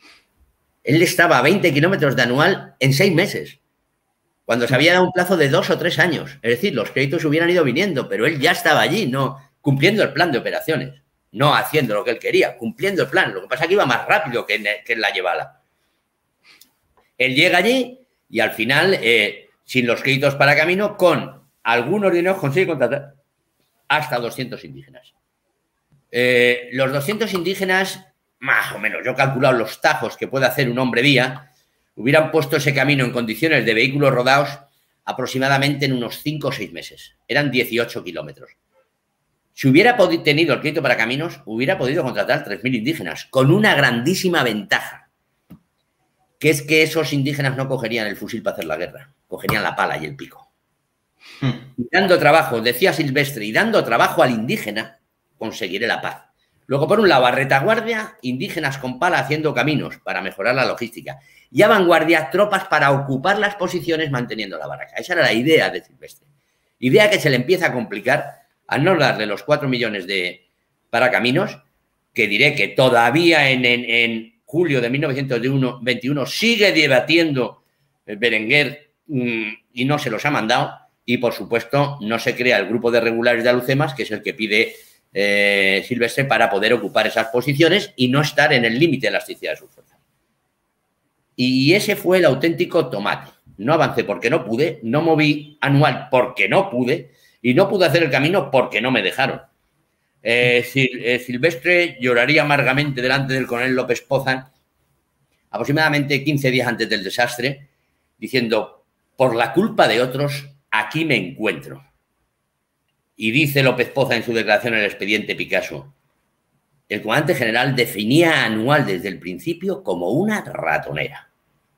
Él estaba a veinte kilómetros de anual en seis meses, cuando se había dado un plazo de dos o tres años. Es decir, los créditos hubieran ido viniendo, pero él ya estaba allí, no cumpliendo el plan de operaciones, no haciendo lo que él quería, cumpliendo el plan. Lo que pasa es que iba más rápido que en, que en la llevala. Él llega allí y al final, eh, sin los créditos para camino, con algunos dineros consigue contratar hasta doscientos indígenas. Eh, los doscientos indígenas... Más o menos, yo he calculado los tajos que puede hacer un hombre día, hubieran puesto ese camino en condiciones de vehículos rodados aproximadamente en unos cinco o seis meses. Eran dieciocho kilómetros. Si hubiera tenido el crédito para caminos, hubiera podido contratar tres mil indígenas, con una grandísima ventaja, que es que esos indígenas no cogerían el fusil para hacer la guerra, cogerían la pala y el pico. Hmm. Y dando trabajo, decía Silvestre, y dando trabajo al indígena, conseguiré la paz. Luego, por un lado, a retaguardia, indígenas con pala haciendo caminos para mejorar la logística. Y a vanguardia, tropas para ocupar las posiciones manteniendo la barraca. Esa era la idea de Silvestre. Idea que se le empieza a complicar al no darle los cuatro millones de para caminos, que diré que todavía en, en, en julio de mil novecientos veintiuno sigue debatiendo Berenguer mmm, y no se los ha mandado. Y, por supuesto, no se crea el grupo de regulares de Alucemas, que es el que pide... Eh, Silvestre para poder ocupar esas posiciones y no estar en el límite de elasticidad de sus fuerzas. Y ese fue el auténtico tomate. No avancé porque no pude, no moví anual porque no pude y no pude hacer el camino porque no me dejaron. Eh, Sil eh, Silvestre lloraría amargamente delante del coronel López Poza aproximadamente quince días antes del desastre, diciendo, por la culpa de otros, aquí me encuentro. Y dice López Poza en su declaración en el expediente Picasso, el comandante general definía a Anual desde el principio como una ratonera.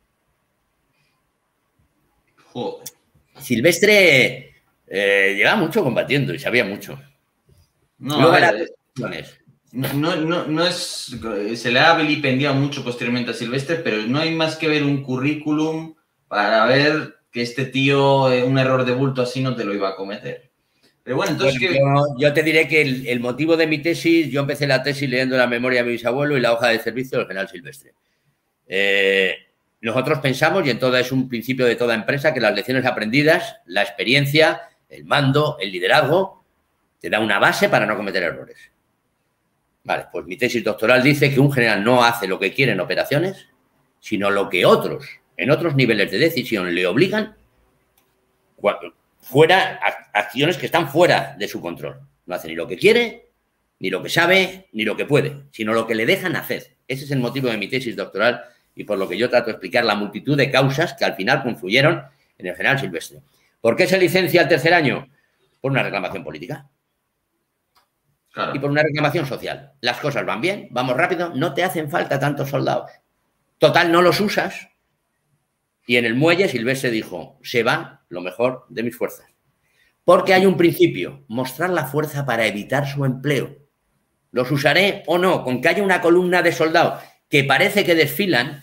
Joder. Silvestre eh, llevaba mucho combatiendo y sabía mucho. No, Luego a ver, no, no, no, no es... Se le ha vilipendiado mucho posteriormente a Silvestre, pero no hay más que ver un currículum para ver que este tío, un error de bulto así no te lo iba a cometer. Pero bueno, entonces... Bueno, que... yo, yo te diré que el, el motivo de mi tesis, yo empecé la tesis leyendo la memoria de mi bisabuelo y la hoja de servicio del general Silvestre. Eh, nosotros pensamos, y en todo es un principio de toda empresa, que las lecciones aprendidas, la experiencia, el mando, el liderazgo, te da una base para no cometer errores. Vale, pues mi tesis doctoral dice que un general no hace lo que quiere en operaciones, sino lo que otros, en otros niveles de decisión, le obligan cuando... fuera, acciones que están fuera de su control. No hace ni lo que quiere, ni lo que sabe, ni lo que puede, sino lo que le dejan hacer. Ese es el motivo de mi tesis doctoral y por lo que yo trato de explicar la multitud de causas que al final confluyeron en el general Silvestre. ¿Por qué se licencia el tercer año? Por una reclamación política. Claro. Y por una reclamación social. Las cosas van bien, vamos rápido, no te hacen falta tantos soldados. Total, no los usas. Y en el muelle Silvestre dijo, se va lo mejor de mis fuerzas. Porque hay un principio, mostrar la fuerza para evitar su empleo. Los usaré o no, con que haya una columna de soldados que parece que desfilan,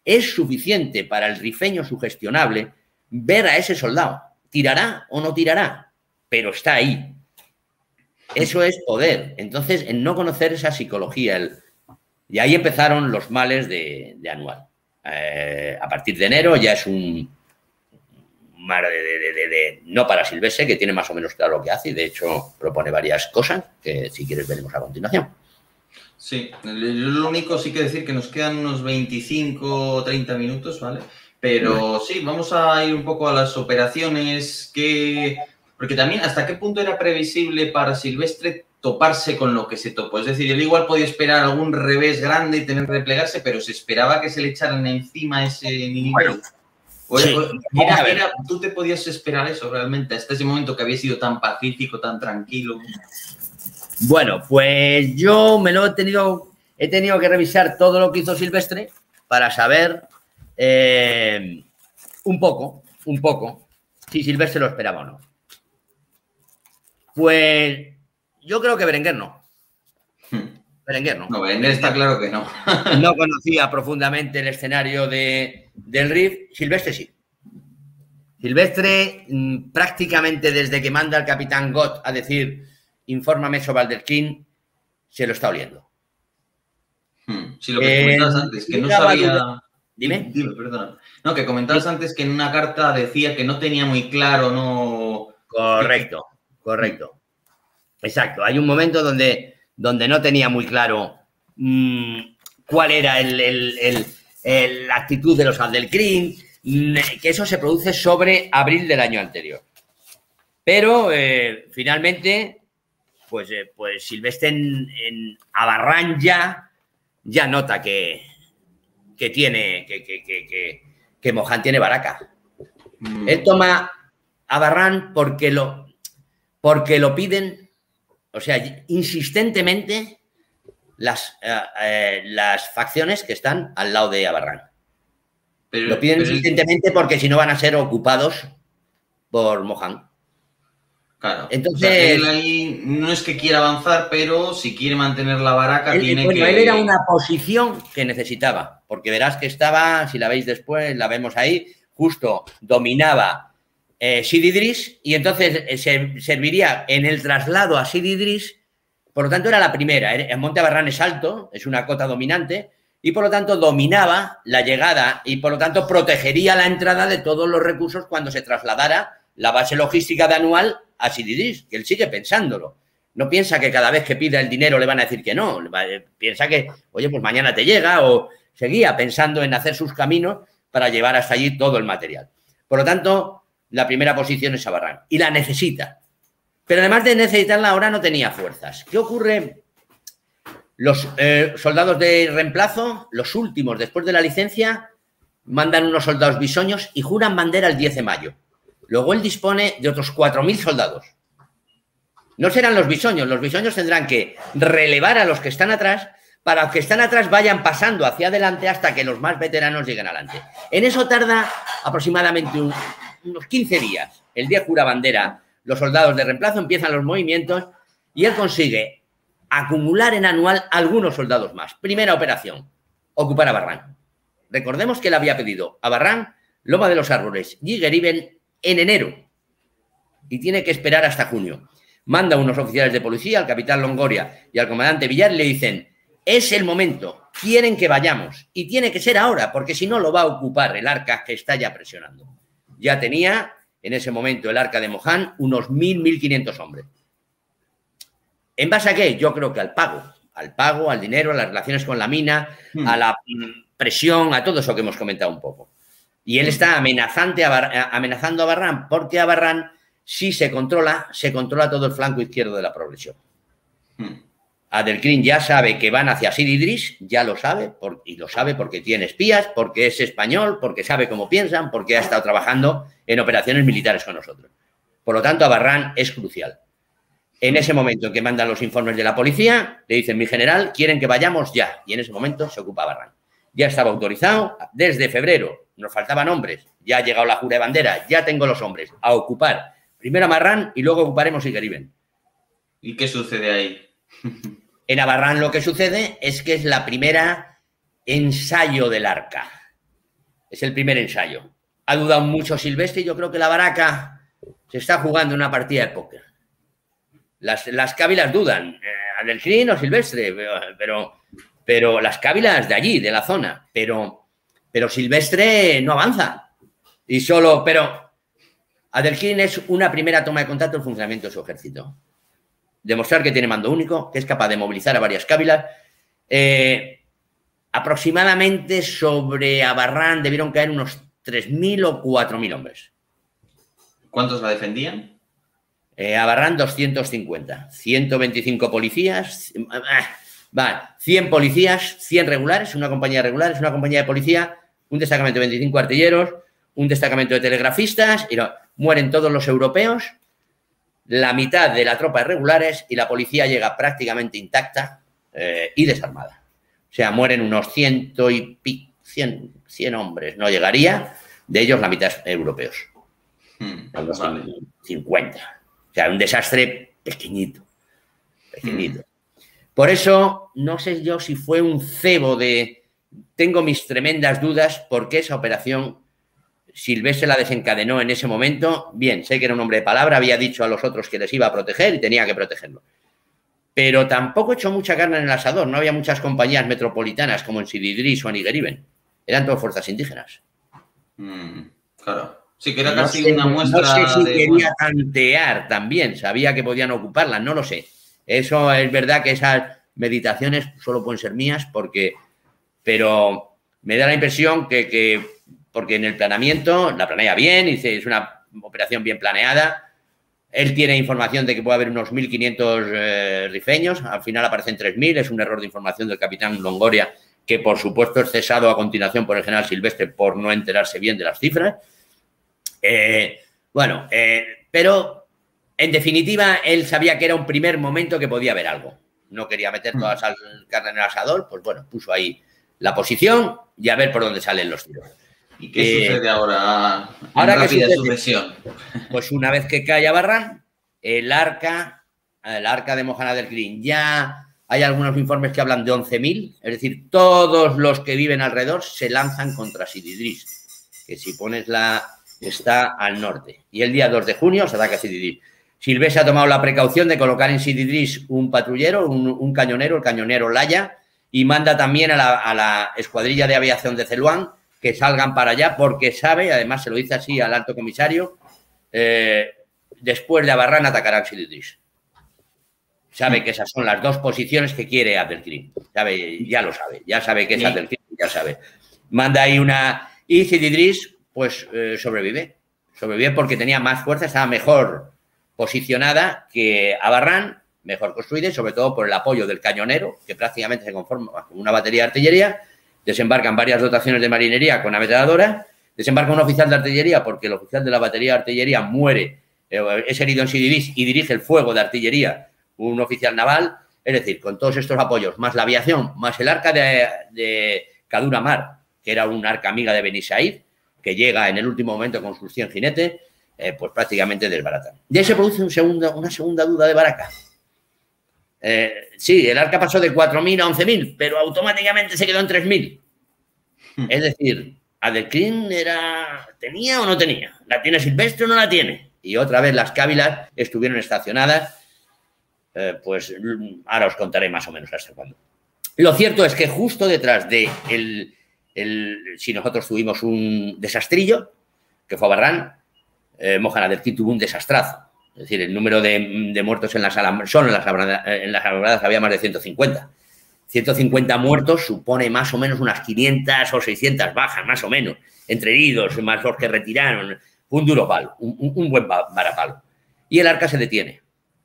es suficiente para el rifeño sugestionable ver a ese soldado. ¿Tirará o no tirará? Pero está ahí. Eso es poder. Entonces, en no conocer esa psicología, el... y ahí empezaron los males de, de Anual. Eh, a partir de enero ya es un mar de, de, de, de, de no para Silvestre, que tiene más o menos claro lo que hace, y de hecho propone varias cosas que, si quieres, veremos a continuación. Sí, lo único sí que decir que nos quedan unos veinticinco o treinta minutos, ¿vale? Pero sí, vamos a ir un poco a las operaciones que... Porque también, ¿hasta qué punto era previsible para Silvestre toparse con lo que se topó? Es decir, él igual podía esperar algún revés grande y tener que replegarse, pero se esperaba que se le echaran encima ese nivel. Bueno, o, sí. o, era, era, ¿tú te podías esperar eso realmente hasta ese momento que había sido tan pacífico, tan tranquilo? Bueno, pues yo me lo he tenido, he tenido que revisar todo lo que hizo Silvestre para saber eh, un poco, un poco, si Silvestre lo esperaba o no. Pues yo creo que Berenguer no. Hmm. Berenguer no. No, Berenguer está claro que no. No conocía profundamente el escenario de, del R I F. Silvestre sí. Silvestre mmm, prácticamente desde que manda al capitán Gott a decir infórmame sobre Alderquín, se lo está oliendo. Hmm. Sí, lo que comentabas eh, antes, que no sabía... Dime. Dime, perdona. No, que comentabas sí. antes que en una carta decía que no tenía muy claro, no... Correcto, correcto. Exacto. Hay un momento donde, donde no tenía muy claro mmm, cuál era el, el, el, el, la actitud de los Alderquín, que eso se produce sobre abril del año anterior. Pero, eh, finalmente... Pues, eh, pues Silvestre en, en Abarrán ya, ya nota que, que tiene, que, que, que, que, que Moján tiene baraca. Mm. Él toma Abarrán porque lo, porque lo piden, o sea, insistentemente las, eh, eh, las facciones que están al lado de Abarrán. Pero, lo piden pero insistentemente el... porque si no van a ser ocupados por Moján. Claro, entonces, o sea, él ahí no es que quiera avanzar, pero si quiere mantener la baraca él, tiene bueno, que... Él era una posición que necesitaba, porque verás que estaba, si la veis después, la vemos ahí, justo dominaba eh, Sidi Idris y entonces eh, se, serviría en el traslado a Sidi Idris, por lo tanto era la primera, el Monte Abarrán es alto, es una cota dominante y por lo tanto dominaba la llegada y por lo tanto protegería la entrada de todos los recursos cuando se trasladara la base logística de Anual a Sidi Idris, que él sigue pensándolo. No piensa que cada vez que pida el dinero le van a decir que no. Piensa que, oye, pues mañana te llega, o seguía pensando en hacer sus caminos para llevar hasta allí todo el material. Por lo tanto, la primera posición es Abarrán y la necesita. Pero además de necesitarla, ahora no tenía fuerzas. ¿Qué ocurre? Los eh, soldados de reemplazo, los últimos después de la licencia, mandan unos soldados bisoños y juran bandera el diez de mayo. Luego él dispone de otros cuatro mil soldados. No serán los bisoños, los bisoños tendrán que relevar a los que están atrás para que los que están atrás vayan pasando hacia adelante hasta que los más veteranos lleguen adelante. En eso tarda aproximadamente un, unos quince días. El día jura bandera, los soldados de reemplazo empiezan los movimientos y él consigue acumular en Anual algunos soldados más. Primera operación, ocupar Abarrán. Recordemos que él había pedido Abarrán, Loma de los Árboles y Geriben en enero y tiene que esperar hasta junio. Manda a unos oficiales de policía, al capitán Longoria y al comandante Villar y le dicen, es el momento, quieren que vayamos y tiene que ser ahora porque si no lo va a ocupar el arca que está ya presionando. Ya tenía en ese momento el arca de Moján unos mil, mil quinientos hombres. ¿En base a qué? Yo creo que al pago, al pago, al dinero, a las relaciones con la mina, hmm. a la presión, a todo eso que hemos comentado un poco. Y él está amenazante, amenazando a Abarrán, porque Abarrán, si se controla, se controla todo el flanco izquierdo de la progresión. Hmm. Alderquín ya sabe que van hacia Sidi Idris, ya lo sabe, por, y lo sabe porque tiene espías, porque es español, porque sabe cómo piensan, porque ha estado trabajando en operaciones militares con nosotros. Por lo tanto, Abarrán es crucial. En ese momento en que mandan los informes de la policía, le dicen, mi general, quieren que vayamos ya. Y en ese momento se ocupa Abarrán. Ya estaba autorizado desde febrero. Nos faltaban hombres, ya ha llegado la jura de bandera, ya tengo los hombres, a ocupar. Primero Abarrán y luego ocuparemos Igueriben. ¿Y qué sucede ahí? En Abarrán lo que sucede es que es la primera ensayo del arca. Es el primer ensayo. Ha dudado mucho Silvestre y yo creo que la Baraca se está jugando una partida de póker. Las, las cávilas dudan, eh, Adelcrín o Silvestre, pero, pero las cávilas de allí, de la zona, pero, pero Silvestre no avanza. Y solo, pero Adelcrín es una primera toma de contacto del funcionamiento de su ejército. Demostrar que tiene mando único, que es capaz de movilizar a varias cávilas. Eh, aproximadamente sobre Abarrán debieron caer unos tres mil o cuatro mil hombres. ¿Cuántos la defendían? Eh, Abarrán doscientos cincuenta, ciento veinticinco policías, va, cien policías, cien regulares, una compañía regular, es una compañía de policía, un destacamento de veinticinco artilleros, un destacamento de telegrafistas, y no, mueren todos los europeos, la mitad de la tropa es regulares y la policía llega prácticamente intacta eh, y desarmada. O sea, mueren unos ciento y pico, cien, cien hombres, no llegaría, de ellos la mitad europeos. Hmm, unos vale. cincuenta. O sea, un desastre pequeñito, pequeñito. Mm. Por eso, no sé yo si fue un cebo de... Tengo mis tremendas dudas porque esa operación Silvestre la desencadenó en ese momento. Bien, sé que era un hombre de palabra, había dicho a los otros que les iba a proteger y tenía que protegerlo. Pero tampoco echó mucha carne en el asador. No había muchas compañías metropolitanas como en Sidi Idris o en Igeriben. Eran todas fuerzas indígenas. Mm, claro. Sí, que era no casi sé, una muestra. No sé si de, quería bueno. tantear también, sabía que podían ocuparla, no lo sé. Eso es verdad que esas meditaciones solo pueden ser mías, porque, pero me da la impresión que, que porque en el planeamiento la planea bien, y es una operación bien planeada. Él tiene información de que puede haber unos mil quinientos eh, rifeños, al final aparecen tres mil, es un error de información del capitán Longoria, que por supuesto es cesado a continuación por el general Silvestre por no enterarse bien de las cifras. Eh, bueno, eh, pero en definitiva él sabía que era un primer momento que podía haber algo. No quería meter toda la carne en el asador, pues bueno, puso ahí la posición y a ver por dónde salen los tiros. ¿Y qué eh, sucede ahora en ahora rápida que sucesión? Pues una vez que cae Abarrán, el arca, el arca de Mojana del Green, ya hay algunos informes que hablan de once mil, es decir, todos los que viven alrededor se lanzan contra Sidi Idris, que si pones la... está al norte. Y el día dos de junio se ataca Sidi Idris. Silvestre ha tomado la precaución de colocar en Sidi Idris un patrullero, un, un cañonero, el cañonero Laya, y manda también a la, a la escuadrilla de aviación de Celuán que salgan para allá, porque sabe, además se lo dice así al alto comisario, eh, después de Abarrán atacarán Sidi Idris. Sabe que esas son las dos posiciones que quiere Abdelkrim. Sabe, ya lo sabe, ya sabe que es Abdelkrim, ya sabe. Manda ahí una... Y Sidi Idris pues eh, sobrevive. Sobrevive porque tenía más fuerza, estaba mejor posicionada que Abarrán, mejor construida y sobre todo por el apoyo del cañonero, que prácticamente se conforma con una batería de artillería. Desembarcan varias dotaciones de marinería con ametralladora. Desembarca un oficial de artillería porque el oficial de la batería de artillería muere, eh, es herido en Sidi Idris y dirige el fuego de artillería un oficial naval. Es decir, con todos estos apoyos, más la aviación, más el arca de, de Kadura Mar, que era un arca amiga de Beni Said, que llega en el último momento con sus cien jinetes, eh, pues prácticamente desbaratan. Y ahí se produce un segundo, una segunda duda de Baraca. Eh, sí, el arca pasó de cuatro mil a once mil, pero automáticamente se quedó en tres mil. Hmm. Es decir, Adelkrim era, ¿tenía o no tenía? ¿La tiene Silvestre o no la tiene? Y otra vez las cávilas estuvieron estacionadas, eh, pues ahora os contaré más o menos hasta cuándo. Lo cierto es que justo detrás de el... El, si nosotros tuvimos un desastrillo, que fue Abarrán, eh, Mojana Adelkrim tuvo un desastrazo. Es decir, el número de, de muertos en las alambradas, solo en las alambradas, en las alambradas había más de ciento cincuenta. ciento cincuenta muertos supone más o menos unas quinientas o seiscientas bajas, más o menos, entre heridos, más los que retiraron. Fue un duro palo, un, un buen varapalo. Y el arca se detiene.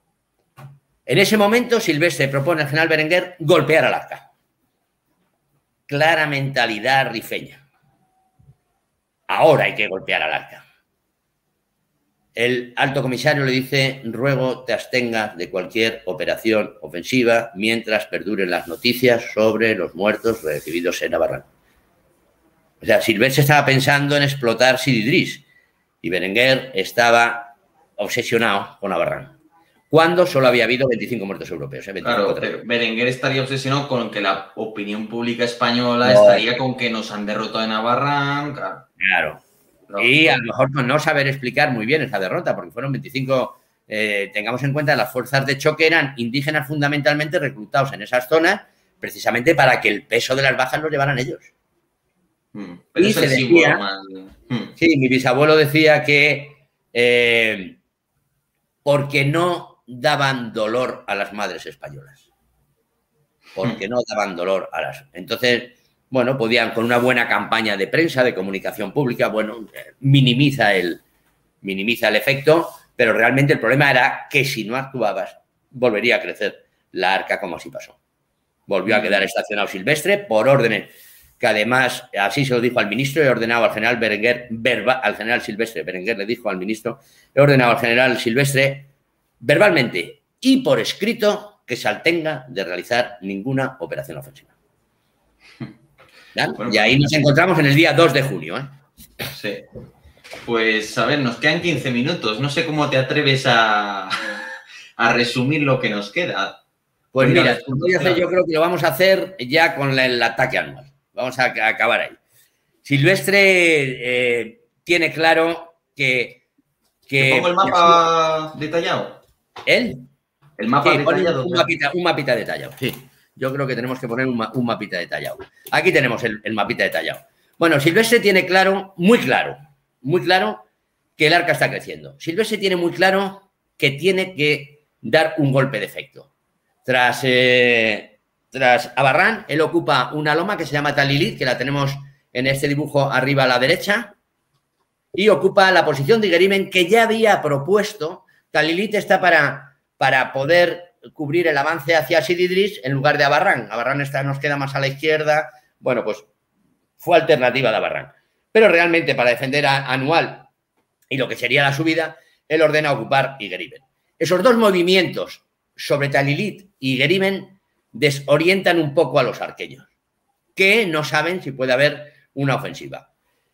En ese momento, Silvestre propone al general Berenguer golpear al arca. Clara mentalidad rifeña. Ahora hay que golpear al arca. El alto comisario le dice: ruego te abstengas de cualquier operación ofensiva mientras perduren las noticias sobre los muertos recibidos en Abarrán. O sea, Silvestre estaba pensando en explotar Sidi Idris y Berenguer estaba obsesionado con Abarrán. cuando solo había habido veinticinco muertos europeos. ¿eh? veinticinco, claro, pero Berenguer estaría obsesionado con que la opinión pública española no. estaría con que nos han derrotado en Navarra. Claro. No, y a lo mejor con no saber explicar muy bien esa derrota, porque fueron veinticinco, eh, tengamos en cuenta, las fuerzas de choque eran indígenas fundamentalmente reclutados en esas zonas, precisamente para que el peso de las bajas lo llevaran ellos. Hmm, pero y se decía, más... hmm. Sí, mi bisabuelo decía que eh, porque no daban dolor a las madres españolas. Porque hmm. no daban dolor a las... Entonces... Bueno, podían, con una buena campaña de prensa, de comunicación pública, bueno, minimiza el, minimiza el efecto, pero realmente el problema era que si no actuabas, volvería a crecer la arca como así pasó. Volvió a quedar estacionado Silvestre por órdenes, que además, así se lo dijo al ministro, he ordenado al general Berenguer, verba, al general Silvestre, Berenguer le dijo al ministro, he ordenado al general Silvestre verbalmente y por escrito que se abstenga de realizar ninguna operación ofensiva. Bueno, y ahí nos encontramos en el día dos de junio. ¿eh? Sí. Pues, a ver, nos quedan quince minutos. No sé cómo te atreves a, a resumir lo que nos queda. Pues mira, voy a hacer, yo creo que lo vamos a hacer ya con el ataque anual. Vamos a, a acabar ahí. Silvestre eh, tiene claro que... que ¿Te pongo el mapa detallado? ¿Él? El mapa sí, detallado. Un mapita, un mapita detallado, sí. Yo creo que tenemos que poner un, un mapita detallado. Aquí tenemos el, el mapita detallado. Bueno, Silvestre tiene claro, muy claro, muy claro que el arca está creciendo. Silvestre tiene muy claro que tiene que dar un golpe de efecto. Tras, eh, tras Abarrán, él ocupa una loma que se llama Talilit, que la tenemos en este dibujo arriba a la derecha, y ocupa la posición de Igerimen que ya había propuesto. Talilit está para, para poder... cubrir el avance hacia Sididris en lugar de Abarrán. Abarrán está, nos queda más a la izquierda. Bueno, pues fue alternativa de Abarrán. Pero realmente para defender a Anual y lo que sería la subida, él ordena ocupar Igerimen. Esos dos movimientos sobre Talilit y Igerimen desorientan un poco a los arqueños, que no saben si puede haber una ofensiva.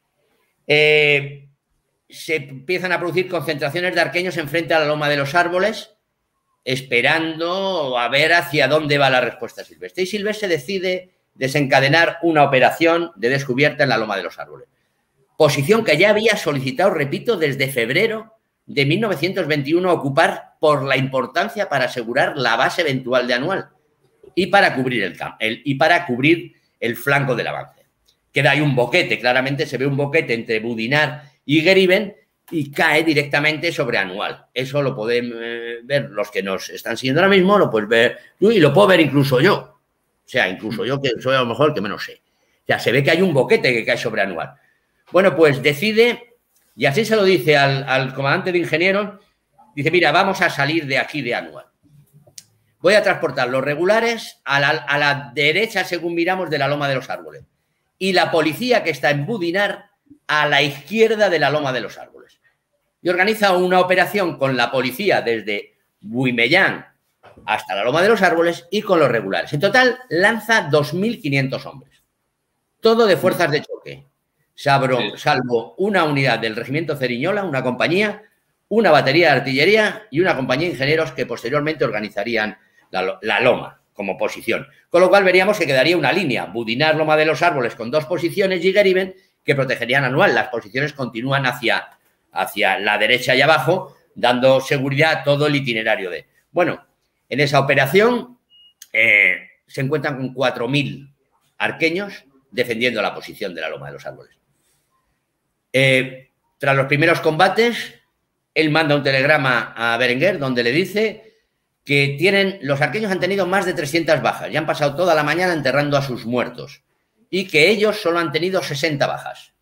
Eh, se empiezan a producir concentraciones de arqueños enfrente a la loma de los árboles, esperando a ver hacia dónde va la respuesta Silvestre. Y Silvestre decide desencadenar una operación de descubierta en la loma de los árboles. Posición que ya había solicitado, repito, desde febrero de mil novecientos veintiuno ocupar por la importancia para asegurar la base eventual de Anual y para cubrir el, el, y para cubrir el flanco del avance. Queda ahí un boquete, claramente se ve un boquete entre Budinar y Igerimen, y cae directamente sobre Anual. Eso lo pueden eh, ver los que nos están siguiendo ahora mismo, lo puedes ver tú y lo puedo ver incluso yo. O sea, incluso yo, que soy a lo mejor el que menos sé. O sea, se ve que hay un boquete que cae sobre Anual. Bueno, pues decide, y así se lo dice al, al comandante de ingenieros, dice, mira, vamos a salir de aquí de Anual. Voy a transportar los regulares a la, a la derecha, según miramos, de la loma de los árboles. Y la policía que está en Budinar a la izquierda de la loma de los árboles. Y organiza una operación con la policía desde Buimellán hasta la loma de los árboles y con los regulares. En total, lanza dos mil quinientos hombres. Todo de fuerzas de choque, salvo, salvo una unidad del regimiento Ceriñola, una compañía, una batería de artillería y una compañía de ingenieros que posteriormente organizarían la, la loma como posición. Con lo cual veríamos que quedaría una línea, Budinar, loma de los árboles, con dos posiciones y Igerimen, que protegerían Anual. Las posiciones continúan hacia... hacia la derecha y abajo, dando seguridad a todo el itinerario de... Bueno, en esa operación eh, se encuentran con cuatro mil arqueños defendiendo la posición de la loma de los árboles. Eh, tras los primeros combates, él manda un telegrama a Berenguer donde le dice que tienen, los arqueños han tenido más de trescientas bajas y han pasado toda la mañana enterrando a sus muertos y que ellos solo han tenido sesenta bajas.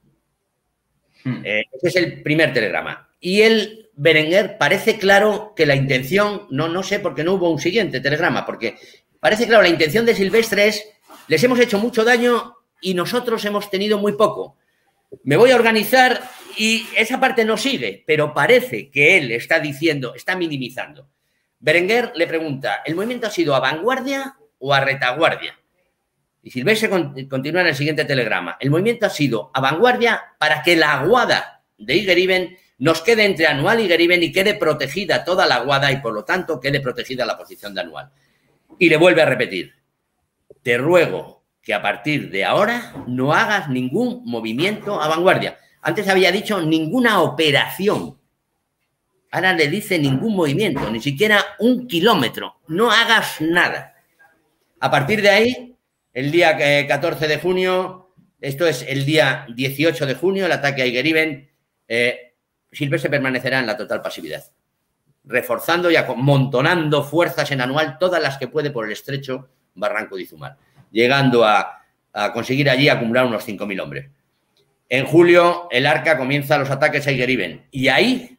Eh, ese es el primer telegrama. Y el Berenguer parece claro que la intención, no, no sé por qué no hubo un siguiente telegrama, porque parece claro, la intención de Silvestre es, les hemos hecho mucho daño y nosotros hemos tenido muy poco. Me voy a organizar y esa parte no sigue, pero parece que él está diciendo, está minimizando. Berenguer le pregunta, ¿el movimiento ha sido a vanguardia o a retaguardia? Y Silvestre continúa en el siguiente telegrama. El movimiento ha sido a vanguardia para que la aguada de Igerimen nos quede entre Anual y Geriben y quede protegida toda la Guada y, por lo tanto, quede protegida la posición de Anual. Y le vuelve a repetir, te ruego que a partir de ahora no hagas ningún movimiento a vanguardia. Antes había dicho ninguna operación. Ahora le dice ningún movimiento, ni siquiera un kilómetro. No hagas nada. A partir de ahí, el día catorce de junio, esto es el día dieciocho de junio, el ataque a Aigueriben, eh, Silvestre permanecerá en la total pasividad, reforzando y amontonando fuerzas en Anual, todas las que puede por el estrecho Barranco de Izumar, llegando a, a conseguir allí acumular unos cinco mil hombres. En julio, el Arca comienza los ataques a Aigueriben y ahí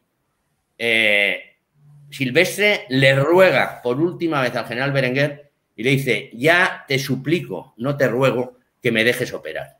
eh, Silvestre le ruega por última vez al general Berenguer y le dice, ya te suplico, no te ruego que me dejes operar.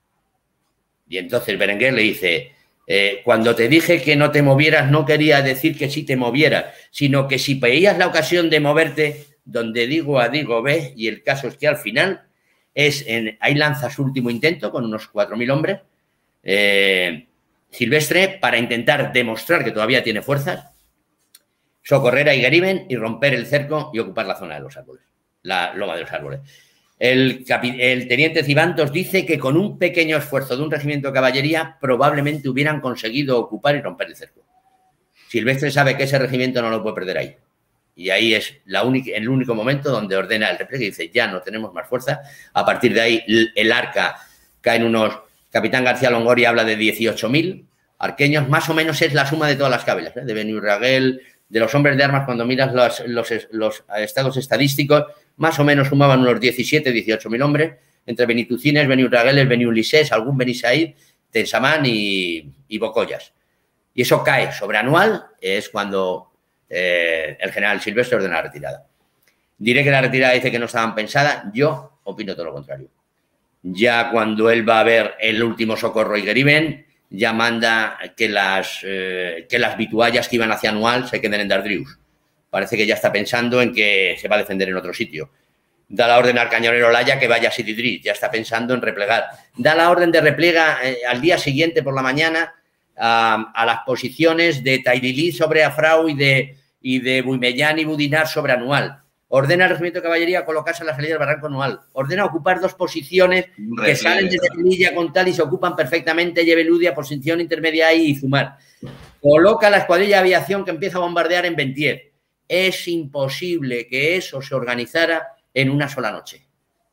Y entonces Berenguer le dice, eh, cuando te dije que no te movieras, no quería decir que sí te movieras, sino que si veías la ocasión de moverte, donde digo a digo ve, y el caso es que al final, es en, ahí lanza su último intento con unos cuatro mil hombres, eh, Silvestre, para intentar demostrar que todavía tiene fuerzas, socorrer a Aigueriben y romper el cerco y ocupar la zona de los árboles, la loma de los árboles. El, el teniente Cibantos dice que con un pequeño esfuerzo de un regimiento de caballería probablemente hubieran conseguido ocupar y romper el cerco. Silvestre sabe que ese regimiento no lo puede perder ahí. Y ahí es la única, el único momento donde ordena el repliegue y dice, ya no tenemos más fuerza. A partir de ahí, el, el Arca cae en unos... Capitán García Longoria habla de dieciocho mil arqueños, más o menos es la suma de todas las cabelas, ¿eh? De Benurraguel, de los hombres de armas, cuando miras los, los, los estados estadísticos, más o menos sumaban unos diecisiete, dieciocho mil hombres, entre Benitucines, Benurragueles, Beniulisés, algún Benisaid, Tensamán y, y Bocollas. Y eso cae sobre Anual, es cuando eh, el general Silvestre ordena la retirada. Diré que la retirada dice que no estaban pensadas, yo opino todo lo contrario. Ya cuando él va a ver el último socorro a Aigueriben, ya manda que las, eh, que las vituallas que iban hacia Anual se queden en Dardrius. Parece que ya está pensando en que se va a defender en otro sitio. Da la orden al cañonero Laya que vaya a Sididrí, ya está pensando en replegar. Da la orden de repliega eh, al día siguiente por la mañana a, a las posiciones de Tairilí sobre Afrau y de, y de Buimellán y Budinar sobre Anual. Ordena al regimiento de caballería colocarse a la salida del Barranco Anual. Ordena ocupar dos posiciones Repliegue, que salen desde Melilla con tal y se ocupan perfectamente Llebeludia, posición intermedia ahí y Zumar. Coloca la escuadrilla de aviación que empieza a bombardear en Bentier. Es imposible que eso se organizara en una sola noche.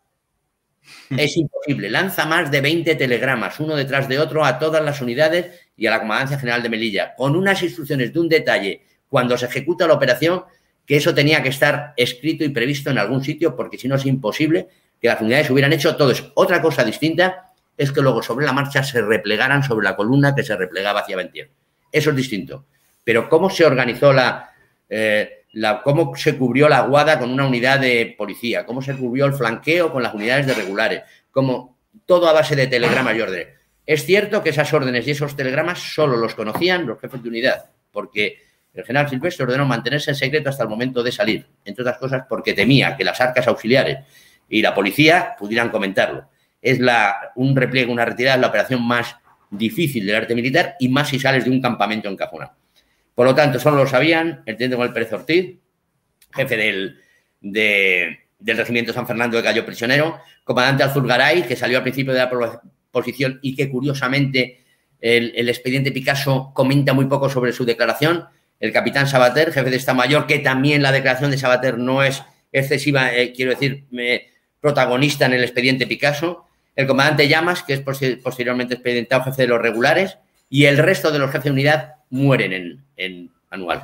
Es imposible. Lanza más de veinte telegramas, uno detrás de otro, a todas las unidades y a la Comandancia General de Melilla, con unas instrucciones de un detalle cuando se ejecuta la operación, que eso tenía que estar escrito y previsto en algún sitio, porque si no es imposible que las unidades hubieran hecho todo eso. Otra cosa distinta es que luego sobre la marcha se replegaran sobre la columna que se replegaba hacia Bentier. Eso es distinto. Pero cómo se organizó la, eh, la... cómo se cubrió la Guada con una unidad de policía, cómo se cubrió el flanqueo con las unidades de regulares, como todo a base de telegramas y órdenes. Es cierto que esas órdenes y esos telegramas solo los conocían los jefes de unidad, porque el general Silvestre ordenó mantenerse en secreto hasta el momento de salir, entre otras cosas porque temía que las arcas auxiliares y la policía pudieran comentarlo. Es la, un repliegue, una retirada, es la operación más difícil del arte militar y más si sales de un campamento encajonado. Por lo tanto, solo lo sabían el teniente Manuel Pérez Ortiz, jefe del, de, del regimiento San Fernando que cayó prisionero, comandante Alzurgaray, que salió al principio de la posición y que curiosamente el, el expediente Picasso comenta muy poco sobre su declaración, el capitán Sabater, jefe de Estado Mayor, que también la declaración de Sabater no es excesiva, eh, quiero decir, eh, protagonista en el expediente Picasso, el comandante Llamas, que es posteriormente expedientado jefe de los regulares, y el resto de los jefes de unidad mueren en, en Anual.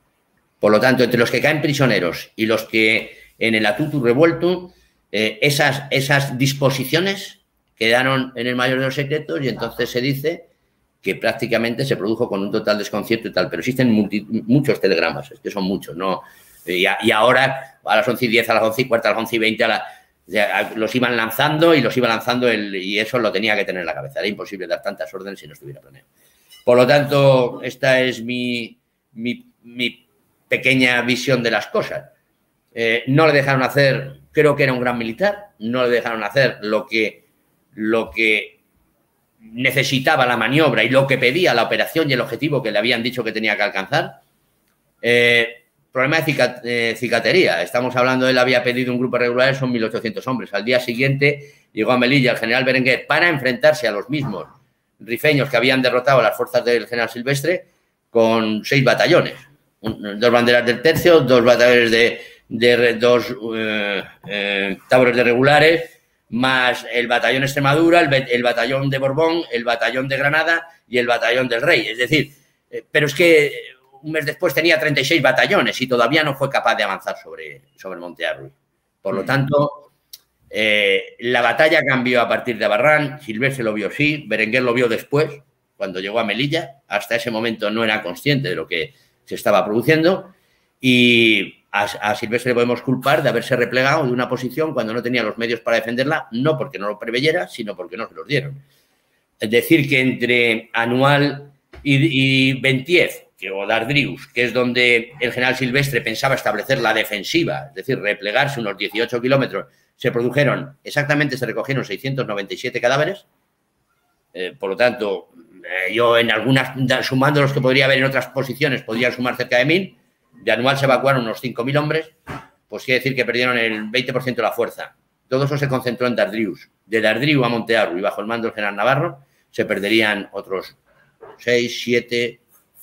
Por lo tanto, entre los que caen prisioneros y los que en el Atutu revuelto, eh, esas, esas disposiciones quedaron en el mayor de los secretos y entonces se dice que prácticamente se produjo con un total desconcierto y tal, pero existen multi, muchos telegramas, es que son muchos, ¿no? Y, a, y ahora, a las once y diez, a las once y cuarto, a las once y veinte, a la, a, los iban lanzando y los iba lanzando el, y eso lo tenía que tener en la cabeza. Era imposible dar tantas órdenes si no estuviera planeado. Por lo tanto, esta es mi, mi, mi pequeña visión de las cosas. Eh, no le dejaron hacer, creo que era un gran militar, no le dejaron hacer lo que, lo que necesitaba la maniobra y lo que pedía la operación y el objetivo que le habían dicho que tenía que alcanzar. Eh, problema de, cicat eh, cicatería. Estamos hablando, él había pedido un grupo regular, son mil ochocientos hombres. Al día siguiente llegó a Melilla el general Berenguer para enfrentarse a los mismos rifeños que habían derrotado a las fuerzas del general Silvestre con seis batallones. Un, dos banderas del tercio, dos batallones de, de dos eh, eh, tabores de regulares, más el batallón Extremadura, el, el batallón de Borbón, el batallón de Granada y el batallón del Rey. Es decir, eh, pero es que un mes después tenía treinta y seis batallones y todavía no fue capaz de avanzar sobre, sobre Monte Arruy. Por lo tanto, eh, la batalla cambió a partir de Barrán. Silvestre lo vio sí, Berenguer lo vio después, cuando llegó a Melilla. Hasta ese momento no era consciente de lo que se estaba produciendo y a, a Silvestre le podemos culpar de haberse replegado de una posición cuando no tenía los medios para defenderla, no porque no lo preveyera, sino porque no se los dieron. Es decir, que entre Anual y, y Bentiez, que, o Dardrius, que es donde el general Silvestre pensaba establecer la defensiva, es decir, replegarse unos dieciocho kilómetros, se produjeron, exactamente se recogieron seiscientos noventa y siete cadáveres. Eh, por lo tanto, eh, yo en algunas, sumando los que podría haber en otras posiciones, podrían sumar cerca de mil. De Anual se evacuaron unos cinco mil hombres, pues quiere decir que perdieron el veinte por ciento de la fuerza. Todo eso se concentró en Dardrius. De Dardrius a Monte Arruy, bajo el mando del general Navarro, se perderían otros seis, siete...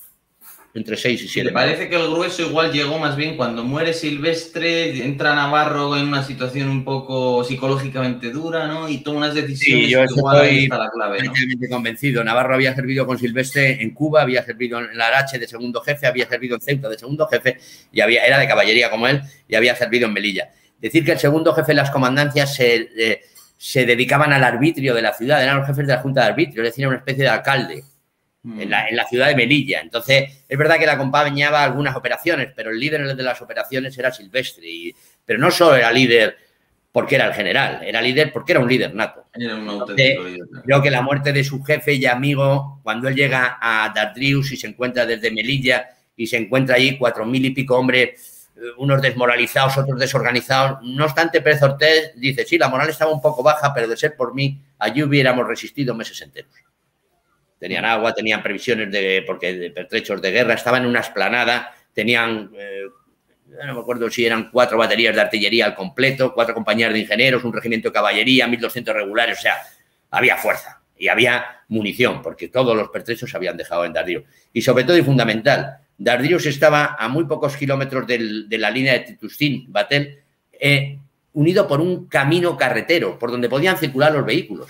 entre seis y siete. ¿Te parece que el grueso igual llegó más bien cuando muere Silvestre, entra Navarro en una situación un poco psicológicamente dura, ¿no? Y toma unas decisiones? Sí, yo que igual ahí estoy está la clave, ¿no? completamente convencido. Navarro había servido con Silvestre en Cuba, había servido en la Arache de segundo jefe, había servido en Ceuta de segundo jefe, y había, era de caballería como él, y había servido en Melilla. Decir que el segundo jefe de las comandancias se, eh, se dedicaban al arbitrio de la ciudad, eran los jefes de la Junta de Arbitrio, es decir, era una especie de alcalde. En la, en la ciudad de Melilla. Entonces, es verdad que le acompañaba algunas operaciones, pero el líder de las operaciones era Silvestre. Y, pero no solo era líder porque era el general, era líder porque era un líder nato. Era un auténtico líder. Creo que la muerte de su jefe y amigo, cuando él llega a Dardrius y se encuentra desde Melilla y se encuentra allí cuatro mil y pico hombres, unos desmoralizados, otros desorganizados. No obstante, Pérez Ortiz dice, sí, la moral estaba un poco baja, pero de ser por mí, allí hubiéramos resistido meses enteros. Tenían agua, tenían previsiones de, porque de pertrechos de guerra, estaban en una explanada, tenían, eh, no me acuerdo si eran cuatro baterías de artillería al completo, cuatro compañías de ingenieros, un regimiento de caballería, mil doscientos regulares, o sea, había fuerza y había munición, porque todos los pertrechos se habían dejado en Dardrius. Y sobre todo y fundamental, Dardrius estaba a muy pocos kilómetros del, de la línea de Titustín-Batel, eh, unido por un camino carretero, por donde podían circular los vehículos.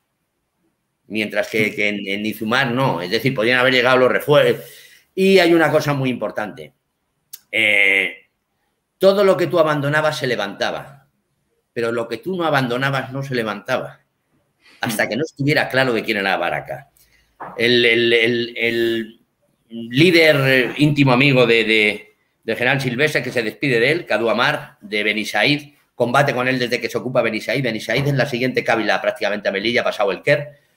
Mientras que, que en, en Izumar no, es decir, podían haber llegado los refuerzos. Y hay una cosa muy importante. Eh, todo lo que tú abandonabas se levantaba, pero lo que tú no abandonabas no se levantaba, hasta que no estuviera claro de quién era Baraca. El, el, el, el líder íntimo amigo de, de, del general Silvestre, que se despide de él, Cadu Amar, de Benisaid, combate con él desde que se ocupa Benisaid. Benisaid es la siguiente cábila prácticamente a Melilla, pasado el Quer.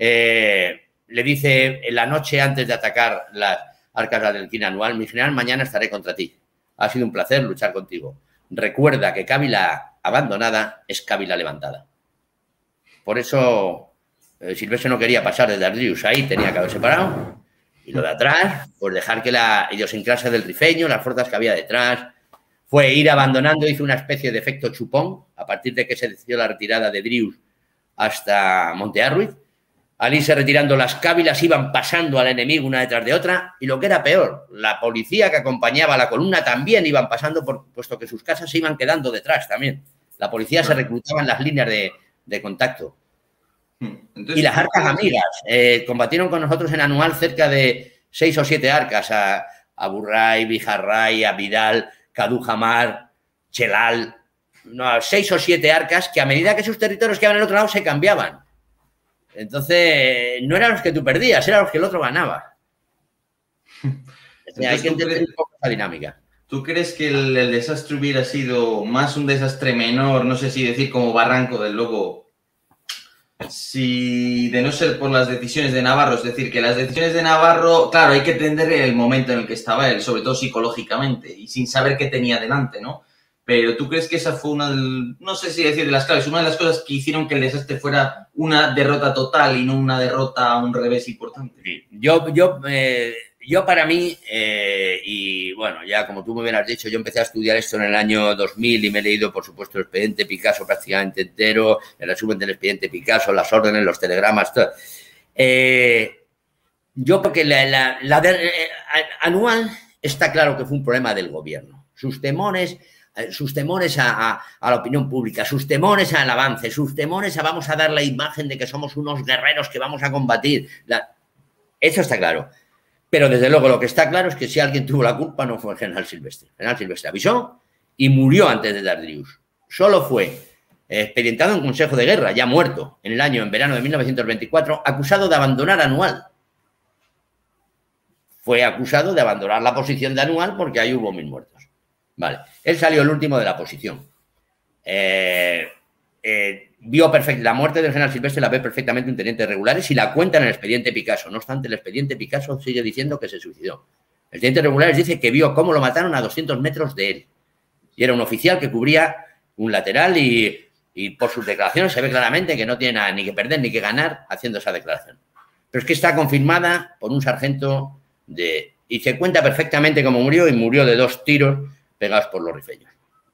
Eh, le dice en la noche antes de atacar las arcas del Quina Anual, mi general, mañana estaré contra ti. Ha sido un placer luchar contigo. Recuerda que cábila abandonada es cábila levantada. Por eso eh, Silvestre no quería pasar de Dardrius, ahí tenía que haberse parado. Y lo de atrás, pues dejar que la idiosincrasia del rifeño, las fuerzas que había detrás, fue ir abandonando, hizo una especie de efecto chupón, a partir de que se decidió la retirada de Drius hasta Monte Arruy. Al irse retirando las cábilas iban pasando al enemigo una detrás de otra y lo que era peor, la policía que acompañaba a la columna también iban pasando, por, puesto que sus casas se iban quedando detrás también. La policía se reclutaba en las líneas de, de contacto. Entonces, y las arcas amigas, eh, combatieron con nosotros en Anual cerca de seis o siete arcas, a, a Burray, Bijarray, a Vidal, Cadujamar, Chelal, no, seis o siete arcas que a medida que sus territorios que iban al otro lado se cambiaban. Entonces, no eran los que tú perdías, eran los que el otro ganaba. Entonces, hay que entender un poco esa dinámica. ¿Tú crees que el, el desastre hubiera sido más un desastre menor, no sé si decir como Barranco del Lobo, si de no ser por las decisiones de Navarro? Es decir, que las decisiones de Navarro, claro, hay que entender el momento en el que estaba él, sobre todo psicológicamente, y sin saber qué tenía delante, ¿no? Pero ¿tú crees que esa fue una, del, no sé si decir de las claves, una de las cosas que hicieron que el desastre fuera una derrota total y no una derrota a un revés importante? Sí. Yo, yo, eh, yo para mí, eh, y bueno, ya como tú muy bien has dicho, yo empecé a estudiar esto en el año dos mil y me he leído, por supuesto, el expediente Picasso prácticamente entero, el resumen del expediente Picasso, las órdenes, los telegramas, todo. Eh, yo porque la, la, la de, eh, anual está claro que fue un problema del gobierno. Sus temores... sus temores a, a, a la opinión pública, sus temores al avance, sus temores a vamos a dar la imagen de que somos unos guerreros que vamos a combatir. La... Eso está claro. Pero desde luego lo que está claro es que si alguien tuvo la culpa no fue el general Silvestre. El general Silvestre avisó y murió antes de dar Drius. Solo fue expedientado en Consejo de Guerra, ya muerto, en el año, en verano de mil novecientos veinticuatro, acusado de abandonar Anual. Fue acusado de abandonar la posición de Anual porque ahí hubo mil muertos. Vale, él salió el último de la posición. Eh, eh, vio perfect, la muerte del general Silvestre la ve perfectamente un teniente de regulares y la cuenta en el expediente Picasso. No obstante, el expediente Picasso sigue diciendo que se suicidó. El teniente de regulares dice que vio cómo lo mataron a doscientos metros de él. Y era un oficial que cubría un lateral y, y por sus declaraciones se ve claramente que no tiene nada ni que perder ni que ganar haciendo esa declaración. Pero es que está confirmada por un sargento de... Y se cuenta perfectamente cómo murió y murió de dos tiros pegados por los rifeños.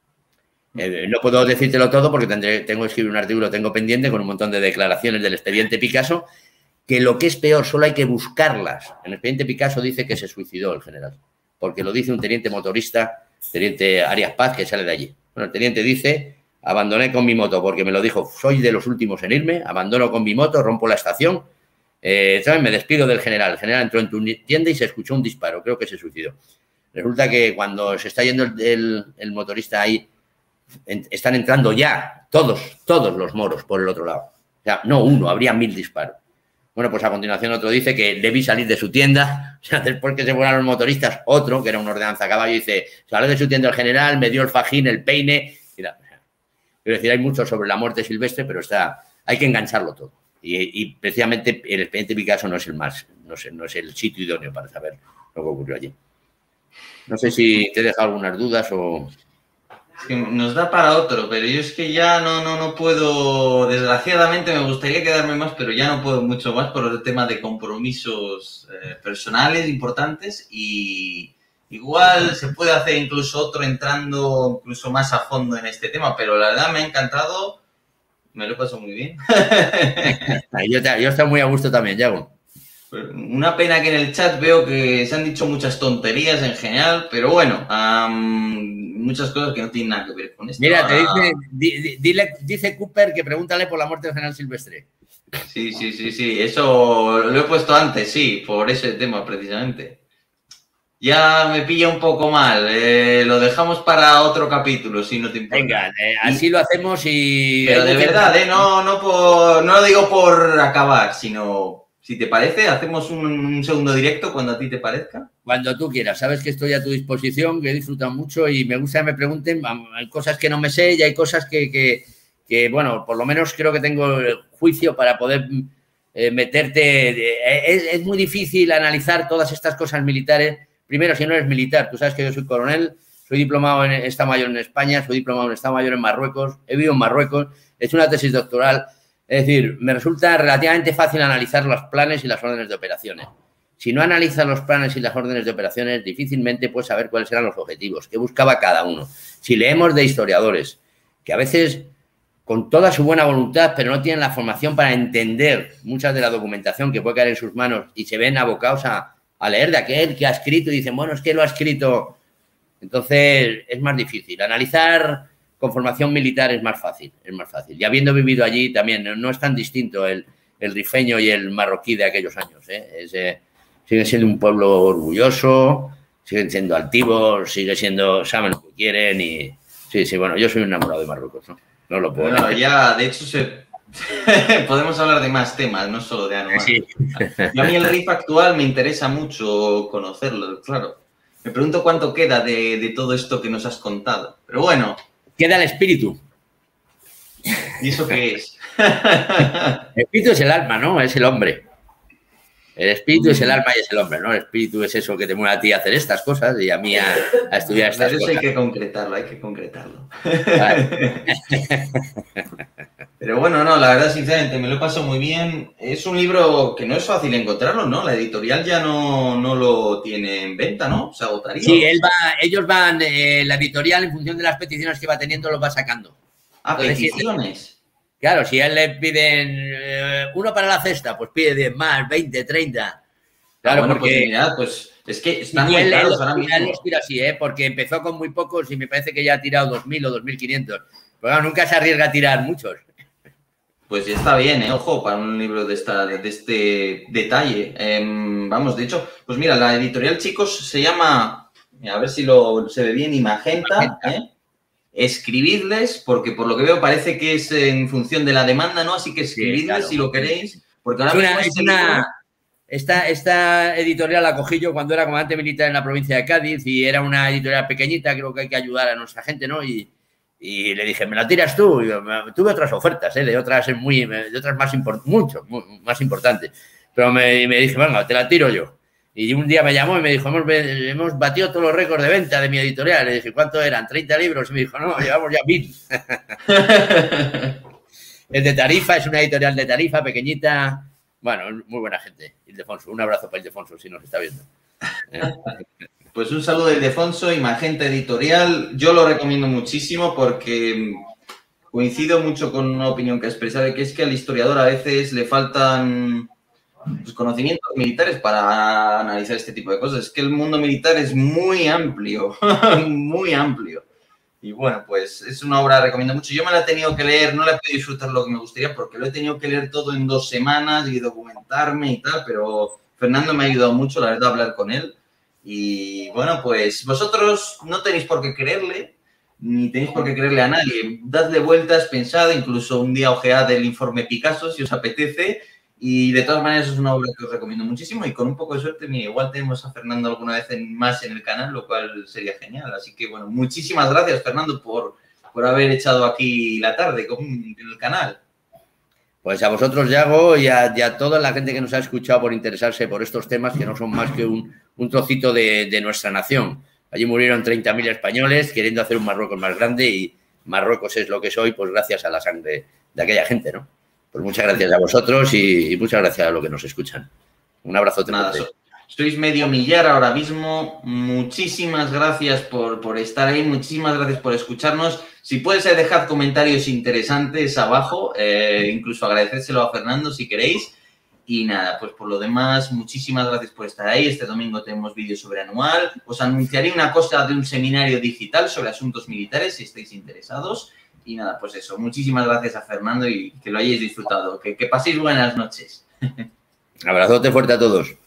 Eh, no puedo decírtelo todo porque tendré, tengo que escribir un artículo, tengo pendiente con un montón de declaraciones del expediente Picasso, que lo que es peor, solo hay que buscarlas. En el expediente Picasso dice que se suicidó el general, porque lo dice un teniente motorista, teniente Arias Paz, que sale de allí. Bueno, el teniente dice, abandoné con mi moto, porque me lo dijo, soy de los últimos en irme, abandono con mi moto, rompo la estación, eh, ¿sabes? Me despido del general. El general entró en tu tienda y se escuchó un disparo, creo que se suicidó. Resulta que cuando se está yendo el, el, el motorista ahí, en, están entrando ya todos, todos los moros por el otro lado. O sea, no uno, habría mil disparos. Bueno, pues a continuación otro dice que debí salir de su tienda. O sea, después que se fueron los motoristas, otro, que era un ordenanza a caballo, dice, salió de su tienda el general, me dio el fajín, el peine. Y la, o sea, quiero decir, hay mucho sobre la muerte Silvestre, pero está, hay que engancharlo todo. Y, y precisamente el expediente Picasso no es el más, no es, no es el sitio idóneo para saber lo que ocurrió allí. No sé si te he dejado algunas dudas o... Es que nos da para otro, pero yo es que ya no, no, no puedo... Desgraciadamente me gustaría quedarme más, pero ya no puedo mucho más por el tema de compromisos eh, personales importantes y igual se puede hacer incluso otro entrando incluso más a fondo en este tema, pero la verdad me ha encantado, me lo he pasado muy bien. yo, te, yo estoy muy a gusto también, Yago. Una pena que en el chat veo que se han dicho muchas tonterías en general, pero bueno, um, muchas cosas que no tienen nada que ver con esto. Mira, te dice, di, dile, dice Cooper que pregúntale por la muerte del general Silvestre. Sí, sí, sí, sí, eso lo he puesto antes, sí, por ese tema precisamente. Ya me pilla un poco mal, eh, lo dejamos para otro capítulo, si no te importa. Venga, eh, así y, lo hacemos y... Pero de verdad, eh, no, no, por, no lo digo por acabar, sino... Si te parece, hacemos un, un segundo directo cuando a ti te parezca. Cuando tú quieras. Sabes que estoy a tu disposición, que he disfrutado mucho y me gusta que me pregunten. Hay cosas que no me sé y hay cosas que, que, que bueno, por lo menos creo que tengo el juicio para poder eh, meterte. Es, es muy difícil analizar todas estas cosas militares. Primero, si no eres militar, tú sabes que yo soy coronel, soy diplomado en Estado Mayor en España, soy diplomado en Estado Mayor en Marruecos, he vivido en Marruecos, he hecho una tesis doctoral. Es decir, me resulta relativamente fácil analizar los planes y las órdenes de operaciones. Si no analizas los planes y las órdenes de operaciones, difícilmente puedes saber cuáles eran los objetivos, qué buscaba cada uno. Si leemos de historiadores, que a veces con toda su buena voluntad, pero no tienen la formación para entender muchas de la documentación que puede caer en sus manos y se ven abocados a, a leer de aquel que ha escrito y dicen, bueno, es que lo ha escrito. Entonces, es más difícil. Analizar... con formación militar es más fácil, es más fácil. Y habiendo vivido allí también, no es tan distinto el, el rifeño y el marroquí de aquellos años. ¿eh? Es, eh, sigue siendo un pueblo orgulloso, siguen siendo altivos, sigue siendo, saben lo que quieren y... Sí, sí, bueno, yo soy un enamorado de Marruecos, ¿no? No lo puedo. Bueno, ya, de hecho, se... podemos hablar de más temas, no solo de Anual. Sí. Y a mí el R I F actual me interesa mucho conocerlo, claro. Me pregunto cuánto queda de, de todo esto que nos has contado. Pero bueno... Queda el espíritu. ¿Y eso qué es? El espíritu es el alma, ¿no? Es el hombre. El espíritu es el alma y es el hombre, ¿no? El espíritu es eso que te mueve a ti a hacer estas cosas y a mí a, a estudiar estas Pero eso cosas. hay que concretarlo, hay que concretarlo. Vale. Pero bueno, no, la verdad, sinceramente, me lo he pasado muy bien. Es un libro que no es fácil encontrarlo, ¿no? La editorial ya no, no lo tiene en venta, ¿no? Se agotaría. Sí, él va, ellos van, eh, la editorial, en función de las peticiones que va teniendo, los va sacando. Ah, Entonces, peticiones. Claro, si a él le piden eh, uno para la cesta, pues pide diez más, veinte, treinta. Claro, ah, bueno, porque... Pues mirad, pues es que están y muy él, caros él, ahora mismo. Él los tira así, ¿eh? Porque empezó con muy pocos y me parece que ya ha tirado dos mil o dos mil quinientos. Pero claro, nunca se arriesga a tirar muchos. Pues ya está bien, ¿eh? Ojo, para un libro de, esta, de este detalle. Eh, vamos, de hecho, pues mira, la editorial, chicos, se llama, a ver si lo, se ve bien, Imagenta, ¿eh? Escribidles, porque por lo que veo parece que es en función de la demanda, ¿no? Así que escribidles sí, claro, si lo queréis. Porque ahora es una, mismo es este una, libro... esta, esta editorial la cogí yo cuando era comandante militar en la provincia de Cádiz y era una editorial pequeñita, creo que hay que ayudar a nuestra gente, ¿no? Y, y le dije, ¿me la tiras tú? Y yo, tuve otras ofertas, ¿eh? De otras muy, de otras más import, mucho, muy, más importantes. Pero me, me dije, venga, te la tiro yo. Y un día me llamó y me dijo, hemos, hemos batido todos los récords de venta de mi editorial. Le dije, ¿cuánto eran? ¿treinta libros? Y me dijo, no, llevamos ya mil. Es de Tarifa, es una editorial de Tarifa, pequeñita. Bueno, muy buena gente. Ildefonso, un abrazo para Ildefonso, si nos está viendo. ¿Eh? Pues un saludo de Ildefonso y Magenta Editorial. Yo lo recomiendo muchísimo porque coincido mucho con una opinión que ha expresado, que es que al historiador a veces le faltan... Pues, conocimientos militares para analizar este tipo de cosas. Es que el mundo militar es muy amplio, muy amplio. Y bueno, pues es una obra que recomiendo mucho. Yo me la he tenido que leer, no la he podido disfrutar lo que me gustaría porque lo he tenido que leer todo en dos semanas y documentarme y tal, pero Fernando me ha ayudado mucho, la verdad, a hablar con él. Y bueno, pues vosotros no tenéis por qué creerle, ni tenéis por qué creerle a nadie. Dadle vueltas, pensad, incluso un día ojead el informe Picasso si os apetece. Y de todas maneras es una obra que os recomiendo muchísimo y con un poco de suerte, mira, igual tenemos a Fernando alguna vez en, más en el canal, lo cual sería genial. Así que, bueno, muchísimas gracias, Fernando, por, por haber echado aquí la tarde con, en el canal. Pues a vosotros, Yago, y a, y a toda la gente que nos ha escuchado por interesarse por estos temas, que no son más que un, un trocito de, de nuestra nación. Allí murieron treinta mil españoles queriendo hacer un Marruecos más grande y Marruecos es lo que soy, pues gracias a la sangre de aquella gente, ¿no? Pues muchas gracias a vosotros y, y muchas gracias a los que nos escuchan. Un abrazo. Nada, so, sois medio millar ahora mismo. Muchísimas gracias por, por estar ahí. Muchísimas gracias por escucharnos. Si puedes, dejad comentarios interesantes abajo. Eh, incluso agradecérselo a Fernando si queréis. Y nada, pues por lo demás, muchísimas gracias por estar ahí. Este domingo tenemos vídeo sobre anual. Os anunciaré una cosa de un seminario digital sobre asuntos militares si estáis interesados. Y nada, pues eso. Muchísimas gracias a Fernando y que lo hayáis disfrutado. Que, que paséis buenas noches. Abrazote fuerte a todos.